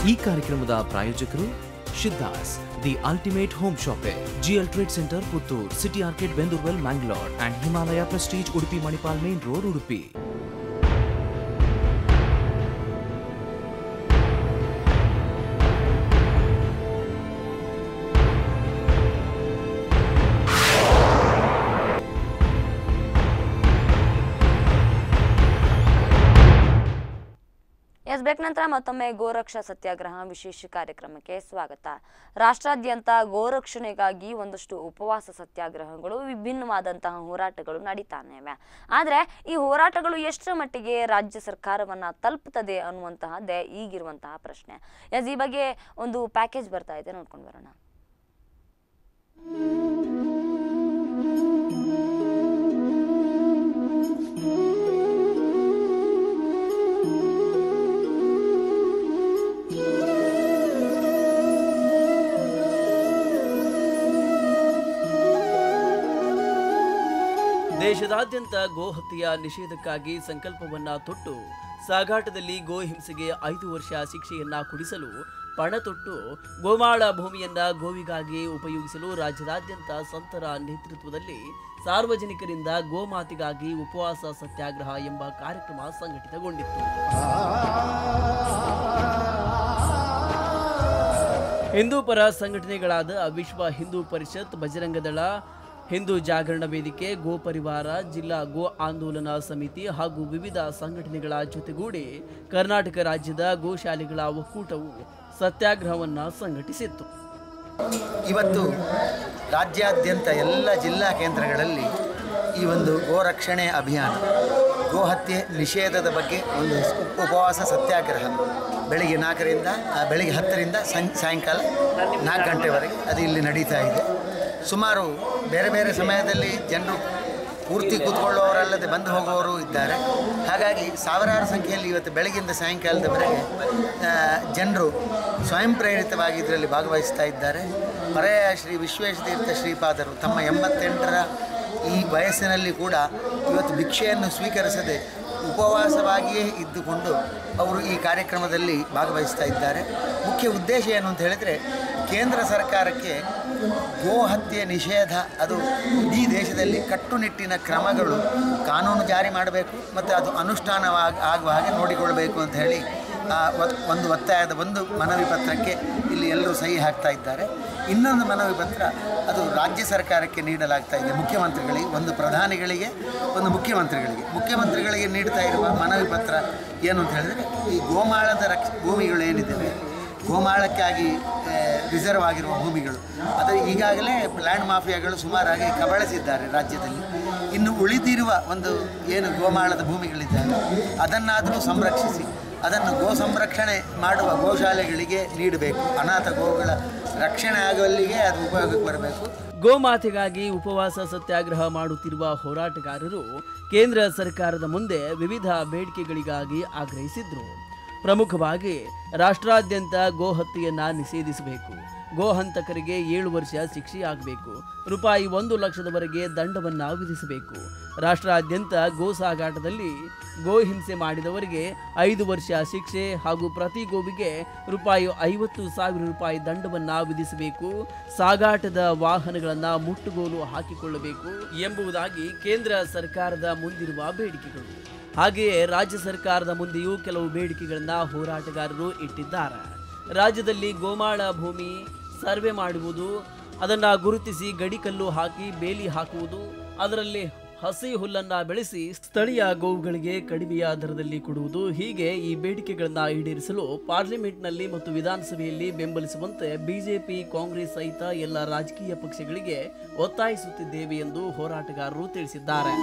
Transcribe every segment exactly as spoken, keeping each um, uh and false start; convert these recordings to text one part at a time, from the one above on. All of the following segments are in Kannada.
ಈ ಕಾರ್ಯಕ್ರಮದ ಪ್ರಾಯೋಜಕರು Shiddas the ultimate home shopping, GL trade centre Puttur, city orchid Bendoorwell Mangalore and Himalaya prestige Udupi Manipal main road Udupi. Yes break ನಂತರ ಮತ್ತೊಮ್ಮೆ ಗೋರಕ್ಷಾ ಸತ್ಯಾಗ್ರಹ ವಿಶೇಷ ಕಾರ್ಯಕ್ರಮಕ್ಕೆ ಸ್ವಾಗತ. ರಾಷ್ಟ್ರಾದ್ಯಂತ ಗೋರಕ್ಷಣೆಗಾಗಿ ಒಂದಷ್ಟು ಉಪವಾಸ ಸತ್ಯಾಗ್ರಹಗಳು, ವಿಭಿನ್ನವಾದಂತಹ ಹೋರಾಟಗಳು ನಡೀತಾನೆ ಇವೆ. ಆದರೆ ಈ ಹೋರಾಟಗಳು ಎಷ್ಟರ ಮಟ್ಟಿಗೆ ರಾಜ್ಯ ಸರ್ಕಾರವನ್ನ ತಲುಪುತ್ತದೆ ಅನ್ನುವಂತಹದ್ದೇ ಈಗಿರುವಂತಹ ಪ್ರಶ್ನೆ. ಎಸ್ ಈ ಬಗ್ಗೆ ಒಂದು ಪ್ಯಾಕೇಜ್ ಬರ್ತಾ ಇದೆ, ನೋಡ್ಕೊಂಡು ಬರೋಣ. ದೇಶದಾದ್ಯಂತ ಗೋಹತ್ಯೆಯ ನಿಷೇಧಕ್ಕಾಗಿ ಸಂಕಲ್ಪವನ್ನ ತೊಟ್ಟು ಸಾಗಾಟದಲ್ಲಿ ಗೋ ಹಿಂಸೆಗೆ ಐದು ವರ್ಷ ಶಿಕ್ಷೆಯನ್ನ ಕೊಡಿಸಲು ಪಣ ತೊಟ್ಟು ಗೋಮಾಳ ಭೂಮಿಯನ್ನ ಗೋವಿಗಾಗಿ ಉಪಯೋಗಿಸಲು ರಾಜ್ಯದಾದ್ಯಂತ ಸಂತರ ನೇತೃತ್ವದಲ್ಲಿ ಸಾರ್ವಜನಿಕರಿಂದ ಗೋಮಾತೆಗಾಗಿ ಉಪವಾಸ ಸತ್ಯಾಗ್ರಹ ಎಂಬ ಕಾರ್ಯಕ್ರಮ ಸಂಘಟಿತಗೊಂಡಿತ್ತು. ಹಿಂದೂ ಪರ ಸಂಘಟನೆಗಳಾದ ವಿಶ್ವ ಹಿಂದೂ ಪರಿಷತ್, ಬಜರಂಗದಳ, ಹಿಂದೂ ಜಾಗರಣ ವೇದಿಕೆ, ಗೋ ಪರಿವಾರ, ಜಿಲ್ಲಾ ಗೋ ಆಂದೋಲನ ಸಮಿತಿ ಹಾಗೂ ವಿವಿಧ ಸಂಘಟನೆಗಳ ಜೊತೆಗೂಡಿ ಕರ್ನಾಟಕ ರಾಜ್ಯದ ಗೋಶಾಲೆಗಳ ಒಕ್ಕೂಟವು ಸತ್ಯಾಗ್ರಹವನ್ನ ಸಂಘಟಿಸಿತ್ತು. ಇವತ್ತು ರಾಜ್ಯಾದ್ಯಂತ ಎಲ್ಲ ಜಿಲ್ಲಾ ಕೇಂದ್ರಗಳಲ್ಲಿ ಈ ಒಂದು ಗೋರಕ್ಷಣೆ ಅಭಿಯಾನ, ಗೋಹತ್ಯೆ ನಿಷೇಧದ ಬಗ್ಗೆ ಒಂದು ಉಪವಾಸ ಸತ್ಯಾಗ್ರಹ ಬೆಳಿಗ್ಗೆ ನಾಲ್ಕರಿಂದ ಬೆಳಿಗ್ಗೆ ಹತ್ತರಿಂದ ಸಾಯಂಕಾಲ ನಾಲ್ಕು ಗಂಟೆವರೆಗೆ ಅದು ಇಲ್ಲಿ ನಡೀತಾ ಇದೆ. ಸುಮಾರು ಬೇರೆ ಬೇರೆ ಸಮಯದಲ್ಲಿ ಜನರು ಪೂರ್ತಿ ಕೂತ್ಕೊಳ್ಳೋರಲ್ಲದೆ ಬಂದು ಹೋಗುವವರು ಇದ್ದಾರೆ. ಹಾಗಾಗಿ ಸಾವಿರಾರು ಸಂಖ್ಯೆಯಲ್ಲಿ ಇವತ್ತು ಬೆಳಗಿಂದ ಸಾಯಂಕಾಲದವರೆಗೆ ಜನರು ಸ್ವಯಂ ಪ್ರೇರಿತವಾಗಿ ಇದರಲ್ಲಿ ಭಾಗವಹಿಸ್ತಾ ಇದ್ದಾರೆ. ಪರ್ಯಾಯ ಶ್ರೀ ವಿಶ್ವೇಶತೀರ್ಥ ಶ್ರೀಪಾದರು ತಮ್ಮ ಎಂಬತ್ತೆಂಟರ ಈ ವಯಸ್ಸಿನಲ್ಲಿ ಕೂಡ ಇವತ್ತು ಭಿಕ್ಷೆಯನ್ನು ಸ್ವೀಕರಿಸದೆ ಉಪವಾಸವಾಗಿಯೇ ಇದ್ದುಕೊಂಡು ಅವರು ಈ ಕಾರ್ಯಕ್ರಮದಲ್ಲಿ ಭಾಗವಹಿಸ್ತಾ ಇದ್ದಾರೆ. ಮುಖ್ಯ ಉದ್ದೇಶ ಏನು ಅಂತ ಹೇಳಿದರೆ, ಕೇಂದ್ರ ಸರ್ಕಾರಕ್ಕೆ ಗೋಹತ್ಯೆ ನಿಷೇಧ ಅದು ಇಡೀ ದೇಶದಲ್ಲಿ ಕಟ್ಟುನಿಟ್ಟಿನ ಕ್ರಮಗಳು, ಕಾನೂನು ಜಾರಿ ಮಾಡಬೇಕು ಮತ್ತು ಅದು ಅನುಷ್ಠಾನವಾಗಿ ಆಗುವ ಹಾಗೆ ನೋಡಿಕೊಳ್ಳಬೇಕು ಅಂತ ಹೇಳಿ ಒಂದು ಒತ್ತಾಯದ ಒಂದು ಮನವಿ ಪತ್ರಕ್ಕೆ ಇಲ್ಲಿ ಎಲ್ಲರೂ ಸಹಿ ಹಾಕ್ತಾ ಇದ್ದಾರೆ. ಇನ್ನೊಂದು ಮನವಿ ಪತ್ರ ಅದು ರಾಜ್ಯ ಸರ್ಕಾರಕ್ಕೆ ನೀಡಲಾಗ್ತಾ ಇದೆ, ಮುಖ್ಯಮಂತ್ರಿಗಳಿಗೆ, ಒಂದು ಪ್ರಧಾನಿಗಳಿಗೆ, ಒಂದು ಮುಖ್ಯಮಂತ್ರಿಗಳಿಗೆ. ಮುಖ್ಯಮಂತ್ರಿಗಳಿಗೆ ನೀಡ್ತಾ ಇರುವ ಮನವಿ ಪತ್ರ ಏನು ಅಂತ ಹೇಳಿದರೆ, ಈ ಗೋಮಾಳದ ರಕ್ಷ ಭೂಮಿಗಳು ಏನಿದ್ದಾವೆ, ಗೋಮಾಳಕ್ಕಾಗಿ ರಿಸರ್ವ್ ಆಗಿರುವ ಭೂಮಿಗಳು, ಅದು ಈಗಾಗಲೇ ಲ್ಯಾಂಡ್ ಮಾಫಿಯಾಗಳು ಸುಮಾರಾಗಿ ಕಬಳಿಸಿದ್ದಾರೆ ರಾಜ್ಯದಲ್ಲಿ. ಇನ್ನು ಉಳಿದಿರುವ ಒಂದು ಏನು ಗೋಮಾಳದ ಭೂಮಿಗಳಿದ್ದಾವೆ ಅದನ್ನಾದರೂ ಸಂರಕ್ಷಿಸಿ ಅದನ್ನು ಗೋ ಸಂರಕ್ಷಣೆ ಮಾಡುವ ಗೋಶಾಲೆಗಳಿಗೆ ನೀಡಬೇಕು. ಅನಾಥ ಗೋಗಳ ರಕ್ಷಣೆ ಆಗುವಲ್ಲಿಗೆ ಅದು ಉಪಯೋಗಕ್ಕೆ ಬರಬೇಕು. ಗೋಮಾತೆಗಾಗಿ ಉಪವಾಸ ಸತ್ಯಾಗ್ರಹ ಮಾಡುತ್ತಿರುವ ಹೋರಾಟಗಾರರು ಕೇಂದ್ರ ಸರ್ಕಾರದ ಮುಂದೆ ವಿವಿಧ ಬೇಡಿಕೆಗಳಿಗಾಗಿ ಆಗ್ರಹಿಸಿದ್ರು. ಪ್ರಮುಖವಾಗಿ ರಾಷ್ಟ್ರಾದ್ಯಂತ ಗೋಹತ್ಯೆಯನ್ನ ನಿಷೇಧಿಸಬೇಕು, ಗೋಹಂತಕರಿಗೆ ಏಳು ವರ್ಷ ಶಿಕ್ಷೆಯಾಗಬೇಕು, ರೂಪಾಯಿ ಒಂದು ಲಕ್ಷದವರೆಗೆ ದಂಡವನ್ನ ವಿಧಿಸಬೇಕು, ರಾಷ್ಟ್ರಾದ್ಯಂತ ಗೋ ಸಾಗಾಟದಲ್ಲಿ ಗೋ ಹಿಂಸೆ ಮಾಡಿದವರಿಗೆ ಐದು ವರ್ಷ ಶಿಕ್ಷೆ ಹಾಗೂ ಪ್ರತಿ ಗೋವಿಗೆ ರೂಪಾಯಿ ಐವತ್ತು ಸಾವಿರ ರೂಪಾಯಿ ದಂಡವನ್ನ ವಿಧಿಸಬೇಕು, ಸಾಗಾಟದ ವಾಹನಗಳನ್ನ ಮುಟ್ಟುಗೋಲು ಹಾಕಿಕೊಳ್ಳಬೇಕು ಎಂಬುದಾಗಿ ಕೇಂದ್ರ ಸರ್ಕಾರದ ಮುಂದಿರುವ ಬೇಡಿಕೆಗಳು. ಹಾಗೆಯೇ ರಾಜ್ಯ ಸರ್ಕಾರದ ಮುಂದೆಯೂ ಕೆಲವು ಬೇಡಿಕೆಗಳನ್ನ ಹೋರಾಟಗಾರರು ಇಟ್ಟಿದ್ದಾರೆ. ರಾಜ್ಯದಲ್ಲಿ ಗೋಮಾಳ ಭೂಮಿ ಸರ್ವೆ ಮಾಡುವುದು, ಅದನ್ನು ಗುರುತಿಸಿ ಗಡಿಕಲ್ಲು ಹಾಕಿ ಬೇಲಿ ಹಾಕುವುದು, ಅದರಲ್ಲಿ ಹಸಿ ಹುಲ್ಲನ್ನ ಬೆಳೆಸಿ ಸ್ಥಳೀಯ ಗೋವುಗಳಿಗೆ ಕಡಿಮೆಯ ದರದಲ್ಲಿ ಕೊಡುವುದು, ಹೀಗೆ ಈ ಬೇಡಿಕೆಗಳನ್ನು ಈಡೇರಿಸಲು ಪಾರ್ಲಿಮೆಂಟ್ನಲ್ಲಿ ಮತ್ತು ವಿಧಾನಸಭೆಯಲ್ಲಿ ಬೆಂಬಲಿಸುವಂತೆ ಬಿಜೆಪಿ, ಕಾಂಗ್ರೆಸ್ ಸಹಿತ ಎಲ್ಲ ರಾಜಕೀಯ ಪಕ್ಷಗಳಿಗೆ ಒತ್ತಾಯಿಸುತ್ತಿದ್ದೇವೆ ಎಂದು ಹೋರಾಟಗಾರರು ತಿಳಿಸಿದ್ದಾರೆ.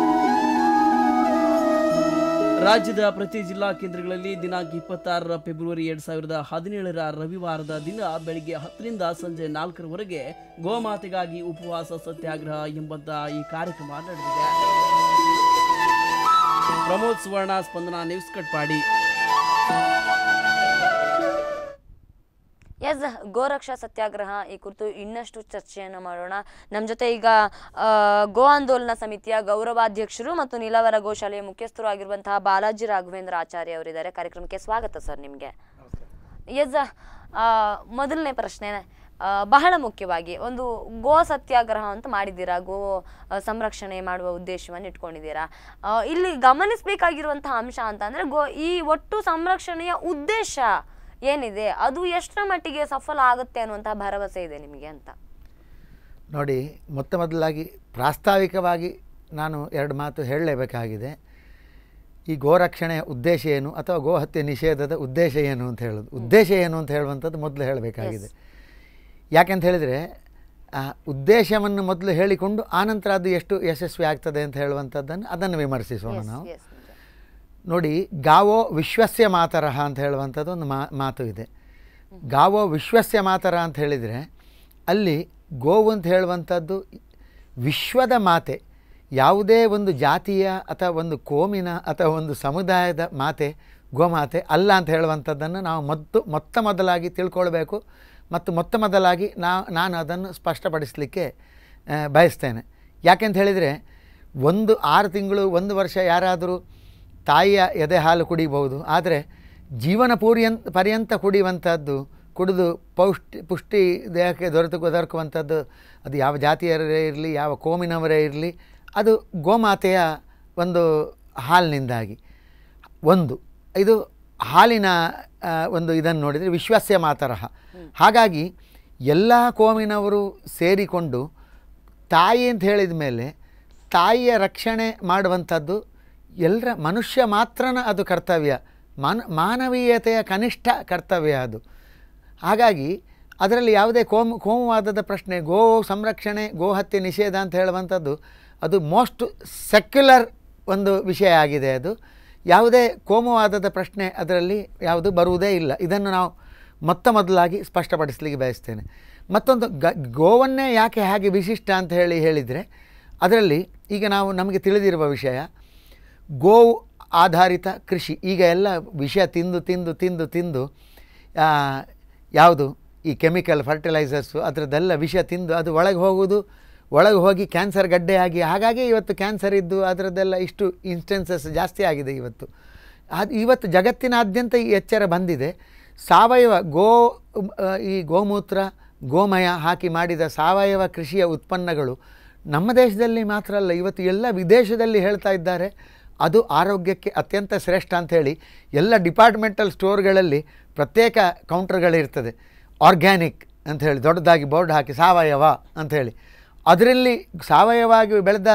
ರಾಜ್ಯದ ಪ್ರತಿ ಜಿಲ್ಲಾ ಕೇಂದ್ರಗಳಲ್ಲಿ ದಿನಾಂಕ ಇಪ್ಪತ್ತಾರರ ಫೆಬ್ರವರಿ ಎರಡ್ ಸಾವಿರದ ಹದಿನೇಳರ ರವಿವಾರದ ದಿನ ಬೆಳಿಗ್ಗೆ ಹತ್ತರಿಂದ ಸಂಜೆ ನಾಲ್ಕರವರೆಗೆ ಗೋಮಾತೆಗಾಗಿ ಉಪವಾಸ ಸತ್ಯಾಗ್ರಹ ಎಂಬಂತಹ ಈ ಕಾರ್ಯಕ್ರಮ ನಡೆದಿದೆ. ಪ್ರಮೋದ್ ಸುವರ್ಣ, ಸ್ಪಂದನ ನ್ಯೂಸ್, ಕಟ್ಪಾಡಿ. ಎಸ್ ಗೋರಕ್ಷಾ ಸತ್ಯಾಗ್ರಹ ಈ ಕುರಿತು ಇನ್ನಷ್ಟು ಚರ್ಚೆಯನ್ನು ಮಾಡೋಣ. ನಮ್ಮ ಜೊತೆ ಈಗ ಗೋ ಆಂದೋಲನ ಸಮಿತಿಯ ಗೌರವಾಧ್ಯಕ್ಷರು ಮತ್ತು ನೀಲಾವರ ಗೋಶಾಲೆಯ ಮುಖ್ಯಸ್ಥರು ಆಗಿರುವಂತಹ ಬಾಲಾಜಿ ರಾಘವೇಂದ್ರ ಆಚಾರ್ಯ ಅವರಿದ್ದಾರೆ. ಕಾರ್ಯಕ್ರಮಕ್ಕೆ ಸ್ವಾಗತ ಸರ್. ನಿಮಗೆ ಎಸ್ ಮೊದಲನೇ ಪ್ರಶ್ನೆ ಆ, ಬಹಳ ಮುಖ್ಯವಾಗಿ ಒಂದು ಗೋ ಸತ್ಯಾಗ್ರಹ ಅಂತ ಮಾಡಿದ್ದೀರಾ, ಗೋ ಆ, ಸಂರಕ್ಷಣೆ ಮಾಡುವ ಉದ್ದೇಶವನ್ನು ಇಟ್ಕೊಂಡಿದ್ದೀರಾ. ಆ, ಇಲ್ಲಿ ಗಮನಿಸಬೇಕಾಗಿರುವಂತಹ ಅಂಶ ಅಂತ ಅಂದರೆ ಗೋ ಈ ಒಟ್ಟು ಸಂರಕ್ಷಣೆಯ ಉದ್ದೇಶ ಏನಿದೆ ಅದು ಎಷ್ಟರ ಮಟ್ಟಿಗೆ ಸಫಲ ಆಗುತ್ತೆ ಅನ್ನುವಂತಹ ಭರವಸೆ ಇದೆ ನಿಮಗೆ ಅಂತ? ನೋಡಿ, ಮೊತ್ತ ಮೊದಲಾಗಿ ಪ್ರಾಸ್ತಾವಿಕವಾಗಿ ನಾನು ಎರಡು ಮಾತು ಹೇಳಲೇಬೇಕಾಗಿದೆ. ಈ ಗೋರಕ್ಷಣೆಯ ಉದ್ದೇಶ ಏನು ಅಥವಾ ಗೋಹತ್ಯೆ ನಿಷೇಧದ ಉದ್ದೇಶ ಏನು ಅಂತ ಹೇಳೋದು, ಉದ್ದೇಶ ಏನು ಅಂತ ಹೇಳುವಂಥದ್ದು ಮೊದಲು ಹೇಳಬೇಕಾಗಿದೆ. ಯಾಕೆಂತ ಹೇಳಿದರೆ ಆ ಉದ್ದೇಶವನ್ನು ಮೊದಲು ಹೇಳಿಕೊಂಡು ಆನಂತರ ಅದು ಎಷ್ಟು ಯಶಸ್ವಿ ಆಗ್ತದೆ ಅಂತ ಹೇಳುವಂಥದ್ದನ್ನು ಅದನ್ನು ವಿಮರ್ಶಿಸೋಣ ನಾವು. ನೋಡಿ, ಗಾವೋ ವಿಶ್ವಸ್ಯ ಮಾತರಹ ಅಂತ ಹೇಳುವಂಥದ್ದು ಒಂದು ಮಾ ಮಾತು ಇದೆ. ಗಾವೋ ವಿಶ್ವಸ್ಯ ಮಾತರ ಅಂತ ಹೇಳಿದರೆ ಅಲ್ಲಿ ಗೋವು ಅಂತ ಹೇಳುವಂಥದ್ದು ವಿಶ್ವದ ಮಾತೆ, ಯಾವುದೇ ಒಂದು ಜಾತಿಯ ಅಥವಾ ಒಂದು ಕೋಮಿನ ಅಥವಾ ಒಂದು ಸಮುದಾಯದ ಮಾತೆ ಗೋಮಾತೆ ಅಲ್ಲ ಅಂತ ಹೇಳುವಂಥದ್ದನ್ನು ನಾವು ಮೊತ್ತು ಮೊತ್ತ ಮೊದಲಾಗಿ ತಿಳ್ಕೊಳ್ಬೇಕು ಮತ್ತು ಮೊತ್ತ ಮೊದಲಾಗಿ ನಾ ನಾನು ಅದನ್ನು ಸ್ಪಷ್ಟಪಡಿಸಲಿಕ್ಕೆ ಬಯಸ್ತೇನೆ. ಯಾಕೆಂತ ಹೇಳಿದರೆ ಒಂದು ಆರು ತಿಂಗಳು ಒಂದು ವರ್ಷ ಯಾರಾದರೂ ತಾಯಿಯ ಎದೆ ಹಾಲು ಕುಡಿಬಹುದು, ಆದರೆ ಜೀವನ ಪೂರ್ಯಂತ ಪರ್ಯಂತ ಕುಡಿಯುವಂಥದ್ದು, ಕುಡಿದು ಪೌಷ್ಟಿ ಪುಷ್ಟಿ ದೇಹಕ್ಕೆ ದೊರೆತು ದೊರಕುವಂಥದ್ದು ಅದು ಯಾವ ಜಾತಿಯವರೇ ಇರಲಿ, ಯಾವ ಕೋಮಿನವರೇ ಇರಲಿ, ಅದು ಗೋಮಾತೆಯ ಒಂದು ಹಾಲಿನಿಂದಾಗಿ. ಒಂದು ಇದು ಹಾಲಿನ ಒಂದು ಇದನ್ನು ನೋಡಿದರೆ ವಿಶ್ವಸ್ಯ ಮಾತರಹ. ಹಾಗಾಗಿ ಎಲ್ಲ ಕೋಮಿನವರು ಸೇರಿಕೊಂಡು ತಾಯಿ ಅಂತ ಹೇಳಿದ ಮೇಲೆ ತಾಯಿಯ ರಕ್ಷಣೆ ಮಾಡುವಂಥದ್ದು ಎಲ್ಲರ ಮನುಷ್ಯ ಮಾತ್ರನ ಅದು ಕರ್ತವ್ಯ, ಮಾನ ಮಾನವೀಯತೆಯ ಕನಿಷ್ಠ ಕರ್ತವ್ಯ ಅದು. ಹಾಗಾಗಿ ಅದರಲ್ಲಿ ಯಾವುದೇ ಕೋಮು ಕೋಮುವಾದದ ಪ್ರಶ್ನೆ, ಗೋ ಸಂರಕ್ಷಣೆ ಗೋಹತ್ಯೆ ನಿಷೇಧ ಅಂತ ಹೇಳುವಂಥದ್ದು ಅದು ಮೋಸ್ಟ್ ಸೆಕ್ಯುಲರ್ ಒಂದು ವಿಷಯ ಆಗಿದೆ. ಅದು ಯಾವುದೇ ಕೋಮುವಾದದ ಪ್ರಶ್ನೆ ಅದರಲ್ಲಿ ಯಾವುದು ಬರುವುದೇ ಇಲ್ಲ. ಇದನ್ನು ನಾವು ಮೊತ್ತ ಮೊದಲಾಗಿ ಸ್ಪಷ್ಟಪಡಿಸಲಿಕ್ಕೆ ಬಯಸ್ತೇನೆ. ಮತ್ತೊಂದು ಗ ಗೋವನ್ನೇ ಯಾಕೆ ಹಾಗೆ ವಿಶಿಷ್ಟ ಅಂತ ಹೇಳಿ ಹೇಳಿದರೆ ಅದರಲ್ಲಿ ಈಗ ನಾವು ನಮಗೆ ತಿಳಿದಿರುವ ವಿಷಯ, ಗೋವು ಆಧಾರಿತ ಕೃಷಿ ಈಗ ಎಲ್ಲ ವಿಷಯ ತಿಂದು ತಿಂದು ತಿಂದು ತಿಂದು ಯಾವುದು ಈ ಕೆಮಿಕಲ್ ಫರ್ಟಿಲೈಸರ್ಸು ಅದರದ್ದೆಲ್ಲ ವಿಷ ತಿಂದು ಅದು ಒಳಗೆ ಹೋಗುವುದು, ಒಳಗೆ ಹೋಗಿ ಕ್ಯಾನ್ಸರ್ ಗಡ್ಡೆಯಾಗಿ, ಹಾಗಾಗಿ ಇವತ್ತು ಕ್ಯಾನ್ಸರ್ ಇದ್ದು ಅದರದ್ದೆಲ್ಲ ಇಷ್ಟು ಇನ್ಸ್ಟೆನ್ಸಸ್ ಜಾಸ್ತಿ ಆಗಿದೆ ಇವತ್ತು. ಅದು ಇವತ್ತು ಜಗತ್ತಿನಾದ್ಯಂತ ಈ ಎಚ್ಚರ ಬಂದಿದೆ. ಸಾವಯವ ಗೋ ಈ ಗೋಮೂತ್ರ ಗೋಮಯ ಹಾಕಿ ಮಾಡಿದ ಸಾವಯವ ಕೃಷಿಯ ಉತ್ಪನ್ನಗಳು ನಮ್ಮ ದೇಶದಲ್ಲಿ ಮಾತ್ರ ಅಲ್ಲ, ಇವತ್ತು ಎಲ್ಲ ವಿದೇಶದಲ್ಲಿ ಹೇಳ್ತಾ ಇದ್ದಾರೆ ಅದು ಆರೋಗ್ಯಕ್ಕೆ ಅತ್ಯಂತ ಶ್ರೇಷ್ಠ ಅಂಥೇಳಿ. ಎಲ್ಲ ಡಿಪಾರ್ಟ್ಮೆಂಟಲ್ ಸ್ಟೋರ್ಗಳಲ್ಲಿ ಪ್ರತ್ಯೇಕ ಕೌಂಟರ್ಗಳಿರ್ತದೆ, ಆರ್ಗ್ಯಾನಿಕ್ ಅಂಥೇಳಿ ದೊಡ್ಡದಾಗಿ ಬೋರ್ಡ್ ಹಾಕಿ ಸಾವಯವ ಅಂಥೇಳಿ. ಅದರಲ್ಲಿ ಸಾವಯವಾಗಿ ಬೆಳೆದ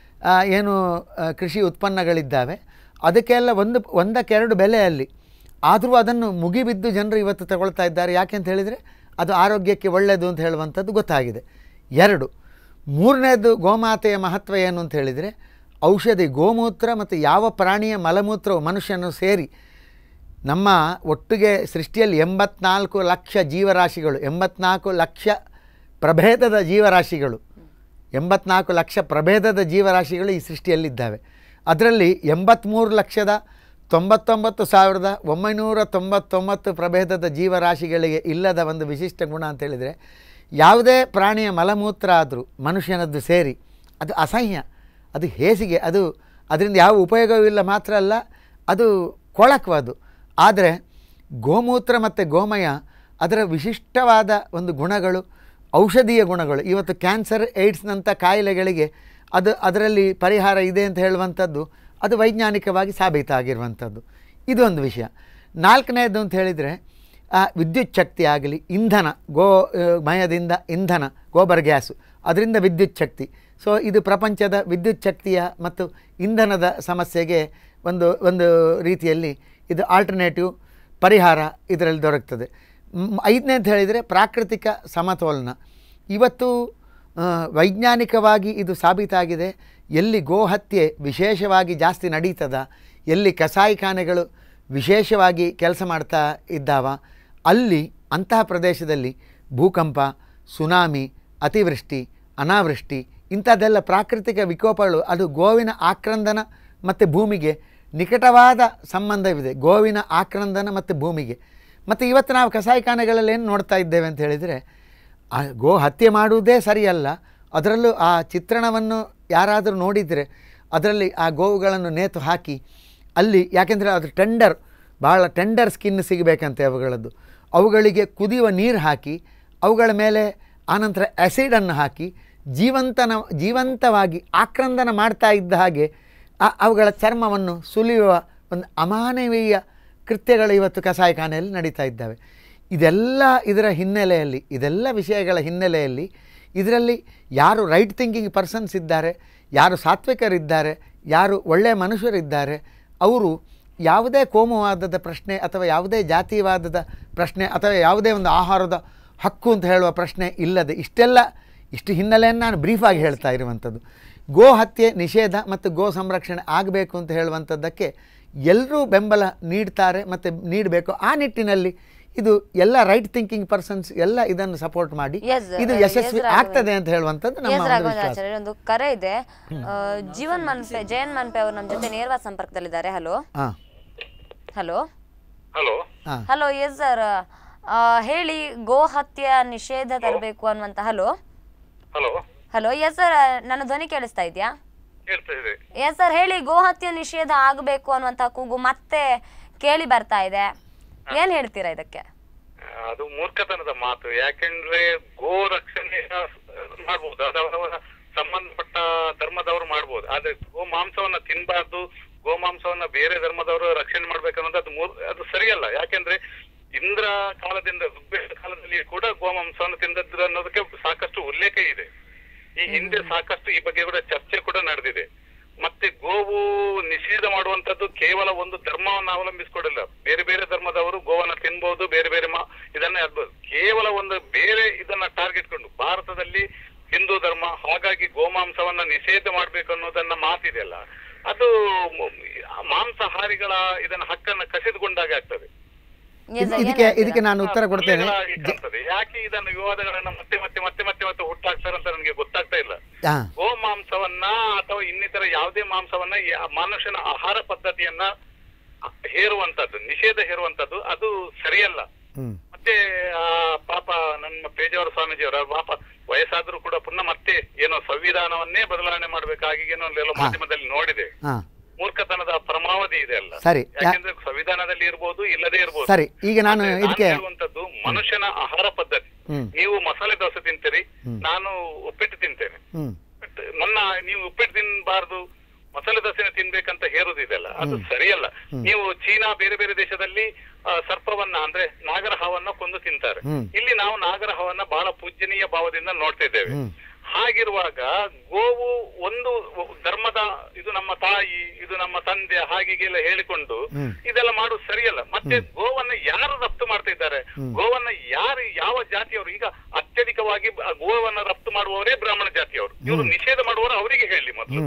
ಏನು ಕೃಷಿ ಉತ್ಪನ್ನಗಳಿದ್ದಾವೆ ಅದಕ್ಕೆಲ್ಲ ಒಂದು ಒಂದಕ್ಕೆರಡು ಬೆಲೆಯಲ್ಲಿ, ಆದರೂ ಅದನ್ನು ಮುಗಿಬಿದ್ದು ಜನರು ಇವತ್ತು ತಗೊಳ್ತಾ ಇದ್ದಾರೆ. ಯಾಕೆ ಅಂತ ಹೇಳಿದರೆ ಅದು ಆರೋಗ್ಯಕ್ಕೆ ಒಳ್ಳೆಯದು ಅಂತ ಹೇಳುವಂಥದ್ದು ಗೊತ್ತಾಗಿದೆ. ಎರಡು ಮೂರನೇದು ಗೋಮಾತೆಯ ಮಹತ್ವ ಏನು ಅಂತ ಹೇಳಿದರೆ ಔಷಧಿ. ಗೋಮೂತ್ರ ಮತ್ತು ಯಾವ ಪ್ರಾಣಿಯ ಮಲಮೂತ್ರವು ಮನುಷ್ಯನು ಸೇರಿ ನಮ್ಮ ಒಟ್ಟಿಗೆ ಸೃಷ್ಟಿಯಲ್ಲಿ ಎಂಬತ್ನಾಲ್ಕು ಲಕ್ಷ ಜೀವರಾಶಿಗಳು, ಎಂಬತ್ನಾಲ್ಕು ಲಕ್ಷ ಪ್ರಭೇದದ ಜೀವರಾಶಿಗಳು ಎಂಬತ್ನಾಲ್ಕು ಲಕ್ಷ ಪ್ರಭೇದದ ಜೀವರಾಶಿಗಳು ಈ ಸೃಷ್ಟಿಯಲ್ಲಿದ್ದಾವೆ. ಅದರಲ್ಲಿ ಎಂಬತ್ತ್ಮೂರು ಲಕ್ಷದ ತೊಂಬತ್ತೊಂಬತ್ತು ಸಾವಿರದ ಒಂಬೈನೂರ ತೊಂಬತ್ತೊಂಬತ್ತು ಪ್ರಭೇದದ ಜೀವರಾಶಿಗಳಿಗೆ ಇಲ್ಲದ ಒಂದು ವಿಶಿಷ್ಟ ಗುಣ ಅಂತೇಳಿದರೆ ಯಾವುದೇ ಪ್ರಾಣಿಯ ಮಲಮೂತ್ರ ಆದರೂ ಮನುಷ್ಯನದ್ದು ಸೇರಿ ಅದು ಅಸಹ್ಯ, ಅದು ಹೇಸಿಗೆ, ಅದು ಅದರಿಂದ ಯಾವ ಉಪಯೋಗವಿಲ್ಲ ಮಾತ್ರ ಅಲ್ಲ ಅದು ಕೊಳಕು ಅದು. ಆದರೆ ಗೋಮೂತ್ರ ಮತ್ತು ಗೋಮಯ ಅದರ ವಿಶಿಷ್ಟವಾದ ಒಂದು ಗುಣಗಳು, ಔಷಧೀಯ ಗುಣಗಳು. ಇವತ್ತು ಕ್ಯಾನ್ಸರ್ ಏಡ್ಸ್ನಂಥ ಕಾಯಿಲೆಗಳಿಗೆ ಅದು ಅದರಲ್ಲಿ ಪರಿಹಾರ ಇದೆ ಅಂತ ಹೇಳುವಂಥದ್ದು ಅದು ವೈಜ್ಞಾನಿಕವಾಗಿ ಸಾಬೀತಾಗಿರುವಂಥದ್ದು. ಇದು ಒಂದು ವಿಷಯ. ನಾಲ್ಕನೇದು ಅಂತ ಹೇಳಿದರೆ ವಿದ್ಯುತ್ ಶಕ್ತಿ ಆಗಲಿ, ಇಂಧನ, ಗೋ ಮಯದಿಂದ ಇಂಧನ, ಗೋಬರ್ ಗ್ಯಾಸು, ಅದರಿಂದ ವಿದ್ಯುತ್ ಶಕ್ತಿ. ಸೊ ಇದು ಪ್ರಪಂಚದ ವಿದ್ಯುತ್ ಶಕ್ತಿಯ ಮತ್ತು ಇಂಧನದ ಸಮಸ್ಯೆಗೆ ಒಂದು ಒಂದು ರೀತಿಯಲ್ಲಿ ಇದು ಆಲ್ಟರ್ನೇಟಿವ್ ಪರಿಹಾರ ಇದರಲ್ಲಿ ದೊರಕ್ತದೆ. ಐದನೇ ಅಂತ ಹೇಳಿದರೆ ಪ್ರಾಕೃತಿಕ ಸಮತೋಲನ. ಇವತ್ತು ವೈಜ್ಞಾನಿಕವಾಗಿ ಇದು ಸಾಬೀತಾಗಿದೆ. ಎಲ್ಲಿ ಗೋಹತ್ಯೆ ವಿಶೇಷವಾಗಿ ಜಾಸ್ತಿ ನಡೀತದ, ಎಲ್ಲಿ ಕಸಾಯಿಖಾನೆಗಳು ವಿಶೇಷವಾಗಿ ಕೆಲಸ ಮಾಡ್ತಾ ಇದ್ದಾವ, ಅಲ್ಲಿ ಅಂತಹ ಪ್ರದೇಶದಲ್ಲಿ ಭೂಕಂಪ, ಸುನಾಮಿ, ಅತಿವೃಷ್ಟಿ, ಅನಾವೃಷ್ಟಿ ಇಂಥದ್ದೆಲ್ಲ ಪ್ರಾಕೃತಿಕ ವಿಕೋಪಗಳು ಅದು ಗೋವಿನ ಆಕ್ರಂದನ ಮತ್ತು ಭೂಮಿಗೆ ನಿಕಟವಾದ ಸಂಬಂಧವಿದೆ. ಗೋವಿನ ಆಕ್ರಂದನ ಮತ್ತು ಭೂಮಿಗೆ. ಮತ್ತು ಇವತ್ತು ನಾವು ಕಸಾಯಿಖಾನೆಗಳಲ್ಲಿ ಏನು ನೋಡ್ತಾ ಇದ್ದೇವೆ ಅಂತ ಹೇಳಿದರೆ ಆ ಗೋ ಹತ್ಯೆ ಮಾಡುವುದೇ ಸರಿಯಲ್ಲ. ಅದರಲ್ಲೂ ಆ ಚಿತ್ರಣವನ್ನು ಯಾರಾದರೂ ನೋಡಿದರೆ ಅದರಲ್ಲಿ ಆ ಗೋವುಗಳನ್ನು ನೇತು ಹಾಕಿ ಅಲ್ಲಿ, ಯಾಕೆಂದರೆ ಅದು ಟೆಂಡರ್, ಭಾಳ ಟೆಂಡರ್ ಸ್ಕಿನ್ ಸಿಗಬೇಕಂತೆ ಅವುಗಳದ್ದು. ಅವುಗಳಿಗೆ ಕುದಿಯುವ ನೀರು ಹಾಕಿ ಅವುಗಳ ಮೇಲೆ ಆನಂತರ ಆ್ಯಸಿಡನ್ನು ಹಾಕಿ ಜೀವಂತನ ಜೀವಂತವಾಗಿ ಆಕ್ರಂದನ ಮಾಡ್ತಾ ಇದ್ದ ಹಾಗೆ ಆ ಅವುಗಳ ಚರ್ಮವನ್ನು ಸುಲಿಯುವ ಒಂದು ಅಮಾನವೀಯ ಕೃತ್ಯಗಳು ಇವತ್ತು ಕಸಾಯಿಖಾನೆಯಲ್ಲಿ ನಡೀತಾ ಇದ್ದಾವೆ. ಇದೆಲ್ಲ ಇದರ ಹಿನ್ನೆಲೆಯಲ್ಲಿ ಇದೆಲ್ಲ ವಿಷಯಗಳ ಹಿನ್ನೆಲೆಯಲ್ಲಿ ಇದರಲ್ಲಿ ಯಾರು ರೈಟ್ ಥಿಂಕಿಂಗ್ ಪರ್ಸನ್ಸ್ ಇದ್ದಾರೆ, ಯಾರು ಸಾತ್ವಿಕರಿದ್ದಾರೆ, ಯಾರು ಒಳ್ಳೆಯ ಮನುಷ್ಯರಿದ್ದಾರೆ, ಅವರು ಯಾವುದೇ ಕೋಮುವಾದದ ಪ್ರಶ್ನೆ ಅಥವಾ ಯಾವುದೇ ಜಾತಿವಾದದ ಪ್ರಶ್ನೆ ಅಥವಾ ಯಾವುದೇ ಒಂದು ಆಹಾರದ ಹಕ್ಕು ಅಂತ ಹೇಳುವ ಪ್ರಶ್ನೆ ಇಲ್ಲದೆ ಇಷ್ಟೆಲ್ಲ ಇಷ್ಟು ಹಿನ್ನೆಲೆಯನ್ನು ನಾನು ಬ್ರೀಫಾಗಿ ಹೇಳ್ತಾ ಇರುವಂಥದ್ದು. ಗೋ ಹತ್ಯೆ ನಿಷೇಧ ಮತ್ತು ಗೋ ಸಂರಕ್ಷಣೆ ಆಗಬೇಕು ಅಂತ ಹೇಳುವಂಥದ್ದಕ್ಕೆ ಎಲ್ಲರೂ ಬೆಂಬಲ ನೀಡ್ತಾರೆ ಮತ್ತು ನೀಡಬೇಕು. ಆ ನಿಟ್ಟಿನಲ್ಲಿ ಇದು ಎಲ್ಲ ರೈಟ್ ಥಿಂಕಿಂಗ್ ಪರ್ಸನ್ಸ್ ಎಲ್ಲ ಇದನ್ನು ಸಪೋರ್ಟ್ ಮಾಡಿ ಇದು ಯಶಸ್ವಿ ಆಗ್ತದೆ ಅಂತ ಹೇಳುವಂಥದ್ದು ನಮ್ಮ ಒಂದು ವಿಶ್ವಾಸ. ಒಂದು ಕರೆ ಇದೆ. ಜೀವನ್ ಮನ್ಪೆ ಜಯನ್ ಮನ್ಪೆ ಅವರು ನಮ್ಮ ಜೊತೆ ನೇರವಾದ ಸಂಪರ್ಕದಲ್ಲಿದ್ದಾರೆ. Hello hello hello hello yes sir, ಹೇಳಿ. ಗೋ ಹತ್ಯೆ ನಿಷೇಧ ತರಬೇಕು ಅನ್ನುವಂತ. Hello hello hello yes sir, ನನ್ನ ಧ್ವನಿ ಕೇಳಿಸ್ತಾ ಇದೆಯಾ? ಎಸ್ ಸರ್, ಹೇಳಿ. ಗೋ ಹತ್ಯೆ ನಿಷೇಧ ಆಗಬೇಕು ಅನ್ನುವಂತ ಕೂಗು ಮತ್ತೆ ಕೇಳಿ ಬರ್ತಾ ಇದೆ, ಏನ್ ಹೇಳ್ತೀರಾ ಇದಕ್ಕೆ? ಅದು ಮೂರ್ಖತನದ ಮಾತು. ಯಾಕೆಂದ್ರೆ ಗೋ ರಕ್ಷಣೆ ಮಾಡ್ಬೋದು, ಅದವರ ಸಂಬಂಧಪಟ್ಟ ಧರ್ಮದವರು ಮಾಡ್ಬೋದು, ಆದ್ರೆ ಗೋ ಮಾಂಸವನ್ನ ತಿನ್ಬಾರ್ದು, ಗೋ ಮಾಂಸವನ್ನ ಬೇರೆ ಧರ್ಮದವರು ರಕ್ಷಣೆ ಮಾಡ್ಬೇಕನ್ನೋದು ಅದು ಮೂರ್ ಅದು ಸರಿಯಲ್ಲ. ಯಾಕೆಂದ್ರೆ ಇಂದ್ರ ಕಾಲದಿಂದ ಋಗ್ವೇದ ಕಾಲದಲ್ಲಿ ಕೂಡ ಗೋಮಾಂಸವನ್ನು ತಿಂದದ್ದು ಅನ್ನೋದಕ್ಕೆ ಸಾಕಷ್ಟು ಉಲ್ಲೇಖ ಇದೆ. ಈ ಹಿಂದೆ ಸಾಕಷ್ಟು ಈ ಬಗ್ಗೆ ಕೂಡ ಚರ್ಚೆ ಕೂಡ ನಡೆದಿದೆ. ಮತ್ತೆ ಗೋವು ನಿಷೇಧ ಮಾಡುವಂತದ್ದು ಕೇವಲ ಒಂದು ಧರ್ಮವನ್ನು ಅವಲಂಬಿಸಿಕೊಡಲ್ಲ. ಬೇರೆ ಬೇರೆ ಧರ್ಮದವರು ಗೋವನ್ನ ತಿನ್ಬಹುದು, ಬೇರೆ ಬೇರೆ ಮಾ ಇದನ್ನೇ ಆಗ್ಬೋದು. ಕೇವಲ ಒಂದು ಬೇರೆ ಇದನ್ನ ಟಾರ್ಗೆಟ್ ಕೊಂಡು ಭಾರತದಲ್ಲಿ ಹಿಂದೂ ಧರ್ಮ, ಹಾಗಾಗಿ ಗೋಮಾಂಸವನ್ನ ನಿಷೇಧ ಮಾಡ್ಬೇಕು ಅನ್ನೋದನ್ನ ಮಾತಿದೆಯಲ್ಲ, ಅದು ಮಾಂಸಾಹಾರಿಗಳ ಇದನ್ನ ಹಕ್ಕನ್ನ ಕಸಿದುಕೊಂಡಾಗ ಆಗ್ತದೆ. ಇದಕ್ಕೆ ಇದಕ್ಕೆ ನಾನು ಉತ್ತರ ಕೊಡ್ತೇನೆ. ಯಾಕೆ ಇದನ್ನು ವಿವಾದಗಳನ್ನ ಮತ್ತೆ ಮತ್ತೆ ಮತ್ತೆ ಮತ್ತೆ ಮತ್ತೆ ಹುಟ್ಟಾಕ್ತಾರೆ ಅಂತ ನನಗೆ ಗೊತ್ತಾಗ್ತಾ ಇಲ್ಲ. ಗೋ ಮಾಂಸವನ್ನ ಅಥವಾ ಇನ್ನಿತರ ಯಾವುದೇ ಮಾಂಸವನ್ನ ಮನುಷ್ಯನ ಆಹಾರ ಪದ್ಧತಿಯನ್ನ ಹೇರುವಂತದ್ದು, ನಿಷೇಧ ಹೇರುವಂತದ್ದು ಅದು ಸರಿಯಲ್ಲ. ಮತ್ತೆ ಆ ಪಾಪ ನಮ್ಮ ಪೇಜಾವರ ಸ್ವಾಮೀಜಿಯವರ ಪಾಪ ವಯಸ್ಸಾದ್ರೂ ಕೂಡ ಪುನಃ ಮತ್ತೆ ಏನೋ ಸಂವಿಧಾನವನ್ನೇ ಬದಲಾವಣೆ ಮಾಡ್ಬೇಕಾಗಿ ಏನೋ ಮಾಧ್ಯಮದಲ್ಲಿ ನೋಡಿದೆ. ಮೂರ್ಖತನದ ಪರಮಾವಧಿ ಇದೆ ಅಲ್ಲ. ಸರಿ, ಯಾಕೆಂದ್ರೆ ಸಂವಿಧಾನದಲ್ಲಿ ಇರ್ಬೋದು, ಇಲ್ಲದೆ ಇರ್ಬೋದು. ಸರಿ, ಈಗ ನಾನು ಇದಕ್ಕೆ ಹೇಳುವಂತದ್ದು ಮನುಷ್ಯನ ಆಹಾರ ಪದ್ಧತಿ. ನೀವು ಮಸಾಲೆ ದೋಸೆ ತಿಂತೀರಿ, ನಾನು ಉಪ್ಪಿಟ್ಟು ತಿಂತೇನೆ. ನನ್ನ ನೀವು ಉಪ್ಪಿಟ್ಟು ತಿನ್ಬಾರ್ದು, ಮಸಾಲೆ ದೋಸೆನ ತಿನ್ಬೇಕಂತ ಹೇರುದಿದೆಲ್ಲ, ಅದು ಸರಿಯಲ್ಲ. ನೀವು ಚೀನಾ ಬೇರೆ ಬೇರೆ ದೇಶದಲ್ಲಿ ಸರ್ಪವನ್ನ ಅಂದ್ರೆ ನಾಗರಹಾವನ್ನ ಕೊಂದು ತಿಂತಾರೆ. ಇಲ್ಲಿ ನಾವು ನಾಗರಹಾವನ್ನ ಬಹಳ ಪೂಜ್ಯನೀಯ ಭಾವದಿಂದ ನೋಡ್ತಾ ಇದ್ದೇವೆ. ಹಾಗಿರುವಾಗ ಗೋವು ಒಂದು ಧರ್ಮದ ಇದು ನಮ್ಮ ತಾಯಿ, ಇದು ನಮ್ಮ ತಂದೆ ಹಾಗೆಲ್ಲ ಹೇಳಿಕೊಂಡು ಇದೆಲ್ಲ ಮಾಡುದು ಸರಿಯಲ್ಲ. ಮತ್ತೆ ಗೋವನ್ನ ಯಾರು ರಫ್ತು ಮಾಡ್ತಾ ಇದ್ದಾರೆ, ಗೋವನ್ನ ಯಾರು ಯಾವ ಜಾತಿಯವರು, ಈಗ ಅತ್ಯಧಿಕವಾಗಿ ಗೋವನ್ನ ರಫ್ತು ಮಾಡುವವರೇ ಬ್ರಾಹ್ಮಣ ಜಾತಿಯವರು. ಇವರು ನಿಷೇಧ ಮಾಡುವವರು ಅವರಿಗೆ ಹೇಳಿ ಮೊದಲು.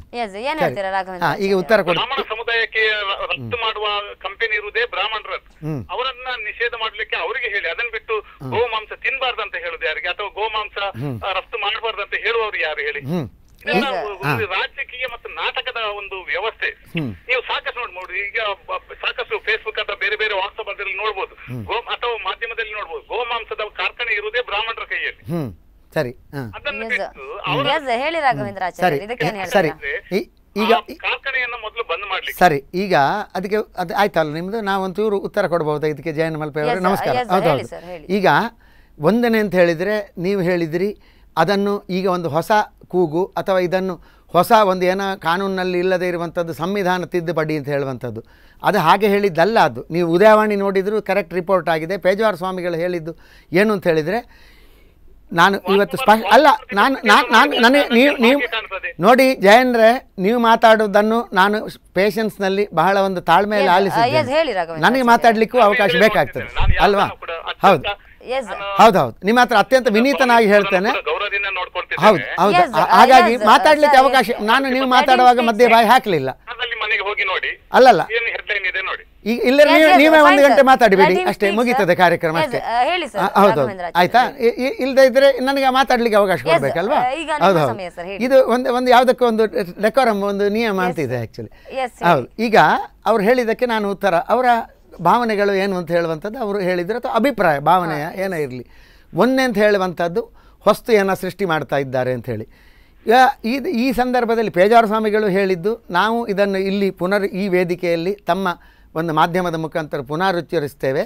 ಈಗ ಉತ್ತರ ಕೊಡಿ. ಬ್ರಾಹ್ಮಣ ಸಮುದಾಯಕ್ಕೆ ರಫ್ತು ಮಾಡುವ ಕಂಪನಿ ಇರುವುದೇ ಬ್ರಾಹ್ಮಣರ, ಅವರನ್ನ ನಿಷೇಧ ಮಾಡ್ಲಿಕ್ಕೆ ಅವರಿಗೆ ಹೇಳಿ. ಅದನ್ನ ಬಿಟ್ಟು ಗೋಮಾಂಸ ತಿನ್ಬಾರ್ದಂತ ಹೇಳುದು ಯಾರಿಗೆ, ಅಥವಾ ಗೋಮಾಂಸ ರಫ್ತು ಮಾಡಬಾರ್ದಂತ ಹೇಳುವವರು ಯಾರು ಹೇಳಿ? ರಾಜಕೀಯ ಮತ್ತು ನಾಟಕದ ಒಂದು ವ್ಯವಸ್ಥೆ. ನೀವು ಸಾಕಷ್ಟು ನೋಡ್ಬೋದು, ಈಗ ಸಾಕಷ್ಟು ಫೇಸ್ಬುಕ್ ಅಥವಾ ಬೇರೆ ಬೇರೆ ವಾಟ್ಸ್ಆಪ್ ಅದ್ರಲ್ಲಿ ನೋಡ್ಬೋದು, ಗೋ ಅಥವಾ ಮಾಧ್ಯಮದಲ್ಲಿ ನೋಡ್ಬೋದು, ಗೋಮಾಂಸದ ಕಾರ್ಖಾನೆ ಇರುವುದೇ ಬ್ರಾಹ್ಮಣರ ಕೈಯಲ್ಲಿ. ಸರಿ, ಅದನ್ನು ಬಿಟ್ಟು ಹೇಳಿ ರಾಘವೇಂದ್ರ ಸರಿ ಈಗ ಕಾರ್ಖಾನೆಯನ್ನ ಮೊದಲು ಬಂದ್ ಮಾಡ್ಲಿ. ಸರಿ, ಈಗ ಅದಕ್ಕೆ ಅದು ಆಯ್ತಲ್ಲ ನಿಮ್ದು, ನಾವಂತೂ ಉತ್ತರ ಕೊಡಬಹುದಾ ಇದಕ್ಕೆ? ಜಯನ್ ಮಲ್ಪೆ ಅವರೇ ನಮಸ್ಕಾರ. ಹೌದೌದು. ಈಗ ಒಂದನೇ ಅಂತ ಹೇಳಿದರೆ ನೀವು ಹೇಳಿದಿರಿ ಅದನ್ನು ಈಗ ಒಂದು ಹೊಸ ಕೂಗು ಅಥವಾ ಇದನ್ನು ಹೊಸ ಒಂದು ಏನೋ ಕಾನೂನಿನಲ್ಲಿ ಇಲ್ಲದೆ ಇರುವಂಥದ್ದು ಸಂವಿಧಾನ ತಿದ್ದುಪಡಿ ಅಂತ ಹೇಳುವಂಥದ್ದು, ಅದು ಹಾಗೆ ಹೇಳಿದ್ದಲ್ಲ. ಅದು ನೀವು ಉದಯವಾಣಿ ನೋಡಿದರೂ ಕರೆಕ್ಟ್ ರಿಪೋರ್ಟ್ ಆಗಿದೆ. ಪೇಜಾವರ ಸ್ವಾಮಿಗಳು ಹೇಳಿದ್ದು ಏನು ಅಂತ ಹೇಳಿದರೆ, ನಾನು ಇವತ್ತು ಸ್ಪಷ್ಟ ಅಲ್ಲ, ನಾನು ನಾನು ನಾನು ನನಗೆ ನೀವು ನೀವು ನೋಡಿ ಜಯನ್ರೆ, ನೀವು ಮಾತಾಡೋದನ್ನು ನಾನು ಪೇಷನ್ಸ್ನಲ್ಲಿ ಬಹಳ ಒಂದು ತಾಳ್ಮೆಯಲ್ಲಿ ಆಲಿಸಿದ್ದೇನೆ. ನನಗೆ ಮಾತಾಡಲಿಕ್ಕೂ ಅವಕಾಶ ಬೇಕಾಗ್ತದೆ ಅಲ್ವಾ? ಹೌದು ಹೌದೌದು, ನಿಮ್ಮ ಹತ್ರ ಅತ್ಯಂತ ವಿನೀತನಾಗಿ ಹೇಳ್ತೇನೆ. ಹೌದು ಹೌದು, ಹಾಗಾಗಿ ಮಾತಾಡ್ಲಿಕ್ಕೆ ಅವಕಾಶ, ನಾನು ನೀವು ಮಾತಾಡುವಾಗ ಮಧ್ಯೆ ಬಾಯಿ ಹಾಕಲಿಲ್ಲ. ಅಲ್ಲಲ್ಲ, ಈಗ ಇಲ್ಲ ನೀವೇ ಒಂದು ಗಂಟೆ ಮಾತಾಡಬೇಡಿ ಅಷ್ಟೇ, ಮುಗೀತದೆ ಕಾರ್ಯಕ್ರಮ ಅಷ್ಟೇ. ಹೌದೌದು, ಆಯ್ತಾ? ಇಲ್ಲದೆ ಇದ್ರೆ ನನಗೆ ಮಾತಾಡ್ಲಿಕ್ಕೆ ಅವಕಾಶ ಕೊಡ್ಬೇಕಲ್ವಾ? ಹೌದೌದು, ಇದು ಒಂದು ಒಂದು ಯಾವುದಕ್ಕೆ ಒಂದು ಡೆಕೋರಮ್, ಒಂದು ನಿಯಮ ಅಂತಿದೆ ಆ್ಯಕ್ಚುಲಿ. ಹೌದು, ಈಗ ಅವ್ರು ಹೇಳಿದ್ದಕ್ಕೆ ನಾನು ಉತ್ತರ, ಅವರ ಭಾವನೆಗಳು ಏನು ಅಂತ ಹೇಳುವಂಥದ್ದು ಅವರು ಹೇಳಿದರೆ, ಅಥವಾ ಅಭಿಪ್ರಾಯ ಭಾವನೆಯ ಏನೇ ಇರಲಿ, ಒಂದೇ ಅಂತ ಹೇಳುವಂಥದ್ದು ಹೊಸ್ತು ಏನೋ ಸೃಷ್ಟಿ ಮಾಡ್ತಾ ಇದ್ದಾರೆ ಅಂಥೇಳಿ. ಈಗ ಈ ಈ ಸಂದರ್ಭದಲ್ಲಿ ಪೇಜಾವರ ಸ್ವಾಮಿಗಳು ಹೇಳಿದ್ದು, ನಾವು ಇದನ್ನು ಇಲ್ಲಿ ಪುನರ್ ಈ ವೇದಿಕೆಯಲ್ಲಿ ತಮ್ಮ ಒಂದು ಮಾಧ್ಯಮದ ಮುಖಾಂತರ ಪುನರುಚ್ಚರಿಸ್ತೇವೆ.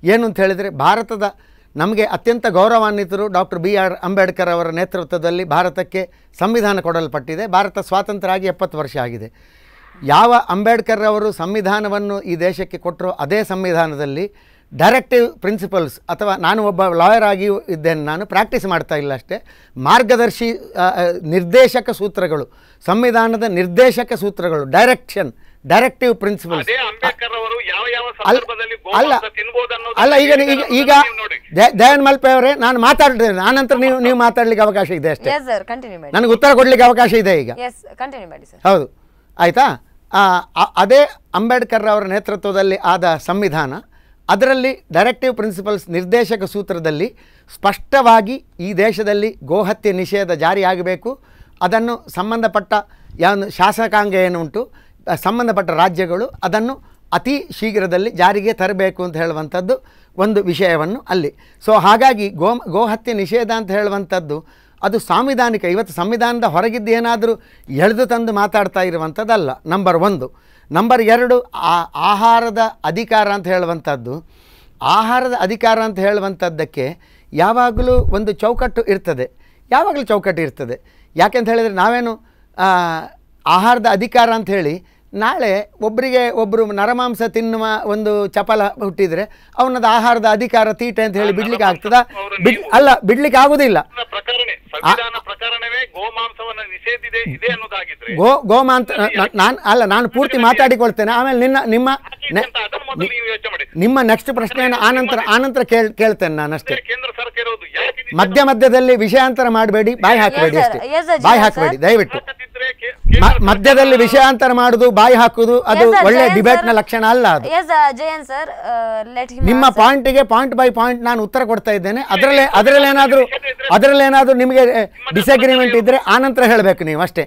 ಏನು ಅಂತ ಹೇಳಿದರೆ, ಭಾರತದ ನಮಗೆ ಅತ್ಯಂತ ಗೌರವಾನ್ವಿತರು ಡಾಕ್ಟರ್ ಬಿ ಆರ್ ಅಂಬೇಡ್ಕರ್ ಅವರ ನೇತೃತ್ವದಲ್ಲಿ ಭಾರತಕ್ಕೆ ಸಂವಿಧಾನ ಕೊಡಲ್ಪಟ್ಟಿದೆ. ಭಾರತ ಸ್ವಾತಂತ್ರ್ಯ ಆಗಿ ಎಪ್ಪತ್ತು ವರ್ಷ ಆಗಿದೆ. ಯಾವ ಅಂಬೇಡ್ಕರ್ ಅವರು ಸಂವಿಧಾನವನ್ನು ಈ ದೇಶಕ್ಕೆ ಕೊಟ್ಟರೋ ಅದೇ ಸಂವಿಧಾನದಲ್ಲಿ ಡೈರೆಕ್ಟಿವ್ ಪ್ರಿನ್ಸಿಪಲ್ಸ್, ಅಥವಾ ನಾನು ಒಬ್ಬ ಲಾಯರ್ ಆಗಿಯೂ ಇದ್ದೇನೆ, ನಾನು ಪ್ರಾಕ್ಟೀಸ್ ಮಾಡ್ತಾ ಇಲ್ಲ ಅಷ್ಟೇ, ಮಾರ್ಗದರ್ಶಿ ನಿರ್ದೇಶಕ ಸೂತ್ರಗಳು, ಸಂವಿಧಾನದ ನಿರ್ದೇಶಕ ಸೂತ್ರಗಳು, ಡೈರೆಕ್ಷನ್, ಡೈರೆಕ್ಟಿವ್ ಪ್ರಿನ್ಸಿಪಲ್ಸ್. ಅಲ್ಲ ಅಲ್ಲ ಈಗ ಈಗ ಈಗ ದಯಾನಂದ ಮಲ್ಪೆ ಅವರೇ, ನಾನು ಮಾತಾಡ್ತೇನೆ, ಆನಂತರ ನೀವು ನೀವು ಮಾತಾಡ್ಲಿಕ್ಕೆ ಅವಕಾಶ ಇದೆ ಅಷ್ಟೇ, ನನಗೆ ಉತ್ತರ ಕೊಡ್ಲಿಕ್ಕೆ ಅವಕಾಶ ಇದೆ ಈಗ. ಹೌದು, ಆಯಿತಾ? ಅದೇ ಅಂಬೇಡ್ಕರ್ ಅವರ ನೇತೃತ್ವದಲ್ಲಿ ಆದ ಸಂವಿಧಾನ, ಅದರಲ್ಲಿ ಡೈರೆಕ್ಟಿವ್ ಪ್ರಿನ್ಸಿಪಲ್ಸ್, ನಿರ್ದೇಶಕ ಸೂತ್ರದಲ್ಲಿ ಸ್ಪಷ್ಟವಾಗಿ ಈ ದೇಶದಲ್ಲಿ ಗೋಹತ್ಯೆ ನಿಷೇಧ ಜಾರಿಯಾಗಬೇಕು. ಅದನ್ನು ಸಂಬಂಧಪಟ್ಟ ಯಾವ ಶಾಸಕಾಂಗ ಏನುಂಟು, ಸಂಬಂಧಪಟ್ಟ ರಾಜ್ಯಗಳು ಅದನ್ನು ಅತಿ ಶೀಘ್ರದಲ್ಲಿ ಜಾರಿಗೆ ತರಬೇಕು ಅಂತ ಹೇಳುವಂಥದ್ದು ಒಂದು ವಿಷಯವನ್ನು ಅಲ್ಲಿ. ಸೊ ಹಾಗಾಗಿ ಗೋ ಗೋಹತ್ಯೆ ನಿಷೇಧ ಅಂತ ಹೇಳುವಂಥದ್ದು ಅದು ಸಾಂವಿಧಾನಿಕ. ಇವತ್ತು ಸಂವಿಧಾನದ ಹೊರಗಿದ್ದು ಏನಾದರೂ ಎಳೆದು ತಂದು ಮಾತಾಡ್ತಾ ಇರುವಂಥದ್ದಲ್ಲ, ನಂಬರ್ ಒಂದು. ನಂಬರ್ ಎರಡು, ಆ ಆಹಾರದ ಅಧಿಕಾರ ಅಂತ ಹೇಳುವಂಥದ್ದು, ಆಹಾರದ ಅಧಿಕಾರ ಅಂತ ಹೇಳುವಂಥದ್ದಕ್ಕೆ ಯಾವಾಗಲೂ ಒಂದು ಚೌಕಟ್ಟು ಇರ್ತದೆ, ಯಾವಾಗಲೂ ಚೌಕಟ್ಟು ಇರ್ತದೆ. ಯಾಕೆಂತ ಹೇಳಿದರೆ, ನಾವೇನು ಆಹಾರದ ಅಧಿಕಾರ ಅಂಥೇಳಿ ನಾಳೆ ಒಬ್ಬರಿಗೆ ಒಬ್ಬರು ನರಮಾಂಸ ತಿನ್ನುವ ಒಂದು ಚಪಲ ಹುಟ್ಟಿದರೆ ಅವನದು ಆಹಾರದ ಅಧಿಕಾರ ತೀಟೆ ಅಂತ ಹೇಳಿ ಬಿಡ್ಲಿಕ್ಕೆ ಆಗ್ತದ? ಬಿಡ್ ಅಲ್ಲ ಬಿಡ್ಲಿಕ್ಕೆ ಆಗುದಿಲ್ಲ. ಗೋ ಗೋಮಾಂಸ ನಾನು ಅಲ್ಲ ನಾನು ಪೂರ್ತಿ ಮಾತಾಡಿಕೊಳ್ತೇನೆ, ಆಮೇಲೆ ನಿನ್ನ ನಿಮ್ಮ ನಿಮ್ಮ ನೆಕ್ಸ್ಟ್ ಪ್ರಶ್ನೆಯನ್ನು ಆನಂತರ ಆನಂತರ ಕೇಳ್ ಕೇಳ್ತೇನೆ ನಾನಷ್ಟೇ. ಮಧ್ಯ ಮಧ್ಯದಲ್ಲಿ ವಿಷಯಾಂತರ ಮಾಡಬೇಡಿ, ಬಾಯಿ ಹಾಕಬೇಡಿ ಅಷ್ಟೇ, ಬಾಯಿ ಹಾಕಬೇಡಿ ದಯವಿಟ್ಟು. ಮಧ್ಯದಲ್ಲಿ ವಿಷಯಾಂತರ ಮಾಡುದು, ಬಾಯಿ ಹಾಕುದು ಅದು ಒಳ್ಳೆ ಡಿಬೇಟ್ ನ ಲಕ್ಷಣ ಅಲ್ಲ ಅದು. ನಿಮ್ಮ ಪಾಯಿಂಟ್ಗೆ ಪಾಯಿಂಟ್ ಬೈ ಪಾಯಿಂಟ್ ನಾನು ಉತ್ತರ ಕೊಡ್ತಾ ಇದ್ದೇನೆ. ಅದರಲ್ಲೇ ಅದರಲ್ಲಿ ಏನಾದರೂ ಅದರಲ್ಲಿ ಏನಾದರೂ ನಿಮಗೆ ಡಿಸ್ಅಗ್ರಿಮೆಂಟ್ ಇದ್ರೆ ಆನಂತರ ಹೇಳಬೇಕು ನೀವು ಅಷ್ಟೇ.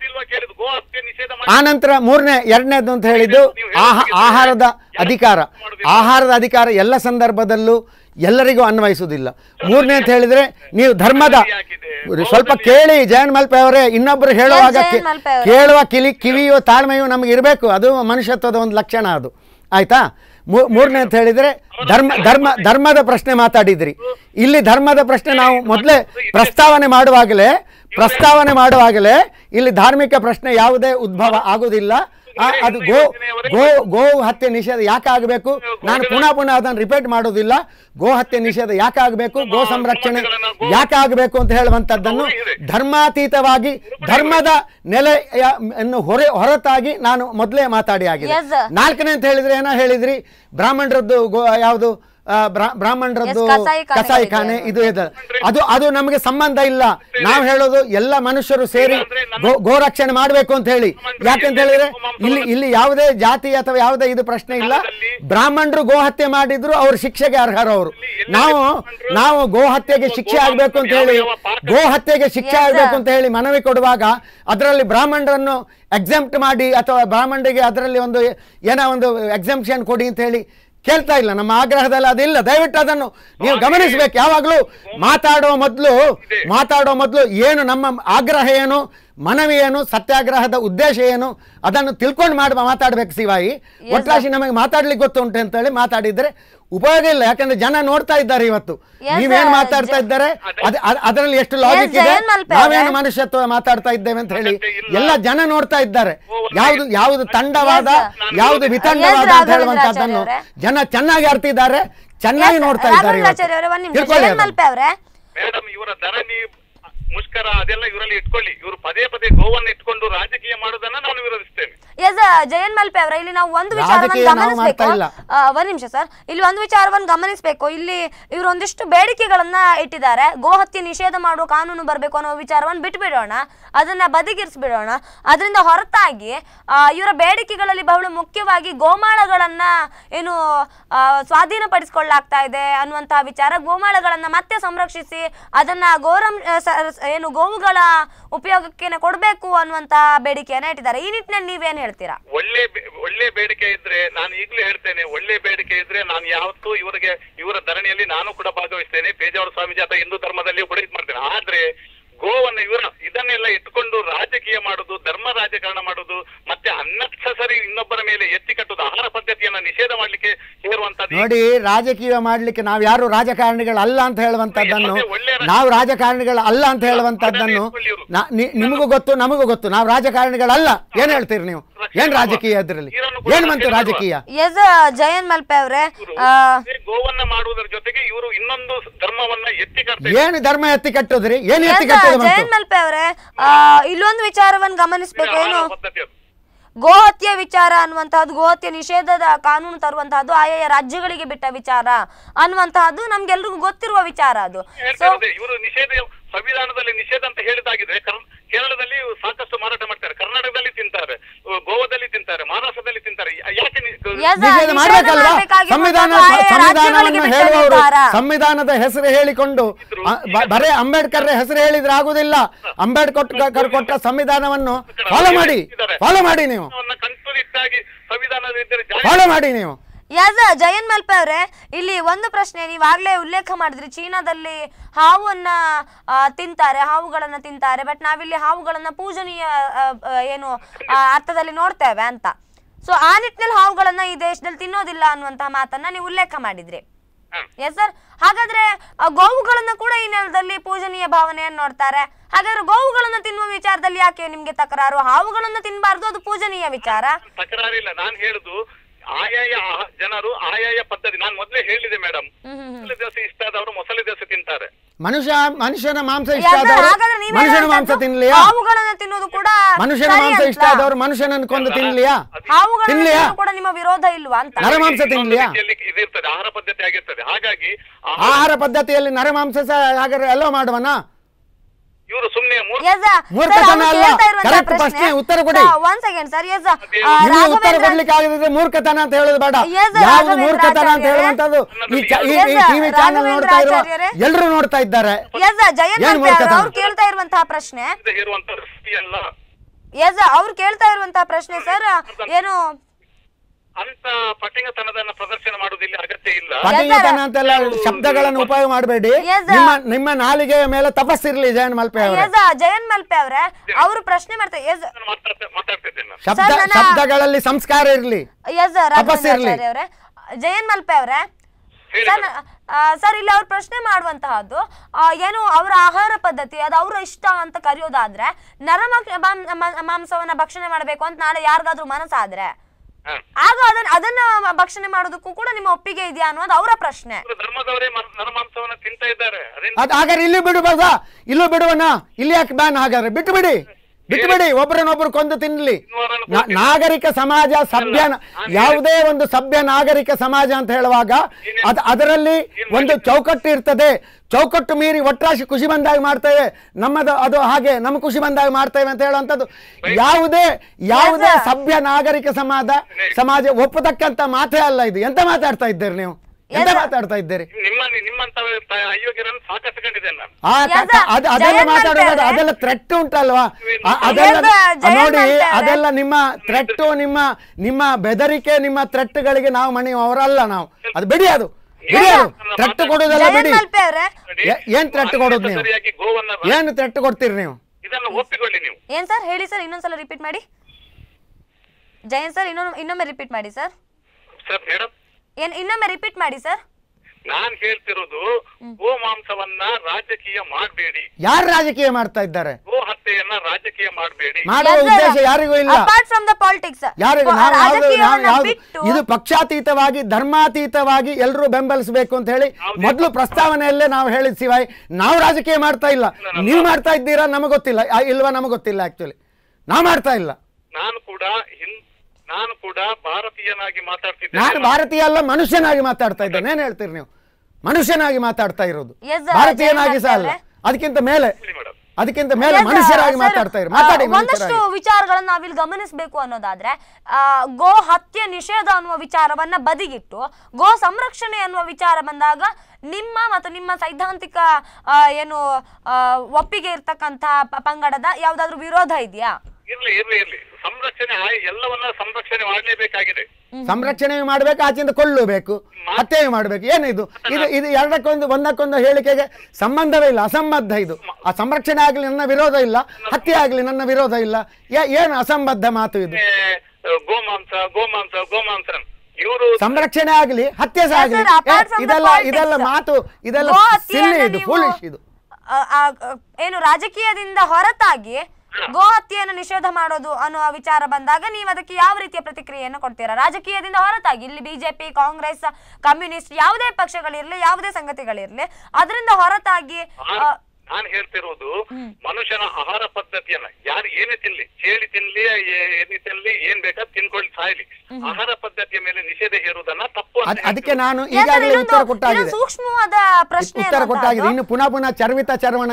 ಆನಂತರ ಮೂರನೇ ಎರಡನೇದು ಅಂತ ಹೇಳಿದ್ದು ಆಹಾರದ ಅಧಿಕಾರ. ಆಹಾರದ ಅಧಿಕಾರ ಎಲ್ಲ ಸಂದರ್ಭದಲ್ಲೂ ಎಲ್ಲರಿಗೂ ಅನ್ವಯಿಸುವುದಿಲ್ಲ. ಮೂರನೇ ಅಂತ ಹೇಳಿದ್ರೆ ನೀವು ಧರ್ಮದ, ಸ್ವಲ್ಪ ಕೇಳಿ ಜಯಂತ್ ಮಲ್ಪೆ ಅವರೇ, ಇನ್ನೊಬ್ಬರು ಹೇಳುವಾಗ ಕೇಳುವ ಕಿಲಿ ಕಿವಿಯೋ ತಾಳ್ಮೆಯೋ ನಮಗೆ ಇರಬೇಕು, ಅದು ಮನುಷ್ಯತ್ವದ ಒಂದು ಲಕ್ಷಣ ಅದು, ಆಯ್ತಾ? ಮೂರನೇ ಅಂತ ಹೇಳಿದ್ರೆ ಧರ್ಮ ಧರ್ಮ ಧರ್ಮದ ಪ್ರಶ್ನೆ ಮಾತಾಡಿದ್ರಿ. ಇಲ್ಲಿ ಧರ್ಮದ ಪ್ರಶ್ನೆ ನಾವು ಮೊದಲೇ ಪ್ರಸ್ತಾವನೆ ಮಾಡುವಾಗಲೇ ಪ್ರಸ್ತಾವನೆ ಮಾಡುವಾಗಲೇ ಇಲ್ಲಿ ಧಾರ್ಮಿಕ ಪ್ರಶ್ನೆ ಯಾವುದೇ ಉದ್ಭವ ಆಗುವುದಿಲ್ಲ. ಅದು ಗೋ ಗೋ ಗೋ ಹತ್ಯೆ ನಿಷೇಧ ಯಾಕೆ ಆಗಬೇಕು, ನಾನು ಪುನಃ ಪುನಃ ಅದನ್ನು ರಿಪೀಟ್ ಮಾಡೋದಿಲ್ಲ. ಗೋ ಹತ್ಯೆ ನಿಷೇಧ ಯಾಕೆ ಆಗಬೇಕು, ಗೋ ಸಂರಕ್ಷಣೆ ಯಾಕೆ ಆಗಬೇಕು ಅಂತ ಹೇಳುವಂಥದ್ದನ್ನು ಧರ್ಮಾತೀತವಾಗಿ ಬ್ರಹ್ಮದ ನೆಲೆಯನ್ನು ಹೊರ ಹೊರತಾಗಿ ನಾನು ಮೊದಲೇ ಮಾತಾಡಿ ಆಗಿದೆ. ನಾಲ್ಕನೇ ಅಂತ ಹೇಳಿದ್ರೆ ಏನೋ ಹೇಳಿದ್ರಿ, ಬ್ರಾಹ್ಮಣರದ್ದು ಗೋ ಯಾವುದು ಬ್ರಾಹ್ಮಣರದ್ದು ಕಸಾಯಿಖಾನೆ ಇದು ಇದೆ, ಅದು ಅದು ನಮಗೆ ಸಂಬಂಧ ಇಲ್ಲ. ನಾವು ಹೇಳೋದು ಎಲ್ಲ ಮನುಷ್ಯರು ಸೇರಿ ಗೋ ಗೋ ರಕ್ಷಣೆ ಮಾಡಬೇಕು ಅಂತ ಹೇಳಿ. ಯಾಕೆಂತ ಹೇಳಿದ್ರೆ ಇಲ್ಲಿ ಇಲ್ಲಿ ಯಾವುದೇ ಜಾತಿ ಅಥವಾ ಯಾವುದೇ ಇದು ಪ್ರಶ್ನೆ ಇಲ್ಲ. ಬ್ರಾಹ್ಮಣರು ಗೋ ಹತ್ಯೆ ಮಾಡಿದ್ರು ಅವ್ರ ಶಿಕ್ಷೆಗೆ ಅರ್ಹರವರು. ನಾವು ನಾವು ಗೋ ಹತ್ಯೆಗೆ ಶಿಕ್ಷೆ ಆಗ್ಬೇಕು ಅಂತ ಹೇಳಿ ಗೋ ಹತ್ಯೆಗೆ ಶಿಕ್ಷೆ ಆಗ್ಬೇಕು ಅಂತ ಹೇಳಿ ಮನವಿ ಕೊಡುವಾಗ ಅದರಲ್ಲಿ ಬ್ರಾಹ್ಮಣರನ್ನು ಎಕ್ಸೆಂಪ್ಟ್ ಮಾಡಿ ಅಥವಾ ಬ್ರಾಹ್ಮಣರಿಗೆ ಅದರಲ್ಲಿ ಒಂದು ಏನೋ ಒಂದು ಎಕ್ಸೆಂಪ್ಷನ್ ಕೊಡಿ ಅಂತ ಹೇಳಿ ಕೇಳ್ತಾ ಇಲ್ಲ. ನಮ್ಮ ಆಗ್ರಹದಲ್ಲಿ ಅದಿಲ್ಲ. ದಯವಿಟ್ಟು ಅದನ್ನು ನೀವು ಗಮನಿಸಬೇಕು. ಯಾವಾಗಲೂ ಮಾತಾಡೋ ಮೊದಲು ಮಾತಾಡೋ ಮೊದಲು ಏನು ನಮ್ಮ ಆಗ್ರಹ ಏನು, ಮನವಿ ಏನು, ಸತ್ಯಾಗ್ರಹದ ಉದ್ದೇಶ ಏನು ಅದನ್ನು ತಿಳ್ಕೊಂಡು ಮಾಡಿ ಮಾತಾಡ್ಬೇಕು. ಶಿವಾಯಿ ಒಟ್ಟಾಶಿ ನಮಗೆ ಮಾತಾಡ್ಲಿಕ್ಕೆ ಗೊತ್ತು ಉಂಟು ಅಂತ ಹೇಳಿ ಮಾತಾಡಿದ್ರೆ ಉಪಯೋಗ ಇಲ್ಲ. ಯಾಕಂದ್ರೆ ಜನ ನೋಡ್ತಾ ಇದ್ದಾರೆ ಇವತ್ತು ನೀವೇನ್ ಮಾತಾಡ್ತಾ ಇದ್ದಾರೆ, ಅದರಲ್ಲಿ ಎಷ್ಟು ಲಾಜಿಕ್ ಇದೆ, ನಾವೇನು ಮನುಷ್ಯತ್ವ ಮಾತಾಡ್ತಾ ಇದ್ದೇವೆ ಅಂತ ಹೇಳಿ ಎಲ್ಲ ಜನ ನೋಡ್ತಾ ಇದ್ದಾರೆ. ಯಾವುದು ಯಾವುದು ತಂಡವಾದ ಯಾವುದು ವಿತಂಡವಾದ ಅಂತ ಹೇಳುವಂತದ್ದನ್ನು ಜನ ಚೆನ್ನಾಗಿ ಅರ್ತಿದ್ದಾರೆ, ಚೆನ್ನಾಗಿ ನೋಡ್ತಾ ಇದ್ದಾರೆ. ಮೇಡಮ್, ಇವರ ಧರಣಿ ಮುಷ್ಕರ ಅದೆಲ್ಲ ಇವರಲ್ಲಿ ಇಟ್ಕೊಳ್ಳಿ. ಇವರು ಪದೇ ಪದೇ ಗೋವನ್ನು ಇಟ್ಕೊಂಡು ರಾಜಕೀಯ ಮಾಡೋದನ್ನ ನಾನು ವಿರೋಧಿಸ್ತೇನೆ. ಎಸ್ ಜಯಂತ್ ಮಲ್ಪೆ ಅವರ, ಇಲ್ಲಿ ನಾವು ಒಂದು ವಿಚಾರವನ್ನು ಗಮನಿಸಬೇಕು. ಒಂದ್ ನಿಮಿಷ ಸರ್, ಇಲ್ಲಿ ಒಂದು ವಿಚಾರವನ್ನು ಗಮನಿಸಬೇಕು. ಇಲ್ಲಿ ಇವರು ಒಂದಿಷ್ಟು ಬೇಡಿಕೆಗಳನ್ನ ಇಟ್ಟಿದ್ದಾರೆ. ಗೋಹತ್ಯೆ ನಿಷೇಧ ಮಾಡುವ ಕಾನೂನು ಬರಬೇಕು ಅನ್ನೋ ವಿಚಾರವನ್ನು ಬಿಟ್ಬಿಡೋಣ, ಅದನ್ನ ಬದಿಗಿರಿಸ್ಬಿಡೋಣ. ಅದರಿಂದ ಹೊರತಾಗಿ ಇವರ ಬೇಡಿಕೆಗಳಲ್ಲಿ ಬಹಳ ಮುಖ್ಯವಾಗಿ ಗೋಮಾಳಗಳನ್ನ ಏನು ಸ್ವಾಧೀನಪಡಿಸಿಕೊಳ್ಳಲಾಗ್ತಾ ಇದೆ ಅನ್ನುವಂತಹ ವಿಚಾರ. ಗೋಮಾಳಗಳನ್ನ ಮತ್ತೆ ಸಂರಕ್ಷಿಸಿ ಅದನ್ನ ಗೋರಂ ಏನು ಗೋವುಗಳ ಉಪಯೋಗಕ್ಕೆ ಕೊಡಬೇಕು ಅನ್ನುವಂತಹ ಬೇಡಿಕೆಯನ್ನ ಇಟ್ಟಿದ್ದಾರೆ. ಈ ನಿಟ್ಟಿನಲ್ಲಿ ನೀವೇನ್ ಹೇಳ್ತೀರಾ? ಒಳ್ಳೆ ಒಳ್ಳೆ ಬೇಡಿಕೆ ಇದ್ರೆ, ನಾನು ಈಗಲೂ ಹೇಳ್ತೇನೆ, ಒಳ್ಳೆ ಬೇಡಿಕೆ ಇದ್ರೆ ನಾನು ಯಾವತ್ತೂ ಇವರಿಗೆ ಇವರ ಧರಣಿಯಲ್ಲಿ ನಾನು ಕೂಡ ಭಾಗವಹಿಸ್ತೇನೆ. ಪೇಜಾವರ ಸ್ವಾಮೀಜಿ ಅಥವಾ ಹಿಂದೂ ಧರ್ಮದಲ್ಲಿ ಕೂಡ ಇದು ಮಾಡ್ತೇನೆ. ಆದ್ರೆ ಗೋವನ್ನು ಇವರ ಇದನ್ನೆಲ್ಲ ಇಟ್ಕೊಂಡು ರಾಜಕೀಯ ಮಾಡುದು, ಧರ್ಮ ರಾಜಕಾರಣ ಮಾಡುದು, ಮತ್ತೆ ಅನಕ್ಷ ಸರಾಸರಿ ಇನ್ನೊಬ್ಬರ ಮೇಲೆ ಎತ್ತಿ ಕಟ್ಟುವುದು ಆಹಾರ ಪದ್ಧತಿಯನ್ನ ನಿಷೇಧ ಮಾಡ್ಲಿಕ್ಕೆ ಹೇರುವಂತದ್ದು. ನೋಡಿ, ರಾಜಕೀಯ ಮಾಡ್ಲಿಕ್ಕೆ ನಾವು ಯಾರು ರಾಜಕಾರಣಿಗಳು ಅಲ್ಲ ಅಂತ ಹೇಳುವಂತದ್ದನ್ನು ನಾವು ರಾಜಕಾರಣಿಗಳು ಅಲ್ಲ ಅಂತ ಹೇಳುವಂತದ್ದನ್ನು ನಿಮಗೂ ಗೊತ್ತು ನಮಗೂ ಗೊತ್ತು. ನಾವು ರಾಜಕಾರಣಿಗಳಲ್ಲ. ಏನ್ ಹೇಳ್ತೀರಿ ನೀವು? ಏನ್ ರಾಜಕೀಯ ಅದ್ರಲ್ಲಿ ಏನ್ ಬಂತು ರಾಜಕೀಯ? ಎಸ್ ಜಯನ್ ಮಲ್ಪೆ ಅವರೇ, ಗೋವನ್ನ ಮಾಡುವುದರ ಜೊತೆಗೆ ಇವರು ಇನ್ನೊಂದು ಧರ್ಮವನ್ನ ಎತ್ತಿ ಕಟ್ತಾರೆ. ಏನು ಧರ್ಮ ಎತ್ತಿ ಕಟ್ಟೋದ್ರಿ? ಏನ್ ಎತ್ತಿ ಕಟ್ಟೋದು? ಜಯನ್ ಮಲ್ಪೆ ಅವರೇ, ಇಲ್ಲೊಂದು ವಿಚಾರವನ್ನು ಗಮನಿಸಬೇಕು. ಏನು ಗೋಹತ್ಯೆ ವಿಚಾರ ಅನ್ನುವಂತಹದ್ದು, ಗೋಹತ್ಯೆ ನಿಷೇಧದ ಕಾನೂನು ತರುವಂತಹದ್ದು ಆಯಾ ರಾಜ್ಯಗಳಿಗೆ ಬಿಟ್ಟ ವಿಚಾರ ಅನ್ನುವಂತಹದ್ದು ನಮ್ಗೆಲ್ರಿಗೂ ಗೊತ್ತಿರುವ ವಿಚಾರ. ಅದು ಇವರು ನಿಷೇಧ ಸಂವಿಧಾನದಲ್ಲಿ ನಿಷೇಧ ಅಂತ ಹೇಳಿದಾಗಿದೆ. ಕೇರಳದಲ್ಲಿ ಸಾಕಷ್ಟು ಮಾರಾಟ ಮಾಡ್ತಾರೆ, ಕರ್ನಾಟಕದಲ್ಲಿ ತಿಂತಾರೆ, ಗೋವಾದಲ್ಲಿ ತಿಂತಾರೆ, ಮಹಾರಾಷ್ಟ್ರದಲ್ಲಿ ತಿಂತಾರೆ. ಯಾಕೆ ನಿಷೇಧ ಮಾಡ್ಬೇಕಲ್ವಾ? ಸಂವಿಧಾನ ಸಂವಿಧಾನವನ್ನು ಹೇಳುವವರು ಸಂವಿಧಾನದ ಹೆಸರು ಹೇಳಿಕೊಂಡು ಬರೇ ಅಂಬೇಡ್ಕರ್ ಹೆಸರು ಹೇಳಿದ್ರೆ ಆಗುದಿಲ್ಲ. ಅಂಬೇಡ್ಕರ್ ಕೊಟ್ಟ ಸಂವಿಧಾನವನ್ನು ಫಾಲೋ ಮಾಡಿ ಫಾಲೋ ಮಾಡಿ ನೀವು ಫಾಲೋ ಮಾಡಿ ನೀವು ಯಾಸ ಜಯನ್ ಮಲ್ಪೆ ಅವರೇ, ಇಲ್ಲಿ ಒಂದು ಪ್ರಶ್ನೆ ನೀವಾಗ್ಲೇ ಉಲ್ಲೇಖ ಮಾಡಿದ್ರಿ, ಚೀನಾದಲ್ಲಿ ಹಾವನ್ನ ತಿಂತಾರೆ, ಹಾವುಗಳನ್ನ ತಿಂತಾರೆ, ಬಟ್ ನಾವಿಲ್ಲಿ ಹಾವುಗಳನ್ನ ಪೂಜನೀಯ ಏನು ಅರ್ಥದಲ್ಲಿ ನೋಡ್ತೇವೆ ಅಂತ. ಸೊ ಆ ನಿಟ್ಟಿನಲ್ಲಿ ಹಾವುಗಳನ್ನ ಈ ದೇಶದಲ್ಲಿ ತಿನ್ನೋದಿಲ್ಲ ಅನ್ನುವಂತಹ ಮಾತನ್ನ ನೀವು ಉಲ್ಲೇಖ ಮಾಡಿದ್ರಿ. ಎಸ್ ಸರ್, ಹಾಗಾದ್ರೆ ಗೋವುಗಳನ್ನ ಕೂಡ ಈ ನೆಲದಲ್ಲಿ ಪೂಜನೀಯ ಭಾವನೆಯನ್ನು ನೋಡ್ತಾರೆ. ಹಾಗಾದ್ರೆ ಗೋವುಗಳನ್ನ ತಿನ್ನುವ ವಿಚಾರದಲ್ಲಿ ಯಾಕೆ ನಿಮ್ಗೆ ತಕರಾರು? ಹಾವುಗಳನ್ನ ತಿನ್ಬಾರ್ದು, ಅದು ಪೂಜನೀಯ ವಿಚಾರ. ತಕರಾರಿಲ್ಲ, ನಾನು ಹೇಳುದು ಆಯಾಯ ಜನರು ಆಯಾಯ ಪದ್ಧತಿ. ನಾನು ಮೊದಲೇ ಹೇಳಿದೆ ಮೇಡಮ್, ಮೊಸಳೆ ದೋಸೆ ಇಷ್ಟ ಆದವರು ಮೊಸಳೆ ದೋಸೆ ತಿಂತಾರೆ. ಮನುಷ್ಯ ಮನುಷ್ಯನ ಮಾಂಸ ಇಷ್ಟ ಆದವರು ಮನುಷ್ಯನ ಮಾಂಸ ತಿನ್ಲಿಯಾ? ಹಾವುಗಳನ್ನ ತಿನ್ನೋದು ಕೂಡ ಮನುಷ್ಯನ ಮಾಂಸ ಇಷ್ಟ ಆದವರು ಮನುಷ್ಯನನ್ನು ಕೊಂದು ತಿನ್ಲಿಯಾ? ಹಾವುಗಳನ್ನ ಕೂಡ ನಿಮ್ಮ ವಿರೋಧ ಇಲ್ವಾ ಅಂತ? ನರಮಾಂಸ ತಿನ್ಲಿಯಾ? ಇದಿರ್ತದೆ, ಆಹಾರ ಪದ್ಧತಿ ಆಗಿರ್ತದೆ. ಹಾಗಾಗಿ ಆಹಾರ ಪದ್ಧತಿಯಲ್ಲಿ ನರಮಾಂಸ ಸಹ ಹಾಗಾದ್ರೆ ಎಲ್ಲೋ ಮಾಡುವನ? ಇವರು ಸುಮ್ಮನೆ ಮೂರ್ಖತನ ಅಲ್ಲ, ಕರೆಕ್ಟ್ ಪ್ರಶ್ನೆ ಉತ್ತರ ಕೊಡಿ. One second sir. ಎಸ್ ನಿಮಗೆ ಉತ್ತರ ಕೊಡ್ಲಿಕ್ಕೆ ಆಗಿದ್ರೆ ಮೂರ್ಖತನ ಅಂತ ಹೇಳೋದು ಬೇಡ. ಯಾವ್ದು ಮೂರ್ಖತನ ಅಂತ ಹೇಳುವಂತದ್ದು ಈ ಟಿವಿ ಚಾನೆಲ್ ನೋಡ್ತಾ ಇರುವ ಎಲ್ಲರೂ ನೋಡ್ತಾ ಇದ್ದಾರೆ. ಜಯನ್ ಅವ್ರು ಕೇಳ್ತಾ ಇರುವಂತಹ ಪ್ರಶ್ನೆ ಎಸ್ ಅವ್ರು ಕೇಳ್ತಾ ಇರುವಂತಹ ಪ್ರಶ್ನೆ ಸರ್, ಏನು ಅಂತ ಪಟಿಂಗತನದನ್ನ ಪ್ರದರ್ಶನ ಮಾಡುವುದಿಲ್ಲ, ಅಗತ್ಯ ಇಲ್ಲ. ಪಟಿಂಗತನ ಅಂತೆಲ್ಲ ಶಬ್ದಗಳನ್ನು ಉಪಯೋಗ ಮಾಡಬೇಡಿ. ನಿಮ್ಮ ನಿಮ್ಮ ನಾಲಿಗೆಯ ಮೇಲೆ ತಪಸ್ಸಿರ್ಲಿ ಜಯನ್ ಮಲ್ಪೆ ಅವರೇ. ಜಯನ್ ಮಲ್ಪೆ ಅವರೇ, ಅವರು ಪ್ರಶ್ನೆ ಮಾಡ್ತಾರೆ. ಶಬ್ದ ಶಬ್ದಗಳಲ್ಲಿ ಸಂಸ್ಕಾರ ಇರ್ಲಿ, ತಪಸ್ಸಿರ್ಲಿ. ಜಯನ್ ಮಲ್ಪೆ ಅವರೇ, ಸರ್ ಇಲ್ಲಿ ಅವ್ರು ಪ್ರಶ್ನೆ ಮಾಡುವಂತಹದ್ದು ಏನು, ಅವರ ಆಹಾರ ಪದ್ಧತಿ ಅದು ಅವರ ಇಷ್ಟ ಅಂತ ಕರೆಯೋದಾದ್ರೆ, ನರ ಮಾಂಸವನ್ನ ಭಕ್ಷಣೆ ಮಾಡಬೇಕು ಅಂತ ನಾಳೆ ಯಾರಿಗಾದ್ರೂ ಮನಸ್ಸಾದ್ರೆ ಆಗ ಅದನ್ನ ಅದನ್ನ ಭಕ್ಷಣೆ ಮಾಡೋದಕ್ಕೂ ಕೂಡ ನಿಮ್ಮ ಒಪ್ಪಿಗೆ ಇದೆಯಾ ಅನ್ನೋದು ಅವರ ಪ್ರಶ್ನೆ. ಹಾಗಾದ್ರೆ ಇಲ್ಲಿ ಬಿಡಬಹುದಾ? ಇಲ್ಲೂ ಬಿಡುವನ? ಇಲ್ಲಿ ಯಾಕೆ ಬ್ಯಾನ್? ಹಾಗಾದ್ರೆ ಬಿಟ್ಟು ಬಿಡಿ ಬಿಟ್ಟು ಬಿಡಿ ಒಬ್ಬರನ್ನೊಬ್ರು ಕೊಂದು ತಿನ್ಲಿ. ನಾಗರಿಕ ಸಮಾಜ, ಸಭ್ಯ, ಯಾವುದೇ ಒಂದು ಸಭ್ಯ ನಾಗರಿಕ ಸಮಾಜ ಅಂತ ಹೇಳುವಾಗ ಅದ್ ಅದರಲ್ಲಿ ಒಂದು ಚೌಕಟ್ಟು ಇರ್ತದೆ. ಚೌಕಟ್ಟು ಮೀರಿ ಒಟ್ರಾಶಿ ಖುಷಿ ಬಂದಾಗ ಮಾಡ್ತೇವೆ, ನಮ್ಮದು ಅದು ಹಾಗೆ ನಮ್ಮ ಖುಷಿ ಬಂದಾಗ ಮಾಡ್ತೇವೆ ಅಂತ ಹೇಳುವಂಥದ್ದು ಯಾವುದೇ ಯಾವುದೇ ಸಭ್ಯ ನಾಗರಿಕ ಸಮಾಜ ಸಮಾಜ ಒಪ್ಪತಕ್ಕಂತ ಮಾತೇ ಅಲ್ಲ ಇದು. ಎಂತ ಮಾತಾಡ್ತಾ ಇದ್ದೀರಿ ನೀವು? ಎಂತ ಮಾತಾಡ್ತಾ ಇದ್ದೀರಿ? ಅದೆಲ್ಲ ಮಾತಾಡೋದು ಅದೆಲ್ಲ ಥ್ರೆಟ್ ಉಂಟಲ್ವಾ? ಅದೆಲ್ಲ ನೋಡಿ, ಅದೆಲ್ಲ ನಿಮ್ಮ ಥ್ರೆಟ್, ನಿಮ್ಮ ನಿಮ್ಮ ಬೆದರಿಕೆ, ನಿಮ್ಮ ಥ್ರೆಟ್ಗಳಿಗೆ ನಾವು ಮಣಿಯವರಲ್ಲ ನಾವು. ಅದು ಬಿಡಿ, ಅದು ಬಿಡಿ, ಅದು ಥ್ರೆಟ್ ಕೊಡೋದೆಲ್ಲ ಬಿಡಿ. ಏನ್ ಥ್ರೆಟ್ ಕೊಡೋದು ನೀವು? ಏನು ಥ್ರೆಟ್ ಕೊಡ್ತೀರಿ ನೀವು? ಏನ್ ಸರ್ ಹೇಳಿ ಸರ್, ಇನ್ನೊಂದ್ಸಲ ರಿಪೀಟ್ ಮಾಡಿ. ಜಯನ್ ಸರ್ ಇನ್ನೊಮ್ಮೆ ಇನ್ನೊಮ್ಮೆ ರಿಪೀಟ್ ಮಾಡಿ ಸರ್. ಏನ್ ಇನ್ನೊಮ್ಮೆ ರಿಪೀಟ್ ಮಾಡಿ ಸರ್. ನಾನ್ ಹೇಳ್ತಿರೋದು ಗೋ ಮಾಂಸವನ್ನ ರಾಜಕೀಯ ಮಾಡಬೇಡಿ. ಯಾರು ರಾಜಕೀಯ ಮಾಡ್ತಾ ಇದ್ದಾರೆ? ಗೋ ಹತ್ಯೆಯನ್ನ ರಾಜಕೀಯ ಮಾಡಬೇಡಿ. ಮಾಡುವ ಉದ್ದೇಶ ಯಾರಿಗೂ ಇಲ್ಲ. ಅಪಾರ್ಟ್ ಫ್ರಮ್ ದ ಪಾಲಿಟಿಕ್ಸ್ ಯಾರಿಗೂ ಇದು ಪಕ್ಷಾತೀತವಾಗಿ ಧರ್ಮಾತೀತವಾಗಿ ಎಲ್ಲರೂ ಬೆಂಬಲಿಸಬೇಕು ಅಂತ ಹೇಳಿ ಮೊದಲು ಪ್ರಸ್ತಾವನೆಯಲ್ಲೇ ನಾವು ಹೇಳಿದ್ ಶಿವಾಯ್, ನಾವು ರಾಜಕೀಯ ಮಾಡ್ತಾ ಇಲ್ಲ. ನೀವು ಮಾಡ್ತಾ ಇದ್ದೀರಾ ನಮಗೆ ಗೊತ್ತಿಲ್ಲ, ಇಲ್ವಾ ನಮಗೆ ಗೊತ್ತಿಲ್ಲ. ಆಕ್ಚುಲಿ ನಾವು ಮಾಡ್ತಾ ಇಲ್ಲ. ನಾನು ಕೂಡ ನಾನು ಕೂಡ ಭಾರತೀಯನಾಗಿ ಮಾತಾಡ್ತಿದ್ದೆ. ನಾನು ಭಾರತೀಯ ಅಲ್ಲ, ಮನುಷ್ಯನಾಗಿ ಮಾತಾಡ್ತಾ ಇದ್ದೇನೆ. ಏನ್ ಹೇಳ್ತೀರಿ ನೀವು? ಮನುಷ್ಯನಾಗಿ ಮಾತಾಡ್ತಾ ಇರೋದು, ಭಾರತೀಯನಾಗಿ ಸಹ ಅಲ್ಲ, ಅದಕ್ಕಿಂತ ಮೇಲೆ ಅದಕ್ಕಿಂತ ಮೇಲೆ ಮನುಷ್ಯರಾಗಿ ಮಾತಾಡ್ತಾ ಇರೋ ಮಾತಾಡಿ. ಒಂದಷ್ಟು ವಿಚಾರಗಳನ್ನ ನಾವಿಲ್ಲಿ ಗಮನಿಸಬೇಕು ಅನ್ನೋದಾದ್ರೆ, ಗೋ ಹತ್ಯೆ ನಿಷೇಧ ಅನ್ನುವ ವಿಚಾರವನ್ನ ಬದಿಗಿಟ್ಟು ಗೋ ಸಂರಕ್ಷಣೆ ಅನ್ನುವ ವಿಚಾರ ಬಂದಾಗ ನಿಮ್ಮ ಮತ್ತು ನಿಮ್ಮ ಸೈದ್ಧಾಂತಿಕ ಏನು ಒಪ್ಪಿಗೆ ಇರ್ತಕ್ಕಂತ ಪಂಗಡದ ಯಾವ್ದಾದ್ರು ವಿರೋಧ ಇದೆಯಾ? ಇರ್ಲಿ ಇರ್ಲಿ ಇರ್ಲಿ ಸಂರಕ್ಷಣೆ ಎಲ್ಲವನ್ನ ಸಂರಕ್ಷಣೆ ಮಾಡಲೇಬೇಕಾಗಿದೆ. ಸಂರಕ್ಷಣೆ ಮಾಡ್ಬೇಕು, ಆಚೆಯಿಂದ ಕೊಳ್ಳಬೇಕು, ಹತ್ಯೆ ಮಾಡ್ಬೇಕು. ಏನಿದು? ಇದು ಇದು ಎರಡಕ್ಕೊಂದು ಒಂದಕ್ಕೊಂದು ಹೇಳಿಕೆಗೆ ಸಂಬಂಧವೇ ಇಲ್ಲ, ಅಸಂಬದ್ಧ ಇದು. ಆ ಸಂರಕ್ಷಣೆ ಆಗ್ಲಿ ನನ್ನ ವಿರೋಧ ಇಲ್ಲ, ಹತ್ಯೆ ಆಗ್ಲಿ ನನ್ನ ವಿರೋಧ ಇಲ್ಲ. ಏನು ಅಸಂಬದ್ಧ ಮಾತು ಇದು? ಗೋಮಾಂಸ ಗೋಮಾಂಸ ಗೋಮಾಂಸ ಇವರು ಸಂರಕ್ಷಣೆ ಆಗಲಿ ಹತ್ಯೆ ಸಹ ಆಗಲಿ ಇದೆಲ್ಲ ಇದೆಲ್ಲ ಮಾತು ಇದೆಲ್ಲ ಸಿಲ್ಲಿ ಇದು ಫೂಲಿಶ್ ಇದು ಏನು ರಾಜಕೀಯದಿಂದ ಹೊರತಾಗಿ ಗೋ ಹತ್ಯೆಯನ್ನು ನಿಷೇಧ ಮಾಡೋದು ಅನ್ನುವ ವಿಚಾರ ಬಂದಾಗ ನೀವು ಅದಕ್ಕೆ ಯಾವ ರೀತಿಯ ಪ್ರತಿಕ್ರಿಯೆಯನ್ನು ಕೊಡ್ತೀರಾ? ರಾಜಕೀಯದಿಂದ ಹೊರತಾಗಿ ಇಲ್ಲಿ ಬಿಜೆಪಿ, ಕಾಂಗ್ರೆಸ್, ಕಮ್ಯುನಿಸ್ಟ್ ಯಾವುದೇ ಪಕ್ಷಗಳಿರ್ಲಿ, ಯಾವುದೇ ಸಂಗತಿಗಳಿರ್ಲಿ, ಅದರಿಂದ ಹೊರತಾಗಿ ನಾನು ಹೇಳ್ತಿರೋದು ಮನುಷ್ಯನ ಆಹಾರ ಪದ್ಧತಿಯನ್ನ ಯಾರು ಏನೇ ತಿನ್ಲಿ, ಚೇಳಿ ತಿನ್ಲಿ, ಏನೇ ತಿನ್ಲಿ, ಏನ್ ಬೇಕಾದ್ ತಿನ್ಕೊಳ್ಳಿ ಸಾಯ್ಲಿ, ಆಹಾರ ಪದ್ಧತಿಯ ಮೇಲೆ ನಿಷೇಧ ಹೇರುವುದನ್ನ ತಪ್ಪು. ಅದಕ್ಕೆ ನಾನು ಈಗಾಗಲೇ ಉತ್ತರ ಕೊಟ್ಟಾಗಿದೆ, ಸೂಕ್ಷ್ಮವಾದ ಪ್ರಶ್ನೆ ಉತ್ತರ ಕೊಟ್ಟಾಗಿದೆ. ಇನ್ನು ಪುನಃ ಪುನಃ ಚರ್ವಿತ ಚರ್ವಣ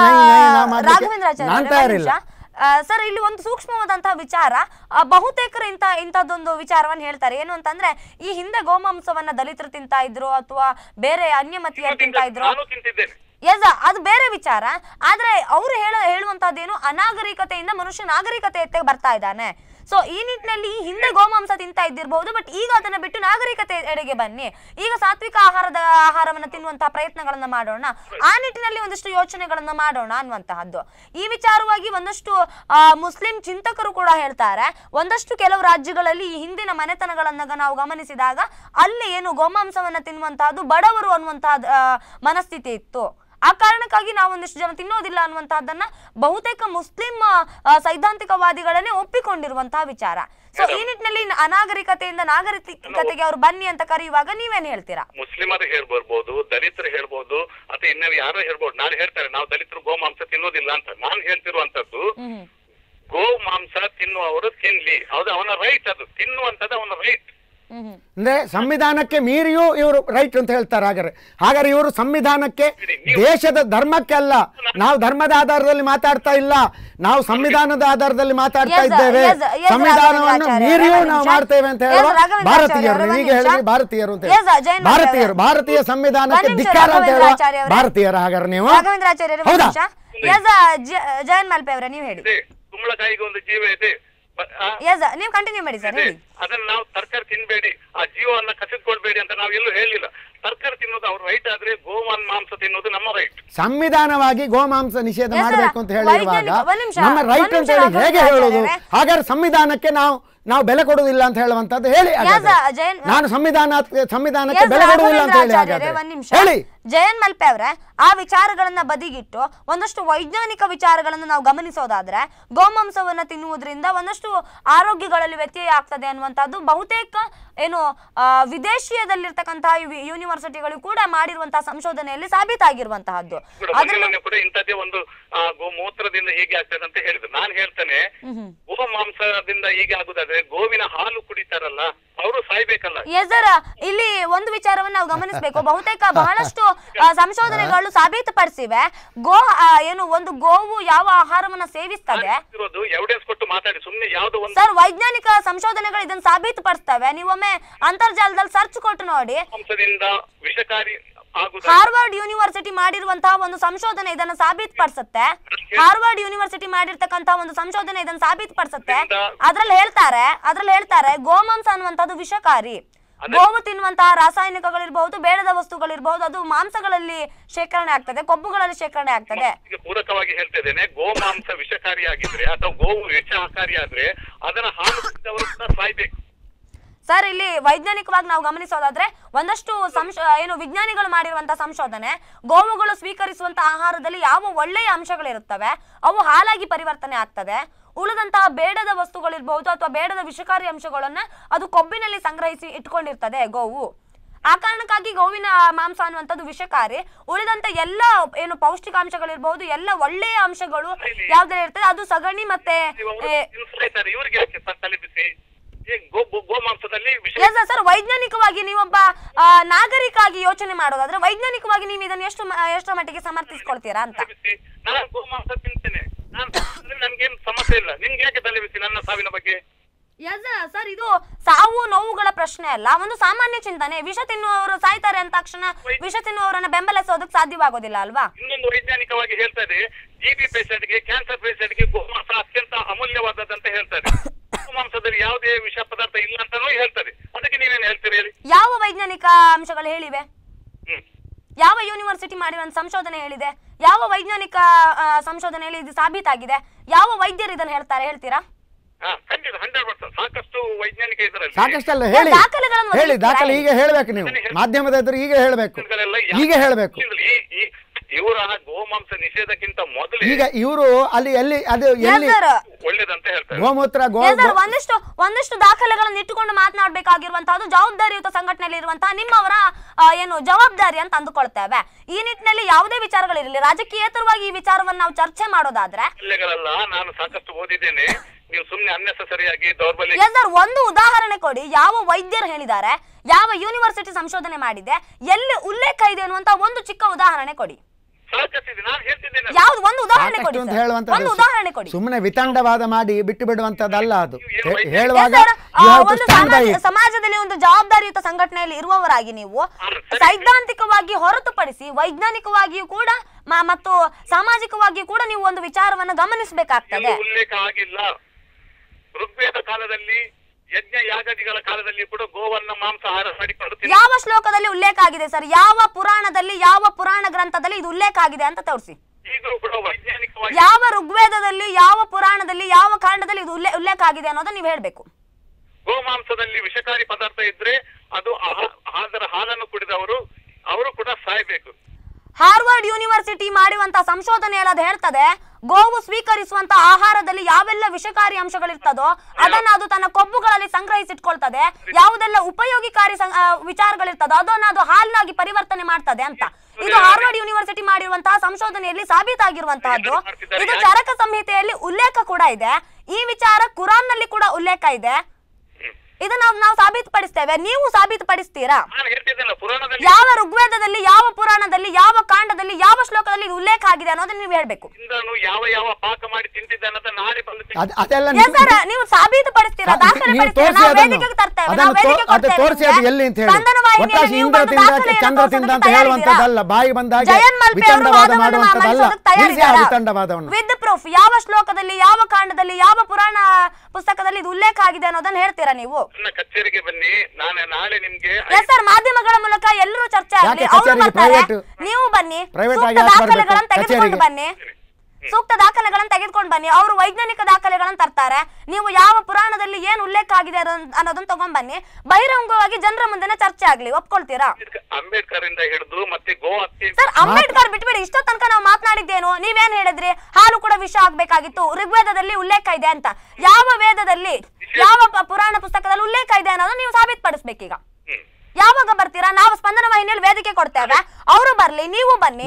ರಾಘವೇಂದ್ರ ಸರ್, ಇಲ್ಲಿ ಒಂದು ಸೂಕ್ಷ್ಮವಾದಂತಹ ವಿಚಾರ, ಬಹುತೇಕರು ಇಂತ ಇಂಥದ್ದೊಂದು ವಿಚಾರವನ್ನು ಹೇಳ್ತಾರೆ. ಏನು ಅಂತಂದ್ರೆ, ಈ ಹಿಂದೆ ಗೋಮಾಂಸವನ್ನ ದಲಿತರು ತಿಂತಾ ಇದ್ರು ಅಥವಾ ಬೇರೆ ಅನ್ಯಮತೀಯರು ತಿಂತಾ ಇದ್ರು, ಎಸ್ ಅದು ಬೇರೆ ವಿಚಾರ. ಆದ್ರೆ ಅವ್ರು ಹೇಳ ಹೇಳುವಂತದ್ದೇನು ಅನಾಗರಿಕತೆಯಿಂದ ಮನುಷ್ಯ ನಾಗರಿಕತೆಯತ್ತೆ ಬರ್ತಾ ಇದ್ದಾನೆ. ಸೊ ಈ ನಿಟ್ಟಿನಲ್ಲಿ ಈ ಹಿಂದೆ ಗೋಮಾಂಸ ತಿಂತಾ ಇದ್ದಿರಬಹುದು, ಬಟ್ ಈಗ ಅದನ್ನ ಬಿಟ್ಟು ನಾಗರಿಕತೆ ಎಡೆಗೆ ಬನ್ನಿ, ಈಗ ಸಾತ್ವಿಕ ಆಹಾರದ ಆಹಾರವನ್ನ ತಿನ್ನುವಂತಹ ಪ್ರಯತ್ನಗಳನ್ನ ಮಾಡೋಣ, ಆ ನಿಟ್ಟಿನಲ್ಲಿ ಒಂದಷ್ಟು ಯೋಚನೆಗಳನ್ನ ಮಾಡೋಣ ಅನ್ನುವಂತಹದ್ದು. ಈ ವಿಚಾರವಾಗಿ ಒಂದಷ್ಟು ಮುಸ್ಲಿಂ ಚಿಂತಕರು ಕೂಡ ಹೇಳ್ತಾರೆ, ಒಂದಷ್ಟು ಕೆಲವು ರಾಜ್ಯಗಳಲ್ಲಿ ಈ ಹಿಂದಿನ ಮನೆತನಗಳನ್ನ ನಾವು ಗಮನಿಸಿದಾಗ ಅಲ್ಲಿ ಏನು ಗೋಮಾಂಸವನ್ನ ತಿನ್ನುವಂತಹದ್ದು ಬಡವರು ಅನ್ನುವಂತಹ ಮನಸ್ಥಿತಿ ಇತ್ತು. ಆ ಕಾರಣಕ್ಕಾಗಿ ನಾವು ಒಂದಿಷ್ಟು ಜನ ತಿನ್ನೋದಿಲ್ಲ ಅನ್ನುವಂತಹದ್ದನ್ನ ಬಹುತೇಕ ಮುಸ್ಲಿಂ ಸೈದ್ಧಾಂತಿಕವಾದಿಗಳನ್ನೇ ಒಪ್ಪಿಕೊಂಡಿರುವಂತಹ ವಿಚಾರ. ಸೊ ಈ ನಿಟ್ಟಿನಲ್ಲಿ ಅನಾಗರಿಕತೆಯಿಂದ ನಾಗರಿಕತೆಗೆ ಅವರು ಬನ್ನಿ ಅಂತ ಕರೆಯುವಾಗ ನೀವೇನ್ ಹೇಳ್ತೀರಾ? ಮುಸ್ಲಿಮರು ಹೇಳ್ಬರ್ಬೋದು, ದಲಿತರು ಹೇಳ್ಬೋದು, ಅಥವಾ ಇನ್ನ ಯಾರೋ ಹೇಳ್ಬೋದು. ನಾನು ಹೇಳ್ತಾರೆ ನಾವು ದಲಿತರು ಗೋಮಾಂಸ ತಿನ್ನೋದಿಲ್ಲ ಅಂತ. ನಾನು ಹೇಳ್ತಿರುವಂತದ್ದು, ಗೋ ಮಾಂಸ ತಿನ್ನುವವರು ತಿನ್ಲಿ, ಹೌದು, ಅವನ ರೈಟ್, ಅದು ತಿನ್ನುವಂತದ್ದು ಅವನ ರೈಟ್. ಅಂದ್ರೆ ಸಂವಿಧಾನಕ್ಕೆ ಮೀರಿಯೂ ಇವರು ರೈಟ್ ಅಂತ ಹೇಳ್ತಾರೆ. ಹಾಗಾದ್ರೆ ಹಾಗಾದ್ರೆ ಇವರು ಸಂವಿಧಾನಕ್ಕೆ, ದೇಶದ ಧರ್ಮಕ್ಕೆ ಅಲ್ಲ, ನಾವು ಧರ್ಮದ ಆಧಾರದಲ್ಲಿ ಮಾತಾಡ್ತಾ ಇಲ್ಲ, ನಾವು ಸಂವಿಧಾನದ ಆಧಾರದಲ್ಲಿ ಮಾತಾಡ್ತಾ ಇದ್ದೇವೆ. ಸಂವಿಧಾನವನ್ನು ಮೀರಿಯೂ ನಾವು ಮಾಡ್ತೇವೆ ಅಂತ ಹೇಳುವ ಭಾರತೀಯರು, ನೀವೀಗ ಹೇಳಿದ್ರೆ ಭಾರತೀಯರು ಅಂತ ಹೇಳಿ, ಭಾರತೀಯರು ಭಾರತೀಯ ಸಂವಿಧಾನಕ್ಕೆ ಧಿಕ್ಕಾರ ಅಂತ ಹೇಳುವ ಭಾರತೀಯರ. ಹಾಗಾದ್ರೆ ನೀವು ಹೌದಾ? ಜಯನ್ ಮಲ್ಪೆ ಅವರ ನೀವು ಹೇಳಿ. ಕುಂಬಳಕಾಯಿಗೆ ಒಂದು ಜೀವ ಇದೆ, ನೀವು ಕಂಟಿನ್ಯೂ ಮಾಡಿ ಸರ್. ಅದನ್ನ ನಾವು ತರಕಾರಿ ತಿನ್ಬೇಡಿ, ಆ ಜೀವವನ್ನ ಕಸಿದ್ಕೊಳ್ಬೇಡಿ ಅಂತ ನಾವು ಎಲ್ಲೂ ಹೇಳಿಲ್ಲ. ತರಕಾರಿ ತಿನ್ನೋದು ಅವ್ರ ರೈಟ್ ಆದ್ರೆ ಗೋವನ್ ಮಾಂಸ ತಿನ್ನೋದು ನಮ್ಮ ರೈಟ್. ಸಂವಿಧಾನವಾಗಿ ಗೋಮಾಂಸ ನಿಷೇಧ ಮಾಡಬೇಕು ಅಂತ ಹೇಳಿರುವಾಗ ನಮ್ಮ ರೈಟ್ ಅಂತ ಹೇಳಿ ಹೇಗೆ ಹೇಳುದು? ಹಾಗಾದ್ರೆ ಸಂವಿಧಾನಕ್ಕೆ ನಾವು ನಾವು ಬೆಲೆ ಕೊಡುವುದಿಲ್ಲ ಅಂತ ಹೇಳುವಂತದ್ದು ಹೇಳಿ. ನಾನು ಸಂವಿಧಾನ ಸಂವಿಧಾನಕ್ಕೆ ಬೆಲೆ ಕೊಡುವುದಿಲ್ಲ ಅಂತ ಹೇಳಿ ಹಾಗಾದ್ರೆ ಹೇಳಿ. ಜಯನ್ ಮಲ್ಪೆ ಅವರೇ, ಆ ವಿಚಾರಗಳನ್ನ ಬದಿಗಿಟ್ಟು ಒಂದಷ್ಟು ವೈಜ್ಞಾನಿಕ ವಿಚಾರಗಳನ್ನು ನಾವು ಗಮನಿಸೋದಾದ್ರೆ, ಗೋಮಾಂಸವನ್ನ ತಿನ್ನುವುದರಿಂದ ಒಂದಷ್ಟು ಆರೋಗ್ಯಗಳಲ್ಲಿ ವ್ಯತ್ಯಯ ಆಗ್ತದೆ ಅನ್ನುವಂಥದ್ದು ಬಹುತೇಕ ಏನು ವಿದೇಶಿಯದಲ್ಲಿರ್ತಕ್ಕಂತಹ ಯೂನಿವರ್ಸಿಟಿಗಳು ಕೂಡ ಮಾಡಿರುವಂತಹ ಸಂಶೋಧನೆಯಲ್ಲಿ ಸಾಬೀತಾಗಿರುವಂತಹದ್ದು. ಇಂಥದ್ದೇ ಒಂದು ಗೋಮೂತ್ರದಿಂದ ಹೀಗೆ ಆಗ್ತದೆ ಅಂತ ಹೇಳಿದ್ರು. ನಾನು ಹೇಳ್ತೇನೆ, ಗೋಮಾಂಸದಿಂದ ಹೀಗೆ ಆಗುದಾದ್ರೆ ಗೋವಿನ ಹಾಲು ಕುಡಿತಾರಲ್ಲ ಅವರು ಸಾಯ್ಬೇಕಲ್ಲ. ಎಸರ ಇಲ್ಲಿ ಒಂದು ವಿಚಾರವನ್ನು ನಾವು ಗಮನಿಸಬೇಕು. ಬಹುತೇಕ ಬಹಳಷ್ಟು ಸಂಶೋಧನೆಗಳು ಸಾಬೀತುಪಡಿಸಿವೆ, ಗೋ ಏನು ಒಂದು ಗೋವು ಯಾವ ಆಹಾರವನ್ನ ಸೇವಿಸ್ತದೆ. ಸರ್, ವೈಜ್ಞಾನಿಕ ಸಂಶೋಧನೆಗಳು ಇದನ್ನು ಸಾಬೀತುಪಡಿಸ್ತವೆ. ನೀವೊಮ್ಮೆ ಅಂತರ್ಜಾಲದಲ್ಲಿ ಸರ್ಚ್ ಕೊಟ್ಟು ನೋಡಿ. ಹಾರ್ವರ್ಡ್ ಯೂನಿವರ್ಸಿಟಿ ಮಾಡಿರುವಂತಹ ಒಂದು ಸಂಶೋಧನೆ ಇದನ್ನು ಸಾಬೀತುಪಡಿಸುತ್ತೆ. ಹಾರ್ವರ್ಡ್ ಯೂನಿವರ್ಸಿಟಿ ಮಾಡಿರ್ತಕ್ಕಂತಹ ಒಂದು ಸಂಶೋಧನೆ ಇದನ್ನು ಸಾಬೀತುಪಡಿಸುತ್ತೆ. ಅದ್ರಲ್ಲಿ ಹೇಳ್ತಾರೆ ಅದ್ರಲ್ಲಿ ಹೇಳ್ತಾರೆ ಗೋಮಾಂಸ ಅನ್ನುವಂಥದ್ದು ವಿಷಕಾರಿ. ಗೋವು ತಿನ್ನುವಂತಹ ರಾಸಾಯನಿಕಗಳಿರ್ಬಹುದು, ಬೇಡದ ವಸ್ತುಗಳಿರ್ಬಹುದು, ಅದು ಮಾಂಸಗಳಲ್ಲಿ ಶೇಖರಣೆ ಆಗ್ತದೆ, ಕೊಬ್ಬುಗಳಲ್ಲಿ ಶೇಖರಣೆ ಆಗ್ತದೆ. ಪೂರಕವಾಗಿ ಹೇಳ್ತಿದ್ದೇನೆ, ಗೋಮಾಂಸ ವಿಷಕಾರಿಯಾಗಿದ್ರೆ ಅಥವಾ ಗೋವು ವಿಷಕಾರಿಯಾದ್ರೆ ಅದನ್ನ ಹಾಲು ಸಾಯ್ಬೇಕು. ಸರ್, ಇಲ್ಲಿ ವೈಜ್ಞಾನಿಕವಾಗಿ ನಾವು ಗಮನಿಸೋದಾದ್ರೆ ಒಂದಷ್ಟು ಸಂಶ ಏನು ವಿಜ್ಞಾನಿಗಳು ಮಾಡಿರುವಂತಹ ಸಂಶೋಧನೆ, ಗೋವುಗಳು ಸ್ವೀಕರಿಸುವಂತಹ ಆಹಾರದಲ್ಲಿ ಯಾವ ಒಳ್ಳೆಯ ಅಂಶಗಳಿರುತ್ತವೆ ಅವು ಹಾಲಾಗಿ ಪರಿವರ್ತನೆ ಆಗ್ತದೆ. ಉಳಿದಂತಹ ಬೇಡದ ವಸ್ತುಗಳಿರ್ಬಹುದು ಅಥವಾ ಬೇಡದ ವಿಷಕಾರಿ ಅಂಶಗಳನ್ನ ಅದು ಕೊಬ್ಬಿನಲ್ಲಿ ಸಂಗ್ರಹಿಸಿ ಇಟ್ಕೊಂಡಿರ್ತದೆ ಗೋವು. ಆ ಕಾರಣಕ್ಕಾಗಿ ಗೋವಿನ ಮಾಂಸ ಅನ್ನುವಂಥದ್ದು ವಿಷಕಾರಿ. ಉಳಿದಂತ ಎಲ್ಲ ಏನು ಪೌಷ್ಟಿಕಾಂಶಗಳಿರ್ಬಹುದು, ಎಲ್ಲ ಒಳ್ಳೆಯ ಅಂಶಗಳು ಯಾವ್ದ್ರಲ್ಲಿ ಇರ್ತದೆ ಅದು ಸಗಣಿ ಮತ್ತೆ ಸರ್, ವೈಜ್ಞಾನಿಕವಾಗಿ ನೀವೊಬ್ಬ ನಾಗರಿಕಾಗಿ ಯೋಚನೆ ಮಾಡೋದಾದ್ರೆ ವೈಜ್ಞಾನಿಕವಾಗಿ ನೀವು ಇದನ್ನು ಎಷ್ಟು ಎಷ್ಟರ ಮಟ್ಟಿಗೆ ಸಮರ್ಥಿಸ್ಕೊಳ್ತೀರಾ ಅಂತ. ನನ್ಗೇನು ಸಮಸ್ಯೆ ಇಲ್ಲ, ನಿಮ್ಗೆ ಯಾಕೆ ತಲೆಬಿಸಿ ನನ್ನ ಸಾವಿನ ಬಗ್ಗೆ? ಸರ್, ಇದು ಸಾವು ನೋವುಗಳ ಪ್ರಶ್ನೆ ಅಲ್ಲ, ಒಂದು ಸಾಮಾನ್ಯ ಚಿಂತನೆ. ವಿಷ ತಿನ್ನುವವರು ಸಾಯ್ತಾರೆ ಅಂತ ತಕ್ಷಣ ವಿಷ ತಿನ್ನುವವರನ್ನ ಬೆಂಬಲಿಸೋದಕ್ಕೆ ಸಾಧ್ಯವಾಗೋದಿಲ್ಲ ಅಲ್ವಾ? ಇನ್ನೊಂದು ವೈಜ್ಞಾನಿಕವಾಗಿ ಹೇಳ್ತಾರೆ, ಜಿಬಿ ಪೇಷಂಟ್ಗೆ, ಕ್ಯಾನ್ಸರ್ ಪೇಷಂಟ್ಗೆ ಗೋಮಾಂಸ ಅತ್ಯಂತ ಅಮೂಲ್ಯವಾದದಂತ ಹೇಳ್ತಾರೆ. ಗೋಮಾಂಸದಲ್ಲಿ ಯಾವುದೇ ವಿಷ ಪದಾರ್ಥ ಇಲ್ಲ ಅಂತಾನೂ ಹೇಳ್ತಾರೆ. ಅದಕ್ಕೆ ನೀವೇನು ಹೇಳ್ತೀರಿ ಹೇಳಿ? ಯಾವ ವೈಜ್ಞಾನಿಕ ಅಂಶಗಳು ಹೇಳಿವೆ? ಯಾವ ಯೂನಿವರ್ಸಿಟಿ ಮಾಡಿರೋ ಸಂಶೋಧನೆ ಹೇಳಿದೆ? ಯಾವ ವೈಜ್ಞಾನಿಕ ಸಂಶೋಧನೆಯಲ್ಲಿ ಇದು ಸಾಬೀತಾಗಿದೆ? ಯಾವ ವೈದ್ಯರು ಇದನ್ನು ಹೇಳ್ತಾರೆ ಹೇಳ್ತೀರಾ? ಹಾ ಖಂಡಿತ ಹಂಡ್ರೆಡ್ ಪರ್ಸೆಂಟ್ ಸಾಕಷ್ಟು ವೈಜ್ಞಾನಿಕ ಇದರಲ್ಲಿ ಸಾಕಷ್ಟಲ್ಲ ಹೇಳಿ ಹೇಳಿ ದಾಖಲೆ ಈಗ ಹೇಳ್ಬೇಕು ನೀವು ಮಾಧ್ಯಮದ ಎದುರು ಈಗ ಹೇಳ್ಬೇಕು ಈಗ ಹೇಳ್ಬೇಕು ಇವರ ಗೋಮಾಂಸ ನಿಷೇಧಕ್ಕಿಂತ ಮೊದಲು ಈಗ ಇವರು ಅಲ್ಲಿ ಎಲ್ಲಿ ಅದು ಎಲ್ಲಿ ಒಳ್ಳೇದಂತ ಹೇಳ್ತಾರೆ ಗೋಮೂತ್ರ ಗೋ ಒಂದಿಷ್ಟು ಒಂದಿಷ್ಟು ದಾಖಲೆಗಳನ್ನು ಇಟ್ಟುಕೊಂಡು ಮಾತನಾಡಬೇಕಾಗಿರುವಂತಹದ್ದು ಜವಾಬ್ದಾರಿಯುತ ಸಂಘಟನೆಯಲ್ಲಿ ಇರುವಂತಹ ನಿಮ್ಮವರ ಏನು ಜವಾಬ್ದಾರಿ ಅಂತ ಅಂದುಕೊಳ್ತೇವೆ. ಈ ನಿಟ್ಟಿನಲ್ಲಿ ಯಾವುದೇ ವಿಚಾರಗಳಿರಲಿ ರಾಜಕೀಯೇತರವಾಗಿ ಈ ವಿಚಾರವನ್ನು ನಾವು ಚರ್ಚೆ ಮಾಡೋದಾದ್ರೆ ನಾನು ಸಾಕಷ್ಟು ಓದಿದ್ದೇನೆ. ನೀವು ಸುಮ್ಮನೆ ಅನ್ನೆಸರಿಯಾಗಿ ದೌರ್ಬಲ್ಯ ಒಂದು ಉದಾಹರಣೆ ಕೊಡಿ. ಯಾವ ವೈದ್ಯರು ಹೇಳಿದ್ದಾರೆ, ಯಾವ ಯೂನಿವರ್ಸಿಟಿ ಸಂಶೋಧನೆ ಮಾಡಿದೆ, ಎಲ್ಲಿ ಉಲ್ಲೇಖ ಇದೆ ಅನ್ನುವಂತ ಒಂದು ಚಿಕ್ಕ ಉದಾಹರಣೆ ಕೊಡಿ. ಯಾವ್ದು ಒಂದು ಉದಾಹರಣೆ ಕೊಡಿ, ಒಂದು ಉದಾಹರಣೆ ಕೊಡಿ. ಸುಮ್ಮನೆ ವಿತಂಡವಾದ ಮಾಡಿ ಬಿಟ್ಟು ಬಿಡುವಂತದ್ದಲ್ಲ ಅದು. ಹೇಳುವಾಗ ಸಮಾಜದಲ್ಲಿ ಒಂದು ಜವಾಬ್ದಾರಿಯುತ ಸಂಘಟನೆಯಲ್ಲಿ ಇರುವವರಾಗಿ ನೀವು ಸೈದ್ಧಾಂತಿಕವಾಗಿ ಹೊರತುಪಡಿಸಿ ವೈಜ್ಞಾನಿಕವಾಗಿಯೂ ಕೂಡ ಮತ್ತು ಸಾಮಾಜಿಕವಾಗಿಯೂ ಕೂಡ ನೀವು ಒಂದು ವಿಚಾರವನ್ನು ಗಮನಿಸಬೇಕಾಗ್ತದೆ. ಉಲ್ಲೇಖ ಆಗಿಲ್ಲ. ಋಗ್ವೇದ ಕಾಲದಲ್ಲಿ ಯಜ್ಞ ಯಾಗದಿಗಳ ಕಾಲದಲ್ಲಿ ಕೂಡ ಗೋವನ್ನ ಮಾಂಸಾಹಾರ ಮಾಡಿಕೊಂಡು ಯಾವ ಶ್ಲೋಕದಲ್ಲಿ ಉಲ್ಲೇಖ ಆಗಿದೆ ಸರ್? ಯಾವ ಪುರಾಣದಲ್ಲಿ, ಯಾವ ಪುರಾಣ ಗ್ರಂಥದಲ್ಲಿ ಇದು ಉಲ್ಲೇಖ ಆಗಿದೆ ಅಂತ ತೋರಿಸಿ. ಈಗಲೂ ಕೂಡ ವೈಜ್ಞಾನಿಕವಾಗಿ ಯಾವ ಋಗ್ವೇದದಲ್ಲಿ, ಯಾವ ಪುರಾಣದಲ್ಲಿ, ಯಾವ ಕಾಂಡದಲ್ಲಿ ಇದು ಉಲ್ಲೇಖ ಆಗಿದೆ ಅನ್ನೋದನ್ನ ನೀವು ಹೇಳ್ಬೇಕು. ಗೋಮಾಂಸದಲ್ಲಿ ವಿಷಕಾರಿ ಪದಾರ್ಥ ಇದ್ರೆ ಅದು ಅದರ ಹಾಲನ್ನು ಕುಡಿದವರು ಅವರು ಕೂಡ ಸಾಯ್ಬೇಕು. ಹಾರ್ವರ್ಡ್ ಯೂನಿವರ್ಸಿಟಿ ಮಾಡಿರುವಂತಹ ಸಂಶೋಧನೆಯಲ್ಲಿ ಅದು ಹೇಳ್ತದೆ, ಗೋವು ಸ್ವೀಕರಿಸುವಂತ ಆಹಾರದಲ್ಲಿ ಯಾವೆಲ್ಲ ವಿಷಕಾರಿ ಅಂಶಗಳಿರ್ತದೋ ಅದನ್ನ ಅದು ತನ್ನ ಕೊಬ್ಬುಗಳಲ್ಲಿ ಸಂಗ್ರಹಿಸಿಟ್ಕೊಳ್ತದೆ. ಯಾವುದೆಲ್ಲ ಉಪಯೋಗಿಕಾರಿ ವಿಚಾರಗಳಿರ್ತದೋ ಅದನ್ನ ಅದು ಹಾಲಿನಾಗಿ ಪರಿವರ್ತನೆ ಮಾಡ್ತದೆ ಅಂತ. ಇದು ಹಾರ್ವರ್ಡ್ ಯೂನಿವರ್ಸಿಟಿ ಮಾಡಿರುವಂತಹ ಸಂಶೋಧನೆಯಲ್ಲಿ ಸಾಬೀತಾಗಿರುವಂತಹದ್ದು. ಇದು ಚರಕ ಸಂಹಿತೆಯಲ್ಲಿ ಉಲ್ಲೇಖ ಕೂಡ ಇದೆ. ಈ ವಿಚಾರ ಕುರಾನ್ ನಲ್ಲಿ ಕೂಡ ಉಲ್ಲೇಖ ಇದೆ. ಇದನ್ನ ನಾವು ಸಾಬೀತುಪಡಿಸ್ತೇವೆ, ನೀವು ಸಾಬೀತುಪಡಿಸ್ತೀರಾ? ಯಾವ ಋಗ್ವೇದದಲ್ಲಿ, ಯಾವ ಪುರಾಣದಲ್ಲಿ, ಯಾವ ಕಾಂಡದಲ್ಲಿ, ಯಾವ ಶ್ಲೋಕದಲ್ಲಿ ಇದು ಉಲ್ಲೇಖ ಆಗಿದೆ ಅನ್ನೋದನ್ನ ನೀವು ಹೇಳ್ಬೇಕು. ಯಾವ ಯಾವ ಪಾಕ ಮಾಡಿ ನೀವು ಸಾಬೀತುಪಡಿಸ್ತೀರಾ? ದಾಖಲೆ ಪಡಿಸ್ತೀರಾ? ನಾವು ವೇದಿಕೆಗೆ ತರ್ತೇವೆ, ನಾವು ವೇದಿಕೆ ಕೊಡ್ತೇವೆ. ಸ್ಪಂದನ ವಾಹಿನಿಯಲ್ಲಿ ನೀವು ಬಂದು ದಾಖಲೆಯನ್ನು ತೋರಿಸೋದಕ್ಕೆ ತಯಾರಿದ್ದೀರಾ? ಜಯನ್ಮಲ್ ಪಿ ಅವರು ವಾದವನ್ನು ಮಂಡಿಸೋದಕ್ಕೆ ತಯಾರಿದ್ದೀರಾ? ವಿತ್ ಪ್ರೂಫ್ ಯಾವ ಶ್ಲೋಕದಲ್ಲಿ, ಯಾವ ಕಾಂಡದಲ್ಲಿ, ಯಾವ ಪುರಾಣ ಪುಸ್ತಕದಲ್ಲಿ ಇದು ಉಲ್ಲೇಖ ಆಗಿದೆ ಅನ್ನೋದನ್ನ ಹೇಳ್ತೀರಾ ನೀವು? ಕಚೇರಿಗೆ ಬನ್ನಿ, ನಾನು ನಾಳೆ ನಿಮ್ಗೆ ಸರ್ ಮಾಧ್ಯಮಗಳ ಮೂಲಕ ಎಲ್ಲರೂ ಚರ್ಚೆ ಆಗಲಿ. ಅವರು ಬರ್ತಾರೆ, ನೀವು ಬನ್ನಿ, ಸೂಕ್ತ ದಾಖಲೆಗಳನ್ನು ತೆಗೆದುಕೊಂಡು ಬನ್ನಿ, ಸೂಕ್ತ ದಾಖಲೆಗಳನ್ನು ತೆಗೆದುಕೊಂಡು ಬನ್ನಿ. ಅವರು ವೈಜ್ಞಾನಿಕ ದಾಖಲೆಗಳನ್ನು ತರ್ತಾರೆ. ನೀವು ಯಾವ ಪುರಾಣದಲ್ಲಿ ಏನು ಉಲ್ಲೇಖ ಆಗಿದೆ ಅನ್ನೋದನ್ನ ತಗೊಂಡ್ ಬನ್ನಿ. ಬಹಿರಂಗವಾಗಿ ಜನರ ಮುಂದೆ ಚರ್ಚೆ ಆಗ್ಲಿ. ಒಪ್ಕೊಳ್ತೀರಾ? ಅಂಬೇಡ್ಕರ್ ಇಂದ ಹಿಡಿದು ಮತ್ತೆ ಗೋ ಹತ್ಯೆ ಸರ್ ಅಂಬೇಡ್ಕರ್ ಬಿಟ್ಬಿಡಿ. ಇಷ್ಟೋ ತನಕ ನಾವು ಮಾತನಾಡಿದ್ದೇನು? ನೀವೇನ್ ಹೇಳಿದ್ರಿ? ಹಾಲು ಕೂಡ ವಿಷ ಆಗ್ಬೇಕಾಗಿತ್ತು, ಋಗ್ವೇದದಲ್ಲಿ ಉಲ್ಲೇಖ ಇದೆ ಅಂತ. ಯಾವ ವೇದದಲ್ಲಿ, ಯಾವ ಪುರಾಣ ಪುಸ್ತಕದಲ್ಲಿ ಉಲ್ಲೇಖ ಇದೆ ಅನ್ನೋದು ನೀವು ಸಾಬೀತುಪಡಿಸ್ಬೇಕೀಗ. ಯಾವಾಗ ಬರ್ತೀರಾ? ನಾವು ಸ್ಪಂದನ ವಾಹಿನಿಯಲ್ಲಿ ವೇದಿಕೆ ಕೊಡ್ತೇವೆ, ಅವರು ಬರ್ಲಿ, ನೀವು ಬನ್ನಿ,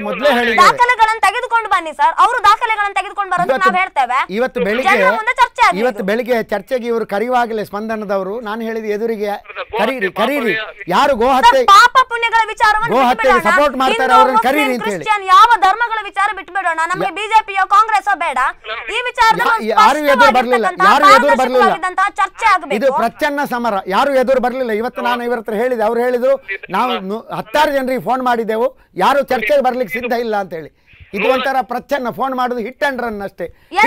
ದಾಖಲೆಗಳನ್ನು ತೆಗೆದುಕೊಂಡು ಬನ್ನಿ ಸರ್. ಅವರು ದಾಖಲೆಗಳನ್ನು ತೆಗೆದುಕೊಂಡು ಬರೋದು ನಾವು ಹೇಳ್ತೇವೆ. ಇವತ್ತು ಬೆಳಿಗ್ಗೆ ಇವತ್ತು ಬೆಳಿಗ್ಗೆ ಚರ್ಚೆಗೆ ಇವರು ಕರೆಯುವಾಗಲೇ ಸ್ಪಂದನದವರು ನಾನು ಹೇಳಿದ ಎದುರಿಗೆ ಕರೀರಿ ಕರೀರಿ ಯಾರು ಗೋ ಹತ್ಯೆ ಪಾಪ ಪುಣ್ಯಗಳ ವಿಚಾರವನ್ನು ಸಪೋರ್ಟ್ ಮಾಡ್ತಾರೆ ಅವ್ರನ್ನ ಕರೀರಿ ಅಂತ ಹೇಳಿ. ಯಾವ ಧರ್ಮಗಳ ವಿಚಾರ ಬಿಟ್ಬಿಡೋಣ, ನಮಗೆ ಬಿಜೆಪಿಯೋ ಕಾಂಗ್ರೆಸ್ ಬೇಡ. ಈ ವಿಚಾರದಲ್ಲಿ ಯಾರು ಎದುರು ಬರ್ಲಿಲ್ಲ, ಯಾರು ಎದುರು ಬರ್ಲಿಲ್ಲ. ಚರ್ಚೆ ಆಗಬೇಕು. ಇದು ಪ್ರಚ್ಛನ್ನ ಸಮರ, ಯಾರು ಎದುರು ಬರ್ಲಿಲ್ಲ. ಇವತ್ತು ನಾನು ಇವರ ಹತ್ರ ಹೇಳಿದೆ, ಅವ್ರು ಹೇಳಿದ್ರು ನಾವು ಹತ್ತಾರು ಜನರಿಗೆ ಫೋನ್ ಮಾಡಿದೆವು, ಯಾರು ಚರ್ಚೆಗೆ ಬರ್ಲಿಕ್ಕೆ ಸಿದ್ಧ ಇಲ್ಲ ಅಂತ ಹೇಳಿ. ಇದು ಒಂಥರ ಪ್ರಚ್ಛನ್ನ, ಫೋನ್ ಮಾಡುದು ಹಿಟ್ ಅಂಡ್ ರನ್ ಅಷ್ಟೇ.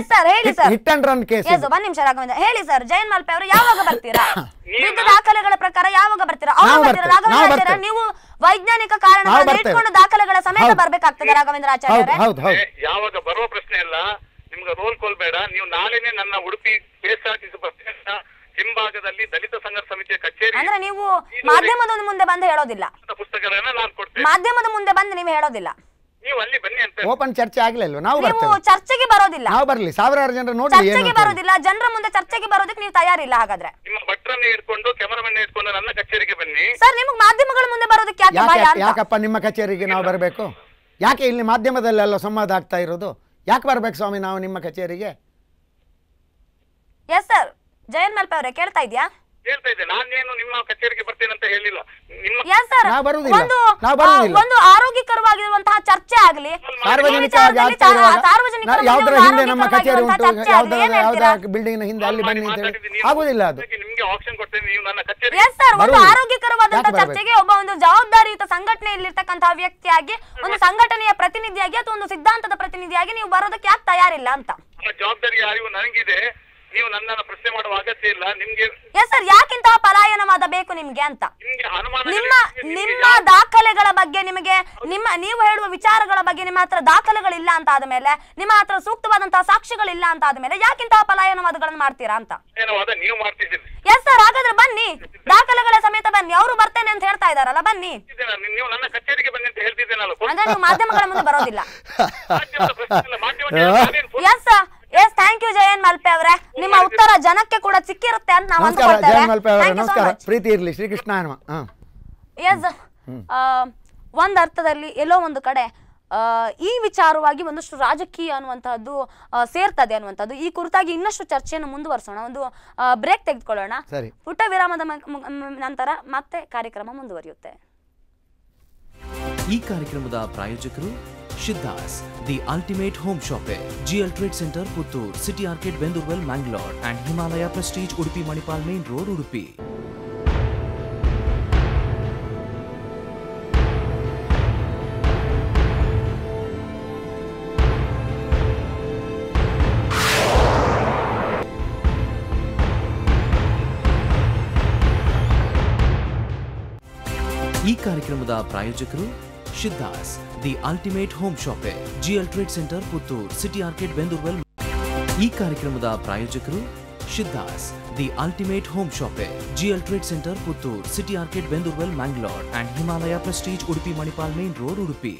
Hit and run case. ಒಂದ್ ನಿಮಿಷ ರಾಘವೇಂದ್ರ ಹೇಳಿ ಸರ್. ಜಯನ್ ಮಲ್ಪೆ ಅವರು ಯಾವಾಗ ಬರ್ತೀರಾ? ವಿವಿಧ ದಾಖಲೆಗಳ ಪ್ರಕಾರ ಯಾವಾಗ ಬರ್ತೀರಾ? ರಾಘವೇಂದ್ರ ನೀವು ವೈಜ್ಞಾನಿಕ ಕಾರಣಗಳನ್ನು ಇಟ್ಕೊಂಡು ದಾಖಲೆಗಳ ಸಮೇತ ಬರ್ಬೇಕಾಗ್ತದೆ ರಾಘವೇಂದ್ರ ಆಚಾರ್ಯ. ಯಾವಾಗ ಬರುವ ಪ್ರಶ್ನೆ ಇಲ್ಲ, ನಿಮ್ಗೆ ರೋಲ್ ಕಾಲ್ ಬೇಡ. ನೀವು ನಾಳೆನೆ ನನ್ನ ಉಡುಪಿ ಕೆಎಸ್ಆರ್ಟಿಸಿ ಬಸ್ ಹಿಂಭಾಗದಲ್ಲಿ ದಲಿತ ಸಂಘರ್ಷ ಸಮಿತಿಯ ಕಚೇರಿ ಅಂದ್ರೆ ನೀವು ಮಾಧ್ಯಮದ ಮುಂದೆ ಬಂದು ಹೇಳೋದಿಲ್ಲ, ಪುಸ್ತಕಗಳನ್ನ ನಾನು ಕೊಡ್ತೇನೆ. ಮಾಧ್ಯಮದ ಮುಂದೆ ಬಂದು ನೀವು ಹೇಳೋದಿಲ್ಲ, ನೀವು ಅಲ್ಲಿ ಬನ್ನಿ ಅಂತ. ಓಪನ್ ಚರ್ಚೆ ಆಗ್ಲಿಲ್ವ? ನಾವು ನೀವು ಚರ್ಚೆಗೆ ಬರೋದಿಲ್ಲ, ನಾವು ಬರ್ಲಿ, ಸಾವಿರಾರು ಜನರು ನೋಡಿ ಚರ್ಚೆಗೆ ಬರೋದಿಲ್ಲ, ಜನರ ಮುಂದೆ ಚರ್ಚೆಗೆ ಬರೋದಕ್ಕೆ ನೀವು ತಯಾರಿಲ್ಲ. ಹಾಗಾದ್ರೆ ನಿಮ್ಮ ಭಟ್ರನ್ನ ಇಟ್ಕೊಂಡು ಕ್ಯಾಮರಾಮನ್ ಇಟ್ಕೊಂಡು ನನ್ನ ಕಚೇರಿಗೆ ಬನ್ನಿ ಸರ್. ನಿಮಗೆ ಮಾಧ್ಯಮಗಳ ಮುಂದೆ ಬರೋದಕ್ಕೆ ಯಾಕೆ ಭಯ? ಯಾಕಪ್ಪ ನಿಮ್ಮ ಕಚೇರಿಗೆ ನಾವು ಬರಬೇಕು? ಯಾಕೆ ಇಲ್ಲಿ ಮಾಧ್ಯಮದಲ್ಲೆಲ್ಲ ಸಂವಾದ ಆಗ್ತಾ ಇರೋದು? ಯಾಕೆ ಬರ್ಬೇಕು ಸ್ವಾಮಿ ನಾವು ನಿಮ್ಮ ಕಚೇರಿಗೆ? Yes sir. ಜಯನ್ ಮಲ್ಪೆ ಅವರೇ ಕೇಳ್ತಾ ಇದೆಯಾ? ಹೇಳ್ತಾ ಇದ್ದೆ, ನಾನೇನು ನಿಮ್ಮ ಕಚೇರಿಗೆ ಬರ್ತೇನೆ ಅಂತ ಹೇಳಿಲ್ಲ. ಒಂದು ಆರೋಗ್ಯಕರವಾಗಿರುವಂತಹ ಚರ್ಚೆ ಆಗಲಿ, ಸಾರ್ವಜನಿಕವಾಗಿ ಯಾವ್ದ್ರ ಹಿಂದೆ ನಮ್ಮ ಕಚೇರಿ ಉಂಟು, ಯಾವ್ದಾರ ಯಾವ್ದಾರ ಬಿಲ್ಡಿಂಗ್ ಹಿಂದೆ ಅಲ್ಲಿ ಬನ್ನಿ ಅಂತ ಹೇಳಿ ಆಗುದಿಲ್ಲ. ಅದು ನಿಮ್ಗೆ ಆಪ್ಷನ್ ಕೊಡ್ತೇನೆ, ನೀವು ನನ್ನ ಕಚೇರಿ. Yes sir. ಒಂದು ಆರೋಗ್ಯಕರವಾದಂತಹ ಚರ್ಚೆಗೆ ಒಬ್ಬ ಒಂದು ಜವಾಬ್ದಾರಿಯುತ ಸಂಘಟನೆಯಲ್ಲಿರ್ತಕ್ಕಂತಹ ವ್ಯಕ್ತಿಯಾಗಿ, ಒಂದು ಸಂಘಟನೆಯ ಪ್ರತಿನಿಧಿಯಾಗಿ ಅಥವಾ ಒಂದು ಸಿದ್ಧಾಂತದ ಪ್ರತಿನಿಧಿಯಾಗಿ ನೀವು ಬರೋದಕ್ಕೆ ಯಾಕೆ ತಯಾರಿಲ್ಲ ಅಂತ. ಜವಾಬ್ದಾರಿ ಅರಿವು ನನಗಿದೆ. ನೀವು ನನ್ನನ್ನ ಪ್ರಶ್ನೆ ಮಾಡುವ ಅಗತ್ಯ ಇಲ್ಲ. ನಿಮ್ಗೆ ಎಸ್ ಸರ್, ಯಾಕಿಂತ ಪಲಾಯನವಾದ ಬೇಕು ನಿಮ್ಗೆ ಅಂತ ನಿಮ್ಗೆ ಅನುಮಾನ ನಿಮ್ಮ ನಿಮ್ಮ ದಾಖಲೆಗಳ ಬಗ್ಗೆ ನಿಮಗೆ ನಿಮ್ಮ ನೀವು ಹೇಳುವ ವಿಚಾರಗಳ ಬಗ್ಗೆ ನಿಮ್ಮ ಹತ್ರ ದಾಖಲೆಗಳಿಲ್ಲ ಅಂತ ಆದ್ಮೇಲೆ, ನಿಮ್ಮ ಹತ್ರ ಸೂಕ್ತವಾದಂತಹ ಸಾಕ್ಷಿಗಳಿಲ್ಲ ಅಂತ ಆದ್ಮೇಲೆ ಯಾಕಿಂತಹ ಪಲಾಯನವಾದಗಳನ್ನು ಮಾಡ್ತೀರಾ ಅಂತ. ನೀವು ಮಾಡ್ತಿದ್ದೀರಿ. ಎಸ್ ಸರ್, ಹಾಗಾದ್ರೆ ಬನ್ನಿ, ದಾಖಲೆಗಳ ಸಮೇತ ಬನ್ನಿ. ಅವರು ಬರ್ತೇನೆ ಅಂತ ಹೇಳ್ತಾ ಇದಾರಲ್ಲ, ಬನ್ನಿ. ನೀವು ನನ್ನ ಕಚೇರಿಗೆ ಬನ್ನಿ ಅಂತ ಹೇಳ್ತಿದ್ದೇನಲ್ಲ. ಅಂದ್ರೆ ನೀವು ಮಾಧ್ಯಮಗಳ ಮುಂದೆ ಬರೋದಿಲ್ಲ. Yes yes, thank you Jayan Malpe ಅವರೇ. ನಿಮ್ಮ ಉತ್ತರ ಜನಕ್ಕೆ ಕೂಡ ಸಿಕ್ಕಿರುತ್ತೆ ಅಂತ ನಾವು ಅಂದ್ಕೊಳ್ತೇವೆ. ಪ್ರೀತಿ ಇರ್ಲಿ, ಶ್ರೀಕೃಷ್ಣ. ಎಸ್, ಒಂದ್ ಅರ್ಥದಲ್ಲಿ ಎಲ್ಲೋ ಒಂದು ಕಡೆ ಈ ವಿಚಾರವಾಗಿ ಒಂದಷ್ಟು ರಾಜಕೀಯ ಅನ್ನುವಂತಹದ್ದು ಸೇರ್ತದೆ ಅನ್ನುವಂಥದ್ದು. ಈ ಕುರಿತಾಗಿ ಇನ್ನಷ್ಟು ಚರ್ಚೆಯನ್ನು ಮುಂದುವರಿಸೋಣ. ಒಂದು ಬ್ರೇಕ್ ತೆಗೆದುಕೊಳ್ಳೋಣ. ಪುಟ್ಟ ವಿರಾಮದ ನಂತರ ಮತ್ತೆ ಕಾರ್ಯಕ್ರಮ ಮುಂದುವರಿಯುತ್ತೆ. ಈ ಕಾರ್ಯಕ್ರಮದ ಪ್ರಾಯೋಜಕರು Shiddas, the ultimate home shopping, GL trade centre Puttur, city orchid Bendoorwell Mangalore and Himalaya prestige Udupi Manipal main road Udupi. ಈ ಕಾರ್ಯಕ್ರಮದ ಪ್ರಾಯೋಜಕರು Shiddas, the ultimate home shopping, GL trade centre Puttur, city orchid Bendoorwell. ಈ ಕಾರ್ಯಕ್ರಮದ ಪ್ರಾಯೋಜಕರು Shiddas, the ultimate home shopping, GL trade centre Puttur, city orchid Bendoorwell Mangalore and Himalaya prestige Udupi Manipal main road Udupi.